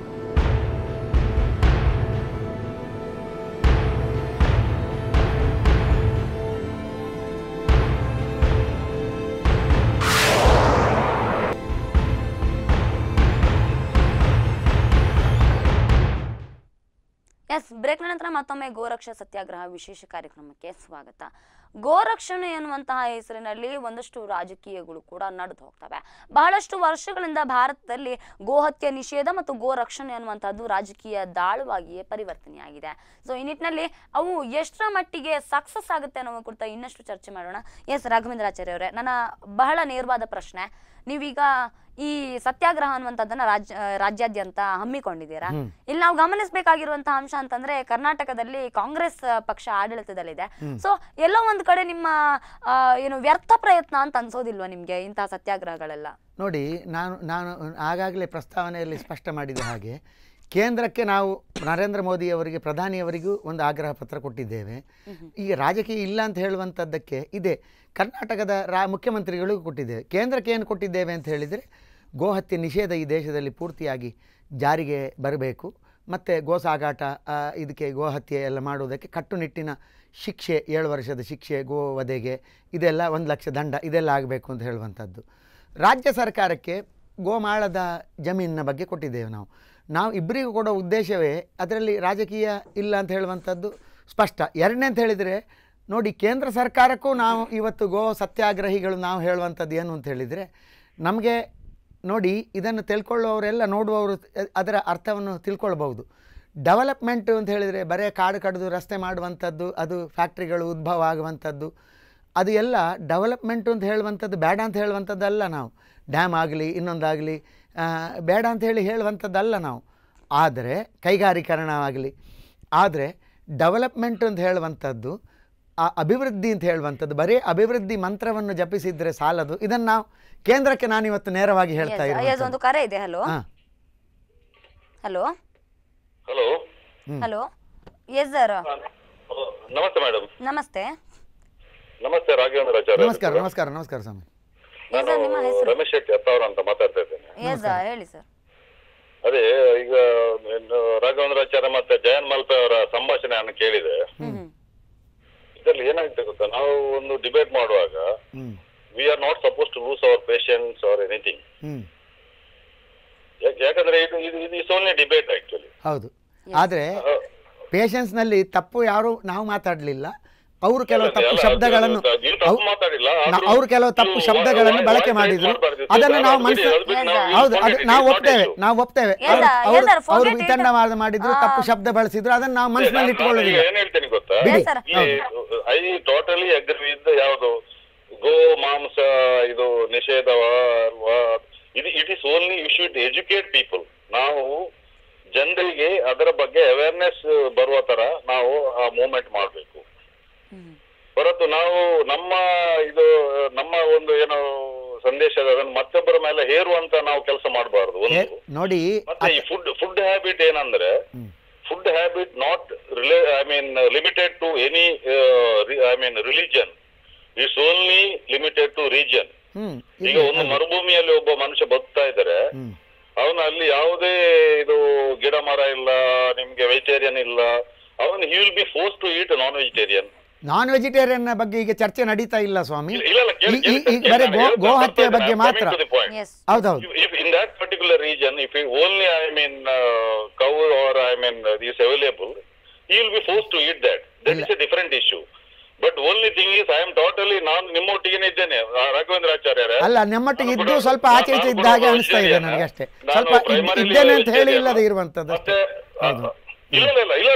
Yes, ಬ್ರೇಕ್ನ ನಂತರ ಮತ್ತೊಮ್ಮೆ ಗೋರಕ್ಷಾ ಸತ್ಯಾಗ್ರಹ ವಿಶೇಷ ಕಾರ್ಯಕ್ರಮಕ್ಕೆ ಸ್ವಾಗತ. ಗೋರಕ್ಷಣೆ ಎನ್ನುವಂತಹ ಹೆಸರಿನಲ್ಲಿ ಒಂದಷ್ಟು ರಾಜಕೀಯಗಳು ಕೂಡ ನಡೆದು ಹೋಗ್ತವೆ. ಬಹಳಷ್ಟು ವರ್ಷಗಳಿಂದ ಭಾರತದಲ್ಲಿ ಗೋಹತ್ಯೆ ನಿಷೇಧ ಮತ್ತು ಗೋರಕ್ಷಣೆ ಅನ್ನುವಂಥದ್ದು ರಾಜಕೀಯ ದಾಳವಾಗಿಯೇ ಪರಿವರ್ತನೆಯಾಗಿದೆ. ಸೊ ಈ ನಿಟ್ಟಿನಲ್ಲಿ ಅವು ಎಷ್ಟರ ಮಟ್ಟಿಗೆ ಸಕ್ಸಸ್ ಆಗುತ್ತೆ ಅನ್ನೋ ಕುರಿತ ಇನ್ನಷ್ಟು ಚರ್ಚೆ ಮಾಡೋಣ. ಎಸ್ ರಾಘವೇಂದ್ರಾಚಾರ್ಯ ಅವರೇ, ನನ್ನ ಬಹಳ ನೇರವಾದ ಪ್ರಶ್ನೆ, ನೀವೀಗ ಈ ಸತ್ಯಾಗ್ರಹ ಅನ್ನುವಂಥದ್ದನ್ನ ರಾಜ್ಯ ರಾಜ್ಯಾದ್ಯಂತ ಹಮ್ಮಿಕೊಂಡಿದ್ದೀರಾ. ಇಲ್ಲಿ ನಾವು ಗಮನಿಸಬೇಕಾಗಿರುವಂತಹ ಅಂಶ ಅಂತಂದ್ರೆ, ಕರ್ನಾಟಕದಲ್ಲಿ ಕಾಂಗ್ರೆಸ್ ಪಕ್ಷ ಆಡಳಿತದಲ್ಲಿದೆ. ಸೊ ಎಲ್ಲೋ ಒಂದ್ ಕಡೆ ನಿಮ್ಮ ಏನು ವ್ಯರ್ಥ ಪ್ರಯತ್ನ ಅಂತ ಅನ್ಸೋದಿಲ್ವಾ ನಿಮ್ಗೆ ಇಂತಹ ಸತ್ಯಾಗ್ರಹಗಳೆಲ್ಲ? ನೋಡಿ, ನಾನು ನಾನು ಆಗಾಗಲೇ ಪ್ರಸ್ತಾವನೆಯಲ್ಲಿ ಸ್ಪಷ್ಟ ಮಾಡಿದ ಹಾಗೆ ಕೇಂದ್ರಕ್ಕೆ ನಾವು ನರೇಂದ್ರ ಮೋದಿ ಅವರಿಗೆ, ಪ್ರಧಾನಿಯವರಿಗೂ ಒಂದು ಆಗ್ರಹ ಪತ್ರ ಕೊಟ್ಟಿದ್ದೇವೆ. ಈಗ ರಾಜಕೀಯ ಇಲ್ಲ ಅಂತ ಹೇಳುವಂಥದ್ದಕ್ಕೆ ಇದೆ. ಕರ್ನಾಟಕದ ರಾ ಮುಖ್ಯಮಂತ್ರಿಗಳಿಗೂ ಕೊಟ್ಟಿದ್ದೇವೆ. ಕೇಂದ್ರಕ್ಕೆ ಏನು ಕೊಟ್ಟಿದ್ದೇವೆ ಅಂತ ಹೇಳಿದರೆ, ಗೋಹತ್ಯೆ ನಿಷೇಧ ಈ ದೇಶದಲ್ಲಿ ಪೂರ್ತಿಯಾಗಿ ಜಾರಿಗೆ ಬರಬೇಕು, ಮತ್ತು ಗೋ ಸಾಗಾಟ ಇದಕ್ಕೆ ಗೋಹತ್ಯೆ ಎಲ್ಲ ಮಾಡುವುದಕ್ಕೆ ಕಟ್ಟುನಿಟ್ಟಿನ ಶಿಕ್ಷೆ, ಏಳು ವರ್ಷದ ಶಿಕ್ಷೆ, ಗೋ ವಧೆಗೆ ಇದೆಲ್ಲ ಒಂದು ಲಕ್ಷ ದಂಡ ಇದೆಲ್ಲ ಆಗಬೇಕು ಅಂತ ಹೇಳುವಂಥದ್ದು. ರಾಜ್ಯ ಸರ್ಕಾರಕ್ಕೆ ಗೋಮಾಳದ ಜಮೀನಿನ ಬಗ್ಗೆ ಕೊಟ್ಟಿದ್ದೇವೆ. ನಾವು ನಾವು ಇಬ್ಬರಿಗೂ ಕೊಡೋ ಉದ್ದೇಶವೇ ಅದರಲ್ಲಿ ರಾಜಕೀಯ ಇಲ್ಲ ಅಂತ ಹೇಳುವಂಥದ್ದು ಸ್ಪಷ್ಟ. ಎರಡನೇ ಅಂತ ಹೇಳಿದರೆ, ನೋಡಿ, ಕೇಂದ್ರ ಸರ್ಕಾರಕ್ಕೂ ನಾವು ಇವತ್ತು ಗೋ ಸತ್ಯಾಗ್ರಹಿಗಳು ನಾವು ಹೇಳುವಂಥದ್ದು ಏನು ಅಂತ ಹೇಳಿದರೆ, ನಮಗೆ ನೋಡಿ, ಇದನ್ನು ತಿಳ್ಕೊಳ್ಳೋರೆಲ್ಲ ನೋಡುವವರು ಅದರ ಅರ್ಥವನ್ನು ತಿಳ್ಕೊಳ್ಬಹುದು. ಡೆವಲಪ್ಮೆಂಟು ಅಂತ ಹೇಳಿದರೆ ಬರೀ ಕಾಡು ಕಡಿದು ರಸ್ತೆ ಮಾಡುವಂಥದ್ದು, ಅದು ಫ್ಯಾಕ್ಟ್ರಿಗಳು ಉದ್ಭವ ಆಗುವಂಥದ್ದು, ಅದು ಎಲ್ಲ ಡೆವಲಪ್ಮೆಂಟು ಅಂತ ಹೇಳುವಂಥದ್ದು ಬೇಡ ಅಂತ ಹೇಳುವಂಥದ್ದಲ್ಲ. ನಾವು ಡ್ಯಾಮ್ ಆಗಲಿ ಇನ್ನೊಂದಾಗಲಿ ಬೇಡ ಅಂತ ಹೇಳಿ ಹೇಳುವಂಥದ್ದಲ್ಲ ನಾವು. ಆದರೆ ಕೈಗಾರೀಕರಣವಾಗಲಿ, ಆದರೆ ಡೆವಲಪ್ಮೆಂಟ್ ಅಂತ ಹೇಳುವಂಥದ್ದು, ಆ ಅಭಿವೃದ್ಧಿ ಅಂತ ಹೇಳುವಂಥದ್ದು ಬರೀ ಅಭಿವೃದ್ಧಿ ಮಂತ್ರವನ್ನು ಜಪಿಸಿದರೆ ಸಾಲದು. ಇದನ್ನು ನಾವು ಕೇಂದ್ರಕ್ಕೆ ನಾನು ಇವತ್ತು ನೇರವಾಗಿ ಹೇಳ್ತಾ ಇದ್ದೀನಿ. ಒಂದು ಕರೆ ಇದೆ. Hello hello hello hello yes sir, ನಮಸ್ತೆ ಮೇಡಮ್. ನಮಸ್ತೆ ನಮಸ್ತೆ ರಾಘವೇಂದ್ರಾಚಾರ್ಯ. ನಮಸ್ಕಾರ ನಮಸ್ಕಾರ ನಮಸ್ಕಾರ ಸ್ವಾಮಿ. ನಾನು ರಮೇಶ್ ಶೆಟ್ಟಿ ಅತ್ತಾವರ ಅಂತ ಮಾತಾಡ್ತಾ ಇದ್ದೇನೆ. ಎಸ್ ಹೇಳಿ ಸರ್. ಅದೇ ಈಗ ರಾಘವೇಂದ್ರಾಚಾರ್ಯ ಮತ್ತೆ ಜಯನ್ ಮಲ್ಪೆ ಅವರ ಸಂಭಾಷಣೆಯನ್ನು ಕೇಳಿದೆ. ಇದರಲ್ಲಿ ಏನಾಗುತ್ತೆ ಗೊತ್ತಾ, ನಾವು ಒಂದು ಡಿಬೇಟ್ ಮಾಡುವಾಗ we are not suppose to lose our patience or anything. ಯಾಕಂದ್ರೆ ಇದು ಇದು ಇಸ್ ಓನ್ಲಿ ಡಿಬೇಟ್ ಆಕ್ಚುಲಿ. ಹೌದು, ಆದರೆ ಪೇಷನ್ಸ್ನಲ್ಲಿ ತಪ್ಪು ಯಾರು ನಾವು ಮಾತಾಡಲಿಲ್ಲ. ಅವರು ಕೆಲವು ತಪ್ಪು ಶಬ್ದಗಳನ್ನು ಅವರು ಕೆಲವು ತಪ್ಪು ಶಬ್ದಗಳನ್ನು ಬಳಕೆ ಮಾಡಿದ್ರು. ಅದನ್ನು ನಾವು ಮನಸ್ಸು ಹೌದು ಅದು ನಾವು ಒಪ್ತೇವೆ ನಾವು ಒಪ್ತೇವೆ ಅವರು ಅವರು ವಿತಂಡ ಮಾಡಿದ್ರು, ತಪ್ಪು ಶಬ್ದ ಬಳಸಿದ್ರು, ಅದನ್ನು ನಾವು ಮನಸ್ಸಿನಲ್ಲಿ ಇಟ್ಕೊಳ್ಳೋದಿಲ್ಲ. ಏನ್ ಹೇಳ್ತೇನೆ ಗೊತ್ತಾ, ಐ ಟೋಟಲಿ ಅಗ್ರಿ ವಿತ್ ಯಾವುದು ಗೋ ಮಾಂಸ ಇದು ನಿಷೇಧವ, it is only you should educate people. ನಾವು ಜನರಿಗೆ ಅದರ ಬಗ್ಗೆ ಅವೇರ್ನೆಸ್ ಬರುವ ತರ ನಾವು ಆ ಮೂವ್ಮೆಂಟ್ ಮಾಡಬೇಕು. ಹೊರತು ನಾವು ನಮ್ಮ ಇದು ನಮ್ಮ ಒಂದು ಏನೋ ಸಂದೇಶದ ಅದನ್ನು ಮತ್ತೊಬ್ಬರ ಮೇಲೆ ಹೇರುವಂತ ನಾವು ಕೆಲಸ ಮಾಡಬಾರ್ದು. ಒಂದು ನೋಡಿ, ಮತ್ತೆ ಈ ಫುಡ್ ಫುಡ್ ಹ್ಯಾಬಿಟ್ ಏನಂದ್ರೆ, food habit not really I mean limited to any I mean religion, it's only limited to region. ಈಗ ಒಂದು ಮರುಭೂಮಿಯಲ್ಲಿ ಒಬ್ಬ ಮನುಷ್ಯ ಬದುಕ್ತಾ ಇದ್ದಾರೆ, ಅವನು ಅಲ್ಲಿ ಯಾವುದೇ ಇದು ಗಿಡ ಮರ ಇಲ್ಲ, ನಿಮ್ಗೆ ವೆಜಿಟೇರಿಯನ್ ಇಲ್ಲ, ಅವನು he will be force to eat non vegetarian. Non vegetarian ಬಗ್ಗೆ ಈಗ ಚರ್ಚೆ ನಡೀತಾ ಇಲ್ಲ ಸ್ವಾಮಿ, ಬರೀ ಗೋ ಹತ್ಯೆ ಬಗ್ಗೆ ಮಾತ್ರ. ಹೌದೌದು. In that particular region if only I mean cow or I mean is available, he will be force to eat that. That is a different issue. But only thing is I am totally ನಾನು ನಿಮ್ಮೊಟ್ಟಿಗೆ ಇದ್ದೇನೆ ರಾಘವೇಂದ್ರಾಚಾರ್ಯರೇ. ಅಲ್ಲ, ನಮ್ಮೊಟ್ಟಿಗೆ ಇದ್ದು ಸ್ವಲ್ಪ ಆಚೆ ಈಚೆ ಇದ್ದ ಹಾಗೆ ಅನಿಸ್ತಾ ಇದೆ ನನಗೆ ಅಷ್ಟೇ. ಸ್ವಲ್ಪ ಇದ್ದೇನೆ ಅಂತ ಹೇಳಿ ಇಲ್ಲದೆ ಇರುವಂತದ್ದು ಅಷ್ಟೇ. ಇಲ್ಲ ಇಲ್ಲ ಇಲ್ಲ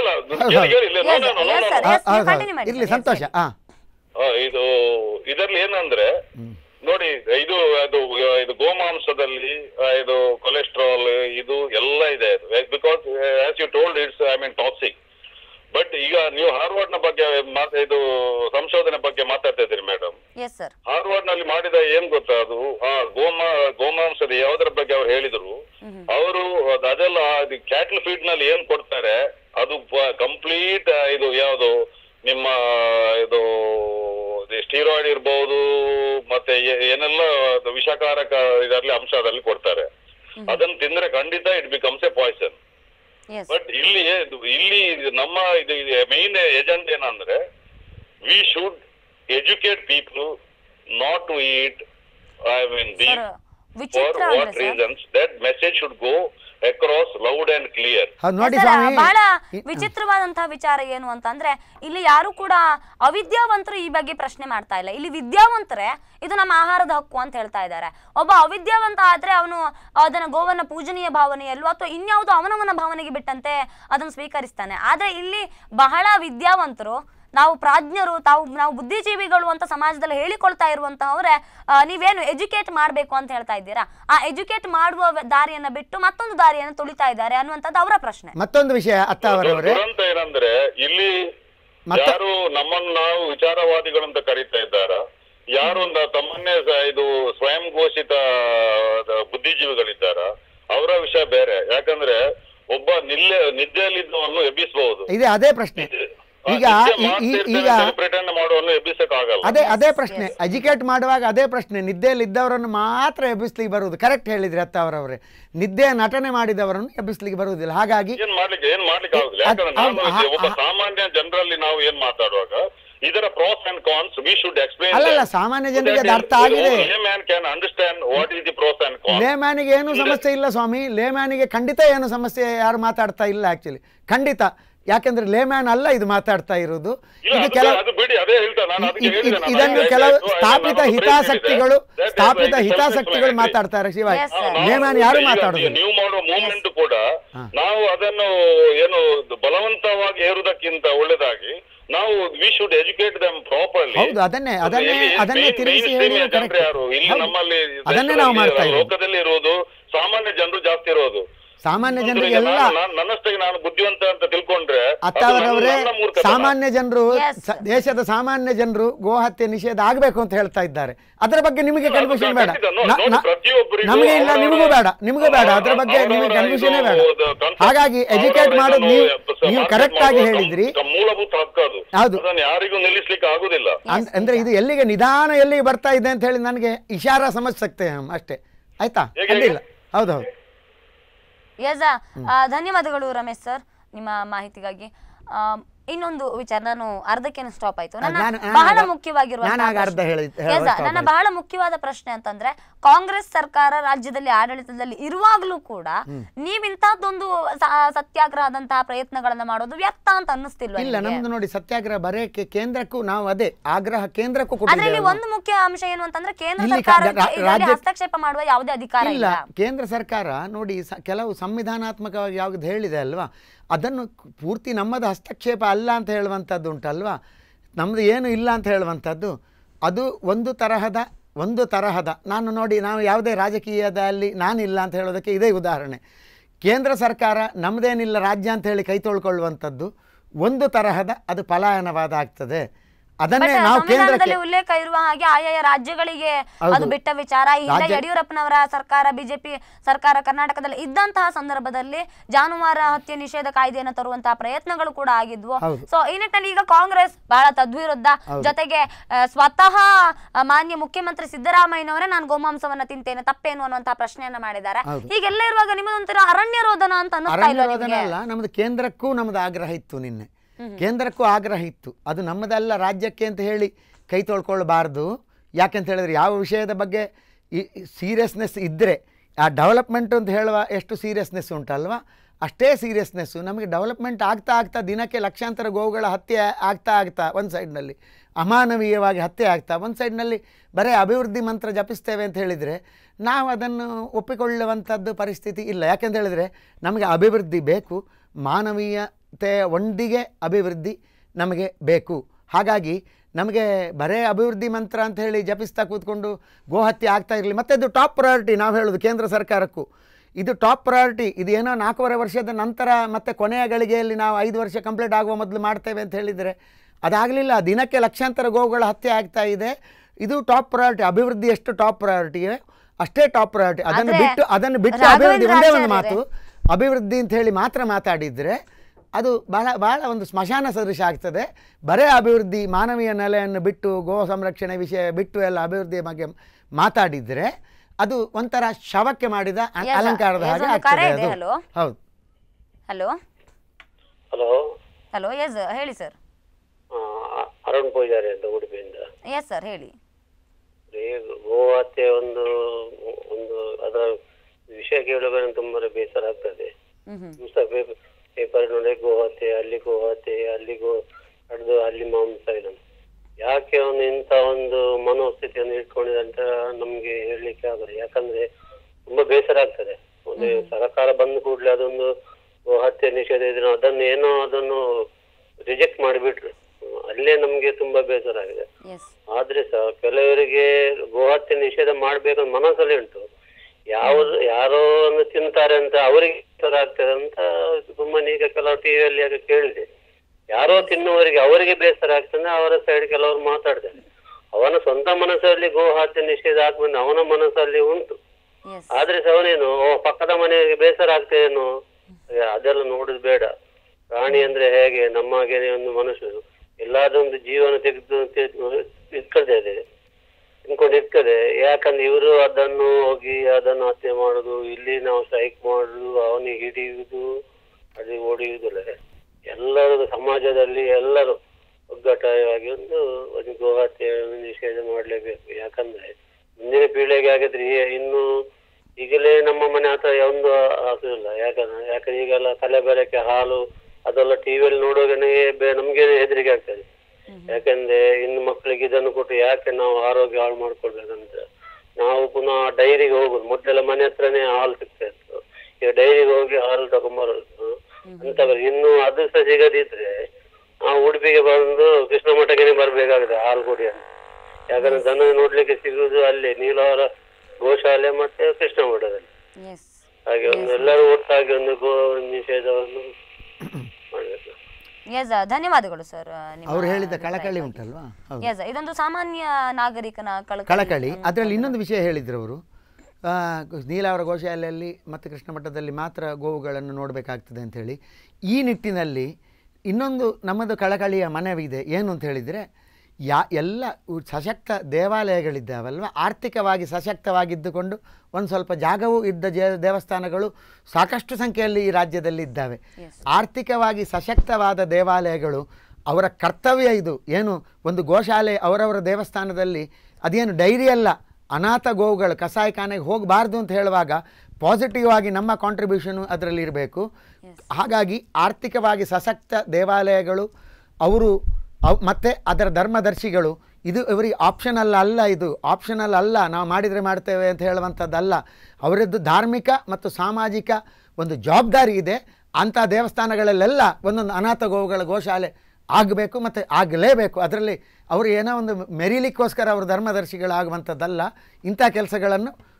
ಇರ್ಲಿ, ಸಂತೋಷ. ಇದು ಇದರಲ್ಲಿ ಏನಂದ್ರೆ ನೋಡಿ, ಇದು ಅದು ಇದು ಗೋಮಾಂಸದಲ್ಲಿ ಇದು ಕೊಲೆಸ್ಟ್ರಾಲ್ ಇದು ಎಲ್ಲ ಇದೆ. Because as you told it's I mean toxic. But ಈಗ ನೀವು ಹಾರ್ವರ್ಡ್ ನ ಬಗ್ಗೆ ಇದು ಸಂಶೋಧನೆ ಬಗ್ಗೆ ಮಾತಾಡ್ತಾ ಇದ್ದೀರಿ ಮೇಡಮ್. ಹಾರ್ವರ್ಡ್ ನಲ್ಲಿ ಮಾಡಿದ ಏನ್ ಗೊತ್ತಾ, ಅದು ಆ ಗೋಮಾ ಗೋಮಾಂಸದ ಯಾವ್ದ್ರ ಬಗ್ಗೆ ಅವ್ರು ಹೇಳಿದ್ರು, ಅವರು ಅದೆಲ್ಲ ಕ್ಯಾಟಲ್ ಫೀಡ್ ನಲ್ಲಿ ಏನ್ ಕೊಡ್ತಾರೆ ಅದು ಕಂಪ್ಲೀಟ್ ಇದು ಯಾವುದು ನಿಮ್ಮ ಇದು ಸ್ಟೀರಾಯ್ಡ್ ಇರ್ಬಹುದು, ಮತ್ತೆ ಏನೆಲ್ಲ ವಿಷಕಾರಕ ಇದರಲ್ಲಿ ಅಂಶದಲ್ಲಿ ಕೊಡ್ತಾರೆ. ಅದನ್ನ ತಿಂದ್ರೆ ಖಂಡಿತ it becomes a poison. But ಇಲ್ಲಿ ಇಲ್ಲಿ ನಮ್ಮ ಇದು ಮೇನ್ ಏಜೆಂಟ್ ಏನಂದ್ರೆ, we should educate people not to eat I mean beef. For what reasons? That message should go across loud and clear. ಬಹಳ ವಿಚಿತ್ರವಾದಂತಹ ವಿಚಾರ ಏನು ಅಂತಂದ್ರೆ, ಇಲ್ಲಿ ಯಾರು ಕೂಡ ಅವಿದ್ಯಾವಂತರು ಈ ಬಗ್ಗೆ ಪ್ರಶ್ನೆ ಮಾಡ್ತಾ ಇಲ್ಲ. ಇಲ್ಲಿ ವಿದ್ಯಾವಂತರೇ ಇದು ನಮ್ಮ ಆಹಾರದ ಹಕ್ಕು ಅಂತ ಹೇಳ್ತಾ ಇದ್ದಾರೆ. ಒಬ್ಬ ಅವಿದ್ಯಾವಂತ ಆದ್ರೆ ಅವನು ಅದನ್ನ ಗೋವನ್ನ ಪೂಜನೀಯ ಭಾವನೆಯಲ್ಲೂ ಅಥವಾ ಇನ್ಯಾವುದೋ ಅವನವನ ಭಾವನೆಗೆ ಬಿಟ್ಟಂತೆ ಅದನ್ನು ಸ್ವೀಕರಿಸ್ತಾನೆ. ಆದ್ರೆ ಇಲ್ಲಿ ಬಹಳ ವಿದ್ಯಾವಂತರು, ನಾವು ಪ್ರಾಜ್ಞರು, ತಾವು ನಾವು ಬುದ್ಧಿಜೀವಿಗಳು ಅಂತ ಸಮಾಜದಲ್ಲಿ ಹೇಳಿಕೊಳ್ತಾ ಇರುವಂತಹವ್ರೆ ನೀವೇನು ಎಜುಕೇಟ್ ಮಾಡ್ಬೇಕು ಅಂತ ಹೇಳ್ತಾ ಇದ್ದೀರಾ? ಆ ಎಜುಕೇಟ್ ಮಾಡುವ ದಾರಿಯನ್ನ ಬಿಟ್ಟು ಮತ್ತೊಂದು ದಾರಿಯನ್ನು ತುಳಿತಾ ಇದ್ದಾರೆ ಅನ್ನುವಂಥದ್ದು ಅವರ ಪ್ರಶ್ನೆ. ಮತ್ತೊಂದು ವಿಷಯ ಅತ್ತ ಅವರವರೇ, ಏನಂದ್ರೆ ಇಲ್ಲಿ ಯಾರು ನಮ್ಮನ್ನು ನಾವು ವಿಚಾರವಾದಿಗಳಂತ ಕರೀತಾ ಇದ್ದಾರ, ಯಾರು ತಮ್ಮನ್ನೇ ಇದು ಸ್ವಯಂ ಘೋಷಿತ ಬುದ್ಧಿಜೀವಿಗಳಿದ್ದಾರ, ಅವರ ವಿಷಯ ಬೇರೆ. ಯಾಕಂದ್ರೆ ಒಬ್ಬ ನಿಲ್ಲೆ ನಿದ್ದೆಯಲ್ಲಿದ್ದವನ್ನು ಎಬ್ಬಿಸಬಹುದು. ಇದೆ ಅದೇ ಪ್ರಶ್ನೆ. ಈಗ ಈಗ ಅದೇ ಅದೇ ಪ್ರಶ್ನೆ ಎಜುಕೇಟ್ ಮಾಡುವಾಗ ಅದೇ ಪ್ರಶ್ನೆ, ನಿದ್ದೆಯಲ್ಲಿ ಇದ್ದವರನ್ನು ಮಾತ್ರ ಎಬ್ಬಿಸ್ಲಿಕ್ಕೆ ಬರುವುದು. ಕರೆಕ್ಟ್ ಹೇಳಿದ್ರಿ ಅತ್ತ ಅವರವರೇ, ನಿದ್ದೆಯ ನಟನೆ ಮಾಡಿದವರನ್ನು ಎಬ್ಬಿಸ್ಲಿಕ್ಕೆ ಬರುವುದಿಲ್ಲ. ಹಾಗಾಗಿ ಏನ್ ಮಾಡ್ಲಿಕ್ಕೆ ಏನ್ ಮಾಡ್ಲಿಕ್ಕೆ ಆಗುದಿಲ್ಲ. ಒಬ್ಬ ಸಾಮಾನ್ಯ ಜನರಲ್ಲಿ ನಾವು ಏನ್ ಮಾತಾಡುವಾಗ ಇದರ pros and cons we should explain. ಅಲ್ಲ, ಸಾಮಾನ್ಯ ಜನರಿಗೆ ಅದು ಅರ್ಥ ಆಗಿದೆ. Layman can understand what is the pros and cons. ಲೇಮ್ಯಾನಿಗೆ ಏನು ಸಮಸ್ಯೆ ಇಲ್ಲ ಸ್ವಾಮಿ, ಲೇಮ್ಯಾನಿಗೆ ಖಂಡಿತ ಏನು ಸಮಸ್ಯೆ ಯಾರು ಮಾತಾಡ್ತಾ ಇಲ್ಲ ಆಕ್ಚುಲಿ, ಖಂಡಿತ. ಯಾಕೆಂದ್ರೆ ಲೇಮ್ಯಾನ್ ಅಲ್ಲ ಇದು ಮಾತಾಡ್ತಾ ಇರೋದು. ಇದು ಕೆಲವು ಇದನ್ನು ಕೆಲವು ಸ್ಥಾಪಿತ ಹಿತಾಸಕ್ತಿಗಳು ಸ್ಥಾಪಿತ ಹಿತಾಸಕ್ತಿಗಳು ಮಾತಾಡ್ತಾರೆ ಶಿವಾಜಿ. ಲೇಮ್ಯಾನ್ ಯಾರು ಮಾತಾಡೋದು? ನೀವು ಮಾಡುವ ಮೂವ್ಮೆಂಟ್ ಕೂಡ ನಾವು ಅದನ್ನು ಏನು ಬಲವಂತವಾಗಿ ಏರುವುದಕ್ಕಿಂತ ಒಳ್ಳೆದಾಗಿ ನಾವು we should educate them properly. ಹೌದು, ಅದನ್ನೇ ಅದನ್ನೇ ಅದನ್ನೇ ತಿರುಗಿಸಿ ಹೇಳಿ ಯಾರು ಇಲ್ಲಿ ನಮ್ಮಲ್ಲಿ ಅದನ್ನೇ ನಾವು ಮಾಡ್ತಾ ಇದ್ದೀವಿ. ಲೋಕದಲ್ಲಿ ಇರುವುದು ಸಾಮಾನ್ಯ ಜನರು ಜಾಸ್ತಿ ಇರೋದು. ಸಾಮಾನ್ಯ ಜನರಿಗೆ ಎಲ್ಲ ನನ್ನಷ್ಟಿಗೆ ನಾನು ಬುದ್ಧಿವಂತ ಅಂತ ತಿಳ್ಕೊಂಡ್ರೆ ಅತ್ತವರವರೇ, ಸಾಮಾನ್ಯ ಜನರು, ದೇಶದ ಸಾಮಾನ್ಯ ಜನರು ಗೋಹತ್ಯೆ ನಿಷೇಧ ಆಗ್ಬೇಕು ಅಂತ ಹೇಳ್ತಾ ಇದ್ದಾರೆ. ಅದರ ಬಗ್ಗೆ ನಿಮಗೆ ಕನ್ಫ್ಯೂಷನ್ ಬೇಡ, ನಮಗೆ ಇಲ್ಲ, ನಿಮಗೂ ಬೇಡ, ನಿಮಗೂ ಬೇಡ, ಅದರ ಬಗ್ಗೆ ನಿಮಗೆ ಕನ್ಫ್ಯೂಷನ್ ಬೇಡ. ಹಾಗಾಗಿ ಎಜುಕೇಟ್ ಮಾಡೋದು ನೀವು ನೀವು ಕರೆಕ್ಟ್ ಆಗಿ ಹೇಳಿದ್ರಿ. ಮೂಲಭೂತ ಹಕ್ಕು ಅದು, ಹೌದು, ಯಾರಿಗೂ ನಿಲ್ಲಿಸ್ಲಿಕ್ಕೆ ಆಗುದಿಲ್ಲ. ಅಂದ್ರೆ ಇದು ಎಲ್ಲಿಗೆ ನಿಧಾನ ಎಲ್ಲಿಗೆ ಬರ್ತಾ ಇದೆ ಅಂತ ಹೇಳಿ ನನಗೆ ಇಶಾರಾ ಸಮಜ್ ಸಕ್ತೆ ಅಷ್ಟೇ, ಆಯ್ತಾ? ಅಡ್ಡಿಲ್ಲ. ಹೌದೌದು. ಎಸ್, ಧನ್ಯವಾದಗಳು ರಮೇಶ್ ಸರ್ ನಿಮ್ಮ ಮಾಹಿತಿಗಾಗಿ. ಇನ್ನೊಂದು ವಿಚಾರ, ನಾನು ಅರ್ಧಕ್ಕೇನು ಸ್ಟಾಪ್ ಆಯ್ತು. ನನ್ನ ಬಹಳ ಮುಖ್ಯವಾಗಿರುವ ನನ್ನ ಬಹಳ ಮುಖ್ಯವಾದ ಪ್ರಶ್ನೆ ಅಂತಂದ್ರೆ, ಕಾಂಗ್ರೆಸ್ ಸರ್ಕಾರ ರಾಜ್ಯದಲ್ಲಿ ಆಡಳಿತದಲ್ಲಿ ಇರುವಾಗಲೂ ಕೂಡ ನೀವಿಂತಹದ್ದೊಂದು ಸತ್ಯಾಗ್ರಹದಂತಹ ಪ್ರಯತ್ನಗಳನ್ನ ಮಾಡೋದು ವ್ಯರ್ಥ ಅಂತ ಅನ್ನಿಸ್ತಿಲ್ವ? ಇಲ್ಲ, ನಮ್ದು ನೋಡಿ ಸತ್ಯಾಗ್ರಹ ಬರೆಯಕ್ಕೆ ಕೇಂದ್ರಕ್ಕೂ ನಾವು ಅದೇ ಆಗ್ರಹ ಕೇಂದ್ರಕ್ಕೂ ಅದರಲ್ಲಿ ಒಂದು ಮುಖ್ಯ ಅಂಶ ಏನು ಅಂತಂದ್ರೆ, ಕೇಂದ್ರ ಸರ್ಕಾರ ಹಸ್ತಕ್ಷೇಪ ಮಾಡುವ ಯಾವುದೇ ಅಧಿಕಾರ ಇಲ್ಲ. ಕೇಂದ್ರ ಸರ್ಕಾರ ನೋಡಿ ಕೆಲವು ಸಂವಿಧಾನಾತ್ಮಕವಾಗಿ ಯಾವ್ದು ಹೇಳಿದೆ ಅಲ್ವಾ, ಅದನ್ನು ಪೂರ್ತಿ ನಮ್ಮದು ಹಸ್ತಕ್ಷೇಪ ಅಲ್ಲ ಅಂತ ಹೇಳುವಂಥದ್ದು ಉಂಟಲ್ವಾ, ನಮ್ಮದು ಏನು ಇಲ್ಲ ಅಂತ ಹೇಳುವಂಥದ್ದು, ಅದು ಒಂದು ತರಹದ ಒಂದು ತರಹದ ನಾನು ನೋಡಿ ನಾವು ಯಾವುದೇ ರಾಜಕೀಯದಲ್ಲಿ ನಾನಿಲ್ಲ ಅಂತ ಹೇಳೋದಕ್ಕೆ ಇದೇ ಉದಾಹರಣೆ. ಕೇಂದ್ರ ಸರ್ಕಾರ ನಮ್ಮದೇನಿಲ್ಲ ರಾಜ್ಯ ಅಂತ ಹೇಳಿ ಕೈ ತೊಳ್ಕೊಳ್ಳುವಂಥದ್ದು ಒಂದು ತರಹದ ಅದು ಪಲಾಯನವಾದ ಆಗ್ತದೆ. ಅದನ್ನೇ ನಾವು ಕೇಂದ್ರಕ್ಕೆ ಉಲ್ಲೇಖ ಇರುವ ಹಾಗೆ ಆಯಾಯ ರಾಜ್ಯಗಳಿಗೆ ಅದು ಬಿಟ್ಟ ವಿಚಾರ. ಈ ಹಿಂದೆ ಯಡಿಯೂರಪ್ಪನವರ ಸರ್ಕಾರ, ಬಿಜೆಪಿ ಸರ್ಕಾರ ಕರ್ನಾಟಕದಲ್ಲಿ ಇದ್ದಂತಹ ಸಂದರ್ಭದಲ್ಲಿ ಜಾನುವಾರು ಹತ್ಯೆ ನಿಷೇಧ ಕಾಯ್ದೆಯನ್ನು ತರುವಂತಹ ಪ್ರಯತ್ನಗಳು ಕೂಡ ಆಗಿದ್ವು. ಸೊ ಈ ನಿಟ್ಟಿನಲ್ಲಿ ಈಗ ಕಾಂಗ್ರೆಸ್ ಬಹಳ ತದ್ವಿರುದ್ಧ, ಜೊತೆಗೆ ಸ್ವತಃ ಮಾನ್ಯ ಮುಖ್ಯಮಂತ್ರಿ ಸಿದ್ದರಾಮಯ್ಯನವರೇ ನಾನು ಗೋಮಾಂಸವನ್ನ ತಿಂತೇನೆ ತಪ್ಪೇನು ಅನ್ನುವಂತಹ ಪ್ರಶ್ನೆಯನ್ನ ಮಾಡಿದ್ದಾರೆ. ಹೀಗೆಲ್ಲ ಇರುವಾಗ ನಿಮ್ಮದೊಂಥರ ಅರಣ್ಯ ರೋದನ ಅಂತ ಅನ್ನಿಸ್ತಾ ಇಲ್ಲ? ನಮ್ದು ಕೇಂದ್ರಕ್ಕೂ ನಮ್ದು ಆಗ್ರಹ ಇತ್ತು, ನಿನ್ನೆ ಕೇಂದ್ರಕ್ಕೂ ಆಗ್ರಹ ಇತ್ತು. ಅದು ನಮ್ಮದೆಲ್ಲ ರಾಜ್ಯಕ್ಕೆ ಅಂತ ಹೇಳಿ ಕೈ ತೊಳ್ಕೊಳ್ಬಾರ್ದು. ಯಾಕೆಂತ ಹೇಳಿದ್ರೆ ಯಾವ ವಿಷಯದ ಬಗ್ಗೆ ಈ ಸೀರಿಯಸ್ನೆಸ್ ಇದ್ದರೆ ಆ ಡೆವಲಪ್ಮೆಂಟ್ ಅಂತ ಹೇಳುವ ಎಷ್ಟು ಸೀರಿಯಸ್ನೆಸ್ ಉಂಟಲ್ವ ಅಷ್ಟೇ ಸೀರಿಯಸ್ನೆಸ್ಸು. ನಮಗೆ ಡೆವಲಪ್ಮೆಂಟ್ ಆಗ್ತಾ ಆಗ್ತಾ ದಿನಕ್ಕೆ ಲಕ್ಷಾಂತರ ಗೋವುಗಳ ಹತ್ಯೆ ಆಗ್ತಾ ಆಗ್ತಾ ಒಂದು ಸೈಡ್ನಲ್ಲಿ ಅಮಾನವೀಯವಾಗಿ ಹತ್ಯೆ ಆಗ್ತಾ ಒಂದು ಸೈಡ್ನಲ್ಲಿ ಬರೀ ಅಭಿವೃದ್ಧಿ ಮಂತ್ರ ಜಪಿಸ್ತೇವೆ ಅಂತ ಹೇಳಿದರೆ ನಾವು ಅದನ್ನು ಒಪ್ಪಿಕೊಳ್ಳುವಂಥದ್ದು ಪರಿಸ್ಥಿತಿ ಇಲ್ಲ. ಯಾಕೆಂತ ಹೇಳಿದರೆ ನಮಗೆ ಅಭಿವೃದ್ಧಿ ಬೇಕು, ಮಾನವೀಯತೆಯ ಒಂದಿಗೆ ಅಭಿವೃದ್ಧಿ ನಮಗೆ ಬೇಕು. ಹಾಗಾಗಿ ನಮಗೆ ಬರೇ ಅಭಿವೃದ್ಧಿ ಮಂತ್ರ ಅಂತ ಹೇಳಿ ಜಪಿಸ್ತಾ ಕೂತ್ಕೊಂಡು ಗೋಹತ್ಯೆ ಆಗ್ತಾ ಇರಲಿ. ಮತ್ತು ಇದು ಟಾಪ್ ಪ್ರಯಾರಿಟಿ, ನಾವು ಹೇಳೋದು ಕೇಂದ್ರ ಸರ್ಕಾರಕ್ಕೂ ಇದು ಟಾಪ್ ಪ್ರಯಾರಿಟಿ. ಇದು ಏನೋ ನಾಲ್ಕೂವರೆ ವರ್ಷದ ನಂತರ ಮತ್ತು ಕೊನೆಯ ಗಳಿಗೆಯಲ್ಲಿ ನಾವು ಐದು ವರ್ಷ ಕಂಪ್ಲೀಟ್ ಆಗುವ ಮೊದಲು ಮಾಡ್ತೇವೆ ಅಂತ ಹೇಳಿದರೆ ಅದಾಗಲಿಲ್ಲ. ದಿನಕ್ಕೆ ಲಕ್ಷಾಂತರ ಗೋವುಗಳ ಹತ್ಯೆ ಆಗ್ತಾ ಇದೆ. ಇದು ಟಾಪ್ ಪ್ರಯಾರಿಟಿ. ಅಭಿವೃದ್ಧಿ ಎಷ್ಟು ಟಾಪ್ ಪ್ರಯಾರಿಟಿ ಅಷ್ಟೇ ಟಾಪ್ ಪ್ರಯಾರಿಟಿ. ಅದನ್ನು ಬಿಟ್ಟು ಅದನ್ನು ಬಿಟ್ಟು ಅಭಿವೃದ್ಧಿ ಒಂದೇ ಒಂದು ಮಾತು ಅಭಿವೃದ್ಧಿ ಅಂತ ಹೇಳಿ ಮಾತ್ರ ಮಾತಾಡಿದರೆ ಅದು ಭಾಳ ಭಾಳ ಒಂದು ಸ್ಮಶಾನ ಸದೃಶ ಆಗ್ತದೆ. ಬರೇ ಅಭಿವೃದ್ಧಿ ಮಾನವೀಯ ನೆಲೆಯನ್ನು ಬಿಟ್ಟು ಗೋ ಸಂರಕ್ಷಣೆ ವಿಷಯ ಬಿಟ್ಟು ಎಲ್ಲ ಅಭಿವೃದ್ಧಿಯ ಬಗ್ಗೆ ಮಾತಾಡಿದರೆ ಅದು ಒಂಥರ ಶವಕ್ಕೆ ಮಾಡಿದ ಅಲಂಕಾರದ ಹಾಗೆ ಆಗ್ತದೆ. ಅದು ಹೌದು. ಹಲೋ ಹಲೋ ಹಲೋ ಎಸ್ ಹೇಳಿ ಸರ್. ಅರುಣ್ ಪೂಜಾರಿ ಅಂತ ಉಡುಪಿಯಿಂದ. ಎಸ್ ಸರ್ ಹೇಳಿ. ಗೋ ಹತ್ಯೆ ಒಂದು ಒಂದು ಅದರ ವಿಷಯ ಕೇಳುವಾಗ ತುಂಬಾ ಬೇಸರ ಆಗ್ತದೆ. ಪೇಪರ್ ನೋಡಿ ಗೋ ಹತ್ಯೆ, ಅಲ್ಲಿ ಗೋ ಹತ್ಯೆ, ಅಲ್ಲಿ ಗೋ ಕಡ್ದು ಅಲ್ಲಿ ಮಾಂಸ ಇಲ್ಲ. ಯಾಕೆ ಅವನು ಇಂಥ ಒಂದು ಮನೋಸ್ಥಿತಿಯನ್ನು ಇಟ್ಕೊಂಡಿದೆ ಅಂತ ನಮ್ಗೆ ಹೇಳಲಿಕ್ಕೆ ಆಗಲ್ಲ. ಯಾಕಂದ್ರೆ ತುಂಬಾ ಬೇಸರ ಆಗ್ತದೆ. ಒಂದು ಸರ್ಕಾರ ಬಂದ ಕೂಡಲೇ ಅದೊಂದು ಗೋ ಹತ್ಯೆ ನಿಷೇಧ ಇದ್ರೆ ಅದನ್ನು ಏನೋ ಅದನ್ನು ರಿಜೆಕ್ಟ್ ಮಾಡಿಬಿಟ್ರು. ಅಲ್ಲೇ ನಮ್ಗೆ ತುಂಬಾ ಬೇಸರ ಆಗಿದೆ. ಆದ್ರೆ ಸಹ ಕೆಲವರಿಗೆ ಗೋಹತ್ಯೆ ನಿಷೇಧ ಮಾಡ್ಬೇಕಂತ ಮನಸ್ಸಲ್ಲಿ ಉಂಟು. ಯಾವ ಯಾರೋ ತಿಂತಾರೆ ಅಂತ ಅವರಿಗೆ ಬೇಸರ ಆಗ್ತದೆ ಅಂತ ಸುಮ್ಮನೆ ಈಗ ಕೆಲವು ಟಿವಿಯಲ್ಲಿ ಆಗ ಕೇಳಿದೆ. ಯಾರೋ ತಿನ್ನುವವರಿಗೆ ಅವರಿಗೆ ಬೇಸರ ಆಗ್ತದೆ, ಅವರ ಸೈಡ್ ಕೆಲವರು ಮಾತಾಡ್ತಾರೆ. ಅವನ ಸ್ವಂತ ಮನಸ್ಸಲ್ಲಿ ಗೋ ಹತ್ಯೆ ನಿಷೇಧ ಆಗ್ಬಂದು ಅವನ ಮನಸ್ಸಲ್ಲಿ ಉಂಟು. ಆದ್ರೆ ಸಹ ಅವನೇನು ಪಕ್ಕದ ಮನೆಯವರಿಗೆ ಬೇಸರ ಆಗ್ತದೇನೋ ಅದೆಲ್ಲ ನೋಡುದು ಬೇಡ. ಪ್ರಾಣಿ ಅಂದ್ರೆ ಹೇಗೆ ನಮ್ಮ ಹಾಗೇನೆ ಒಂದು ಮನುಷ್ಯರು ಎಲ್ಲಾದೊಂದು ಜೀವನ ತೆಗೆದು ಇಟ್ಕೊಳ್ತದೆ ತಿನ್ಕೊಂಡಿರ್ತದೆ. ಯಾಕಂದ್ರೆ ಇವರು ಅದನ್ನು ಹೋಗಿ ಅದನ್ನು ಹತ್ಯೆ ಮಾಡುದು, ಇಲ್ಲಿ ನಾವು ಸ್ಟ್ರೈಕ್ ಮಾಡುದು, ಅವನಿಗೆ ಹಿಡಿಯುವುದು, ಅದು ಹೊಡೆಯುವುದಿಲ್ಲ. ಎಲ್ಲರೂ ಸಮಾಜದಲ್ಲಿ ಎಲ್ಲರೂ ಒಗ್ಗಟ್ಟಾಗಿ ಒಂದು ಒಂದು ಗೋಹತ್ಯೆಯನ್ನು ನಿಷೇಧ ಮಾಡಲೇಬೇಕು. ಯಾಕಂದ್ರೆ ಮುಂದಿನ ಪೀಳಿಗೆ ಆಗಿದ್ರೆ ಇನ್ನು ಈಗಲೇ ನಮ್ಮ ಮನೆ ಹತ್ರ ಒಂದು ಹಸುವಿಲ್ಲ. ಯಾಕಂದ್ರೆ ಯಾಕಂದ್ರೆ ಈಗೆಲ್ಲ ಕಲೆಬೆರಕೆ ಹಾಲು ಅದೆಲ್ಲ ಟಿವಿಯಲ್ಲಿ ನೋಡುವಾಗ ನಮ್ಗೆ ಹೆದರಿಕೆ ಆಗ್ತದೆ. ಯಾಕಂದ್ರೆ ಇನ್ನು ಮಕ್ಕಳಿಗೆ ಇದನ್ನು ಕೊಟ್ಟು ಯಾಕೆ ನಾವು ಆರೋಗ್ಯ ಹಾಳು ಮಾಡ್ಕೊಳ್ಬೇಕಂತ ನಾವು ಪುನಃ ಡೈರಿಗೆ ಹೋಗುದು. ಮೊದಲೆಲ್ಲ ಮನೆ ಹತ್ರನೇ ಹಾಲು ಸಿಗ್ತಾ ಇತ್ತು, ಈಗ ಡೈರಿಗೆ ಹೋಗಿ ಹಾಲು ತಗೊಂಬರೋದು ಅಂತ. ಇನ್ನು ಅದು ಸಹ ಸಿಗದಿದ್ರೆ ನಾವು ಉಡುಪಿಗೆ ಬಂದು ಕೃಷ್ಣ ಮಠಕ್ಕೆ ಬರ್ಬೇಕಾಗಿದೆ ಹಾಲು ಕುಡಿಯ. ಯಾಕಂದ್ರೆ ದನ ನೋಡ್ಲಿಕ್ಕೆ ಸಿಗುದು ಅಲ್ಲಿ ನೀಲವರ ಗೋಶಾಲೆ ಮತ್ತೆ ಕೃಷ್ಣ ಮಠದಲ್ಲಿ. ಹಾಗೆ ಒಂದು ಎಲ್ಲರೂ ಒಟ್ಟಾಗಿ ಒಂದು ಗೋ ನಿಷೇಧವನ್ನು ಮಾಡಬೇಕು. ಎಸ್ ಧನ್ಯವಾದಗಳು ಸರ್. ಅವರು ಹೇಳಿದ ಕಳಕಳಿ ಉಂಟಲ್ವಾ, ಎಸ್ ಇದೊಂದು ಸಾಮಾನ್ಯ ನಾಗರಿಕನ ಕಳಕಳಿ. ಅದರಲ್ಲಿ ಇನ್ನೊಂದು ವಿಷಯ ಹೇಳಿದ್ರು ಅವರು, ನೀಲಾವರ ಗೋಶಾಲೆಯಲ್ಲಿ ಮತ್ತು ಕೃಷ್ಣ ಮಠದಲ್ಲಿ ಮಾತ್ರ ಗೋವುಗಳನ್ನು ನೋಡಬೇಕಾಗ್ತದೆ ಅಂಥೇಳಿ. ಈ ನಿಟ್ಟಿನಲ್ಲಿ ಇನ್ನೊಂದು ನಮ್ಮದು ಕಳಕಳಿಯ ಮನವಿದೆ. ಏನು ಅಂತ ಹೇಳಿದರೆ, ಯಾ ಎಲ್ಲ ಸಶಕ್ತ ದೇವಾಲಯಗಳಿದ್ದಾವಲ್ವ, ಆರ್ಥಿಕವಾಗಿ ಸಶಕ್ತವಾಗಿದ್ದುಕೊಂಡು ಒಂದು ಸ್ವಲ್ಪ ಜಾಗವೂ ಇದ್ದ ಜೇ ದೇವಸ್ಥಾನಗಳು ಸಾಕಷ್ಟು ಸಂಖ್ಯೆಯಲ್ಲಿ ಈ ರಾಜ್ಯದಲ್ಲಿ ಇದ್ದಾವೆ. ಆರ್ಥಿಕವಾಗಿ ಸಶಕ್ತವಾದ ದೇವಾಲಯಗಳು ಅವರ ಕರ್ತವ್ಯ ಇದು. ಏನು ಒಂದು ಗೋಶಾಲೆ ಅವರವರ ದೇವಸ್ಥಾನದಲ್ಲಿ ಅದೇನು ಡೈರಿ ಅಲ್ಲ, ಅನಾಥ ಗೋವುಗಳು ಕಸಾಯಿಖಾನೆಗೆ ಹೋಗಬಾರ್ದು ಅಂತ ಹೇಳುವಾಗ ಪಾಸಿಟಿವ್ ಆಗಿ ನಮ್ಮ ಕಾಂಟ್ರಿಬ್ಯೂಷನು ಅದರಲ್ಲಿ ಇರಬೇಕು. ಹಾಗಾಗಿ ಆರ್ಥಿಕವಾಗಿ ಸಶಕ್ತ ದೇವಾಲಯಗಳು ಅವರು ಅವು ಮತ್ತು ಅದರ ಧರ್ಮದರ್ಶಿಗಳು ಇದು ಇವರಿಗೆ ಆಪ್ಷನಲ್ ಅಲ್ಲ, ಇದು ಆಪ್ಷನಲ್ ಅಲ್ಲ, ನಾವು ಮಾಡಿದರೆ ಮಾಡ್ತೇವೆ ಅಂತ ಹೇಳುವಂಥದ್ದಲ್ಲ. ಅವರದ್ದು ಧಾರ್ಮಿಕ ಮತ್ತು ಸಾಮಾಜಿಕ ಒಂದು ಜವಾಬ್ದಾರಿ ಇದೆ. ಅಂಥ ದೇವಸ್ಥಾನಗಳಲ್ಲೆಲ್ಲ ಒಂದೊಂದು ಅನಾಥ ಗೋವುಗಳ ಗೋಶಾಲೆ ಆಗಬೇಕು ಮತ್ತು ಆಗಲೇಬೇಕು. ಅದರಲ್ಲಿ ಅವರು ಏನೋ ಒಂದು ಮೆರೀಲಿಕ್ಕೋಸ್ಕರ ಅವರು ಧರ್ಮದರ್ಶಿಗಳಾಗುವಂಥದ್ದಲ್ಲ. ಇಂಥ ಕೆಲಸಗಳನ್ನು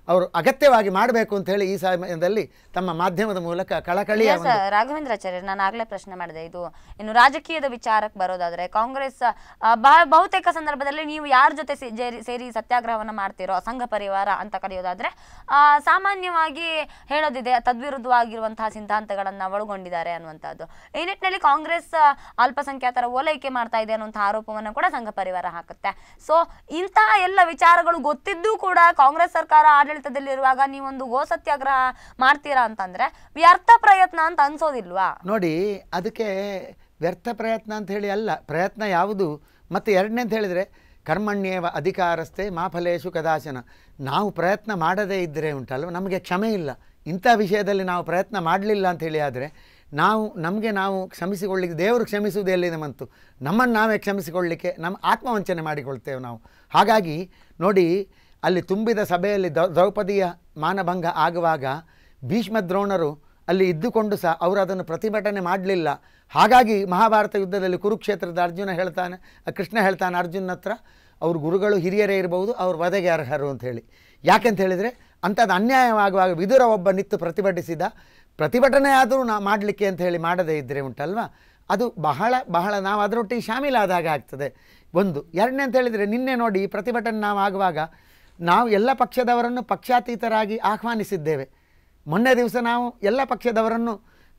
ಅವರು ಅಗತ್ಯವಾಗಿ ಮಾಡಬೇಕು ಅಂತ ಹೇಳಿ ಈ ಸಮಯದಲ್ಲಿ ತಮ್ಮ ಮಾಧ್ಯಮದ ಮೂಲಕ ಕಳಕಳಿಯ Yes, ರಾಘವೇಂದ್ರಾಚಾರ್ಯ, ನಾನು ಆಗ್ಲೇ ಪ್ರಶ್ನೆ ಮಾಡಿದೆ. ಇದು ಇನ್ನು ರಾಜಕೀಯದ ವಿಚಾರಕ್ಕೆ ಬರೋದಾದ್ರೆ ಕಾಂಗ್ರೆಸ್ ಆ, ಬಹ- ಬಹುತೇಕ ಸಂದರ್ಭದಲ್ಲಿ ನೀವು ಯಾರ ಜೊತೆ ಸೇ- ಜೇರಿ- ಸೇರಿ ಸತ್ಯಾಗ್ರಹವನ್ನ ಮಾಡ್ತಿರೋ ಸಂಘ ಪರಿವಾರ ಅಂತ ಕರೆಯೋದಾದ್ರೆ ಆ, ಸಾಮಾನ್ಯವಾಗಿ ಹೇಳೋದಿದೆ ತದ್ವಿರುದ್ಧವಾಗಿರುವಂತಹ ಸಿದ್ಧಾಂತಗಳನ್ನ ಒಳಗೊಂಡಿದ್ದಾರೆ ಅನ್ನುವಂಥದ್ದು. ಈ ನಿಟ್ಟಿನಲ್ಲಿ ಕಾಂಗ್ರೆಸ್ ಆ, ಅಲ್ಪಸಂಖ್ಯಾತರ ಓಲೈಕೆ ಮಾಡ್ತಾ ಇದೆ ಅನ್ನುವಂಥ ಆರೋಪವನ್ನು ಕೂಡ ಸಂಘ ಪರಿವಾರ ಹಾಕುತ್ತೆ. ಸೊ ಇಂತಹ ಎಲ್ಲ ವಿಚಾರಗಳು ಗೊತ್ತಿದ್ದು ಕೂಡ ಕಾಂಗ್ರೆಸ್ ಸರ್ಕಾರ ಆಡಳಿತದಲ್ಲಿರುವಾಗ ನೀವೊಂದು ಗೋ ಸತ್ಯಾಗ್ರಹ ಮಾಡ್ತೀರಾ ಅಂತಂದ್ರೆ ವ್ಯರ್ಥ ಪ್ರಯತ್ನ ಅಂತ ಅನ್ಸೋದಿಲ್ವಾ? ನೋಡಿ, ಅದಕ್ಕೆ ವ್ಯರ್ಥ ಪ್ರಯತ್ನ ಅಂತ ಹೇಳಿ ಅಲ್ಲ, ಪ್ರಯತ್ನ ಯಾವುದು. ಮತ್ತು ಎರಡನೇ ಅಂತ ಹೇಳಿದರೆ ಕರ್ಮಣ್ಯೇವ ಅಧಿಕಾರಸ್ಥೆ ಮಾಫಲೇಶು ಕದಾಚನ. ನಾವು ಪ್ರಯತ್ನ ಮಾಡದೇ ಇದ್ದರೆ ಉಂಟಲ್ವ, ನಮಗೆ ಕ್ಷಮೆ ಇಲ್ಲ. ಇಂಥ ವಿಷಯದಲ್ಲಿ ನಾವು ಪ್ರಯತ್ನ ಮಾಡಲಿಲ್ಲ ಅಂಥೇಳಿ ಆದರೆ ನಾವು ನಮಗೆ ನಾವು ಕ್ಷಮಿಸಿಕೊಳ್ಳಿಕ್ಕೆ ದೇವರು ಕ್ಷಮಿಸುವುದು ಎಲ್ಲಿದೆ ಮಂತು, ನಮ್ಮನ್ನು ನಾವೇ ಕ್ಷಮಿಸಿಕೊಳ್ಳಿಕ್ಕೆ ನಮ್ಮ ಆತ್ಮವಂಚನೆ ಮಾಡಿಕೊಳ್ತೇವೆ ನಾವು. ಹಾಗಾಗಿ ನೋಡಿ, ಅಲ್ಲಿ ತುಂಬಿದ ಸಭೆಯಲ್ಲಿ ದ್ರೌ ದ್ರೌಪದಿಯ ಮಾನಭಂಗ ಆಗುವಾಗ ಭೀಷ್ಮ ದ್ರೋಣರು ಅಲ್ಲಿ ಇದ್ದುಕೊಂಡು ಸಹ ಅವರು ಅದನ್ನು ಪ್ರತಿಭಟನೆ ಮಾಡಲಿಲ್ಲ. ಹಾಗಾಗಿ ಮಹಾಭಾರತ ಯುದ್ಧದಲ್ಲಿ ಕುರುಕ್ಷೇತ್ರದ ಅರ್ಜುನ ಹೇಳ್ತಾನೆ, ಕೃಷ್ಣ ಹೇಳ್ತಾನೆ ಅರ್ಜುನ ಹತ್ರ, ಅವ್ರ ಗುರುಗಳು ಹಿರಿಯರೇ ಇರಬಹುದು, ಅವ್ರ ವಧೆಗೆ ಅರ್ಹರು ಅಂತ ಹೇಳಿ. ಯಾಕೆಂತ ಹೇಳಿದರೆ ಅಂಥದ್ದು ಅನ್ಯಾಯವಾಗುವಾಗ ವಿದುರ ಒಬ್ಬ ನಿತ್ತು ಪ್ರತಿಭಟಿಸಿದ, ಪ್ರತಿಭಟನೆ ಆದರೂ ನಾ ಮಾಡಲಿಕ್ಕೆ ಅಂತ ಹೇಳಿ ಮಾಡದೇ ಇದ್ದರೆ ಉಂಟಲ್ವ, ಅದು ಬಹಳ ಬಹಳ ನಾವು ಅದರೊಟ್ಟಿಗೆ ಶಾಮೀಲಾದಾಗ ಆಗ್ತದೆ. ಒಂದು ಎರಡನೇ ಅಂತ ಹೇಳಿದರೆ ನಿನ್ನೆ ನೋಡಿ ಪ್ರತಿಭಟನೆ ನಾವು ಆಗುವಾಗ ನಾವು ಎಲ್ಲ ಪಕ್ಷದವರನ್ನು ಪಕ್ಷಾತೀತರಾಗಿ ಆಹ್ವಾನಿಸಿದ್ದೇವೆ. ಮೊನ್ನೆ ದಿವಸ ನಾವು ಎಲ್ಲ ಪಕ್ಷದವರನ್ನು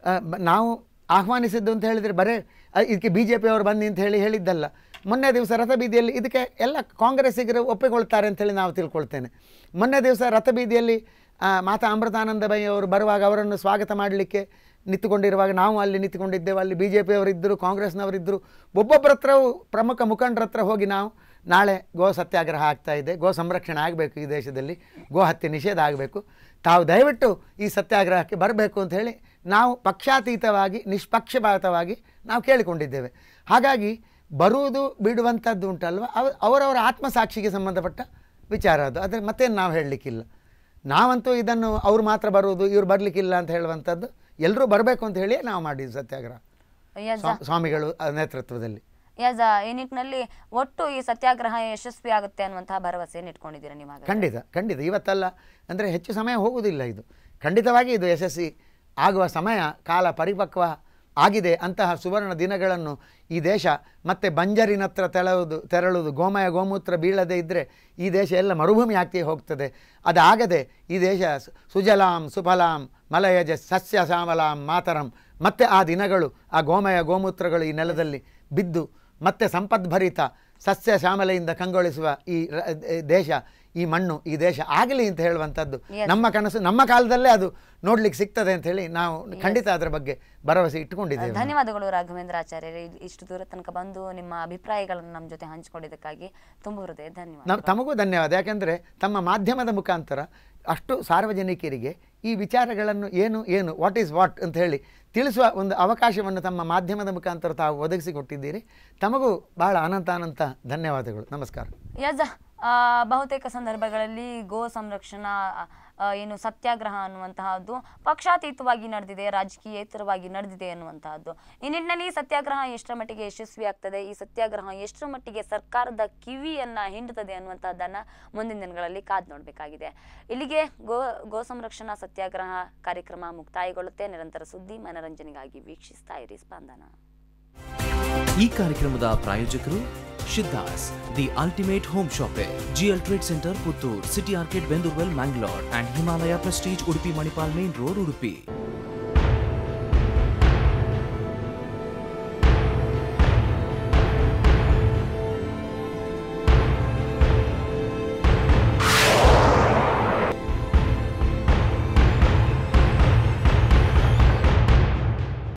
ನಾವು ಆಹ್ವಾನಿಸಿದ್ದು ಅಂತ ಹೇಳಿದರೆ ಬರೇ ಇದಕ್ಕೆ ಬಿ ಜೆ ಪಿಯವರು ಬನ್ನಿ ಅಂತ ಹೇಳಿ ಹೇಳಿದ್ದಲ್ಲ. ಮೊನ್ನೆ ದಿವಸ ರಥಬೀದಿಯಲ್ಲಿ ಇದಕ್ಕೆ ಎಲ್ಲ ಕಾಂಗ್ರೆಸ್ಸಿಗರು ಒಪ್ಪಿಕೊಳ್ತಾರೆ ಅಂತೇಳಿ ನಾವು ತಿಳ್ಕೊಳ್ತೇನೆ. ಮೊನ್ನೆ ದಿವಸ ರಥಬೀದಿಯಲ್ಲಿ ಮಾತಾ ಅಮೃತಾನಂದಬಾಯಿ ಅವರು ಬರುವಾಗ ಅವರನ್ನು ಸ್ವಾಗತ ಮಾಡಲಿಕ್ಕೆ ನಿಂತುಕೊಂಡಿರುವಾಗ ನಾವು ಅಲ್ಲಿ ನಿಂತುಕೊಂಡಿದ್ದೇವೆ. ಅಲ್ಲಿ ಬಿ ಜೆ ಪಿಯವರಿದ್ದರು, ಕಾಂಗ್ರೆಸ್ನವರಿದ್ದರು. ಒಬ್ಬೊಬ್ಬರ ಹತ್ರವೂ ಪ್ರಮುಖ ಮುಖಂಡರ ಹತ್ರ ಹೋಗಿ ನಾವು ನಾಳೆ ಗೋ ಸತ್ಯಾಗ್ರಹ ಆಗ್ತಾಯಿದೆ, ಗೋ ಸಂರಕ್ಷಣೆ ಆಗಬೇಕು, ಈ ದೇಶದಲ್ಲಿ ಗೋ ಹತ್ಯೆ ನಿಷೇಧ ಆಗಬೇಕು, ತಾವು ದಯವಿಟ್ಟು ಈ ಸತ್ಯಾಗ್ರಹಕ್ಕೆ ಬರಬೇಕು ಅಂತ ಹೇಳಿ ನಾವು ಪಕ್ಷಾತೀತವಾಗಿ ನಿಷ್ಪಕ್ಷಪಾತವಾಗಿ ನಾವು ಕೇಳಿಕೊಂಡಿದ್ದೇವೆ. ಹಾಗಾಗಿ ಬರುವುದು ಬಿಡುವಂಥದ್ದು ಉಂಟಲ್ವ, ಅವ ಅವರವರ ಆತ್ಮಸಾಕ್ಷಿಗೆ ಸಂಬಂಧಪಟ್ಟ ವಿಚಾರ ಅದು. ಆದರೆ ಮತ್ತೇನು ನಾವು ಹೇಳಲಿಕ್ಕಿಲ್ಲ. ನಾವಂತೂ ಇದನ್ನು ಅವ್ರು ಮಾತ್ರ ಬರುವುದು ಇವ್ರು ಬರಲಿಕ್ಕಿಲ್ಲ ಅಂತ ಹೇಳುವಂಥದ್ದು, ಎಲ್ಲರೂ ಬರಬೇಕು ಅಂತ ಹೇಳಿ ನಾವು ಮಾಡಿದ್ವಿ ಸತ್ಯಾಗ್ರಹ ಸ್ವಾಮಿಗಳು ನೇತೃತ್ವದಲ್ಲಿ. ಯಜ ಈ ನಿಟ್ಟಿನಲ್ಲಿ ಒಟ್ಟು ಈ ಸತ್ಯಾಗ್ರಹ ಯಶಸ್ವಿ ಆಗುತ್ತೆ ಅನ್ನುವಂತಹ ಭರವಸೆಯನ್ನು ಇಟ್ಕೊಂಡಿದ್ದೀರಾ ನೀವು? ಖಂಡಿತ ಖಂಡಿತ. ಇವತ್ತಲ್ಲ ಅಂದರೆ ಹೆಚ್ಚು ಸಮಯ ಹೋಗುವುದಿಲ್ಲ, ಇದು ಖಂಡಿತವಾಗಿ ಇದು ಯಶಸ್ವಿ ಆಗುವ ಸಮಯ ಕಾಲ ಪರಿಪಕ್ವ ಆಗಿದೆ. ಅಂತಹ ಸುವರ್ಣ ದಿನಗಳನ್ನು ಈ ದೇಶ ಮತ್ತೆ ಬಂಜರಿನತ್ರ ತೆರಳುವುದು ತೆರಳುವುದು ಗೋಮಯ ಗೋಮೂತ್ರ ಬೀಳದೇ ಇದ್ದರೆ ಈ ದೇಶ ಎಲ್ಲ ಮರುಭೂಮಿ ಆಗ್ತಿ ಹೋಗ್ತದೆ. ಅದಾಗದೆ ಈ ದೇಶ ಸುಜಲಾಂ ಸುಫಲಾಂ ಮಲಯಜ ಸಸ್ಯ ಶ್ಯಾಮಲಾಂ ಮಾತರಂ, ಮತ್ತೆ ಆ ದಿನಗಳು ಆ ಗೋಮಯ ಗೋಮೂತ್ರಗಳು ಈ ನೆಲದಲ್ಲಿ ಬಿದ್ದು ಮತ್ತೆ ಸಂಪದ್ಭರಿತ ಸಸ್ಯ ಶ್ಯಾಮಲೆಯಿಂದ ಕಂಗೊಳಿಸುವ ಈ ದೇಶ, ಈ ಮಣ್ಣು, ಈ ದೇಶ ಆಗಲಿ ಅಂತ ಹೇಳುವಂಥದ್ದು ನಮ್ಮ ಕನಸು. ನಮ್ಮ ಕಾಲದಲ್ಲೇ ಅದು ನೋಡ್ಲಿಕ್ಕೆ ಸಿಗ್ತದೆ ಅಂತ ಹೇಳಿ ನಾವು ಖಂಡಿತ ಅದರ ಬಗ್ಗೆ ಭರವಸೆ ಇಟ್ಟುಕೊಂಡಿದ್ದೇವೆ. ಧನ್ಯವಾದಗಳು ರಾಘವೇಂದ್ರಾಚಾರ್ಯರೇ, ಇಷ್ಟು ದೂರ ತನಕ ಬಂದು ನಿಮ್ಮ ಅಭಿಪ್ರಾಯಗಳನ್ನು ನಮ್ಮ ಜೊತೆ ಹಂಚಿಕೊಂಡಿದ್ದಕ್ಕಾಗಿ ತುಂಬ ಹೃದಯ ಧನ್ಯವಾದ. ತಮಗೂ ಧನ್ಯವಾದ. ಯಾಕೆಂದರೆ ತಮ್ಮ ಮಾಧ್ಯಮದ ಮುಖಾಂತರ ಅಷ್ಟು ಸಾರ್ವಜನಿಕರಿಗೆ ಈ ವಿಚಾರಗಳನ್ನು ಏನು ಏನು ವಾಟ್ ಈಸ್ ವಾಟ್ ಅಂತ ಹೇಳಿ ತಿಳಿಸುವ ಒಂದು ಅವಕಾಶವನ್ನು ತಮ್ಮ ಮಾಧ್ಯಮದ ಮುಖಾಂತರ ತಾವು ಒದಗಿಸಿಕೊಟ್ಟಿದ್ದೀರಿ. ತಮಗೂ ಬಹಳ ಅನಂತ ಅನಂತ ಧನ್ಯವಾದಗಳು. ನಮಸ್ಕಾರ. ಯಜ ಬಹುತೇಕ ಸಂದರ್ಭಗಳಲ್ಲಿ ಗೋ ಸಂರಕ್ಷಣಾ ಏನು ಸತ್ಯಾಗ್ರಹ ಅನ್ನುವಂತಹದ್ದು ಪಕ್ಷಾತೀತವಾಗಿ ನಡೆದಿದೆ, ರಾಜಕೀಯೇತರವಾಗಿ ನಡೆದಿದೆ ಅನ್ನುವಂತಹದ್ದು. ಈ ನಿಟ್ಟಿನಲ್ಲಿ ಸತ್ಯಾಗ್ರಹ ಎಷ್ಟರ ಮಟ್ಟಿಗೆ ಯಶಸ್ವಿ ಆಗ್ತದೆ, ಈ ಸತ್ಯಾಗ್ರಹ ಎಷ್ಟರ ಮಟ್ಟಿಗೆ ಸರ್ಕಾರದ ಕಿವಿಯನ್ನ ಹಿಂಡುತ್ತದೆ ಅನ್ನುವಂತಹದ್ದನ್ನ ಮುಂದಿನ ದಿನಗಳಲ್ಲಿ ಕಾದು ನೋಡಬೇಕಾಗಿದೆ. ಇಲ್ಲಿಗೆ ಗೋ ಗೋ ಸಂರಕ್ಷಣಾ ಸತ್ಯಾಗ್ರಹ ಕಾರ್ಯಕ್ರಮ ಮುಕ್ತಾಯಗೊಳ್ಳುತ್ತೆ. ನಿರಂತರ ಸುದ್ದಿ ಮನರಂಜನೆಗಾಗಿ ವೀಕ್ಷಿಸ್ತಾ ಇರಿ ಸ್ಪಂದನ. ಈ ಕಾರ್ಯಕ್ರಮದ ಪ್ರಾಯೋಜಕರು Shiddas the ultimate home shopping, GL trade centre Puttur, city orchid Bendoorwell Mangalore and Himalaya prestige Udupi Manipal main road Udupi.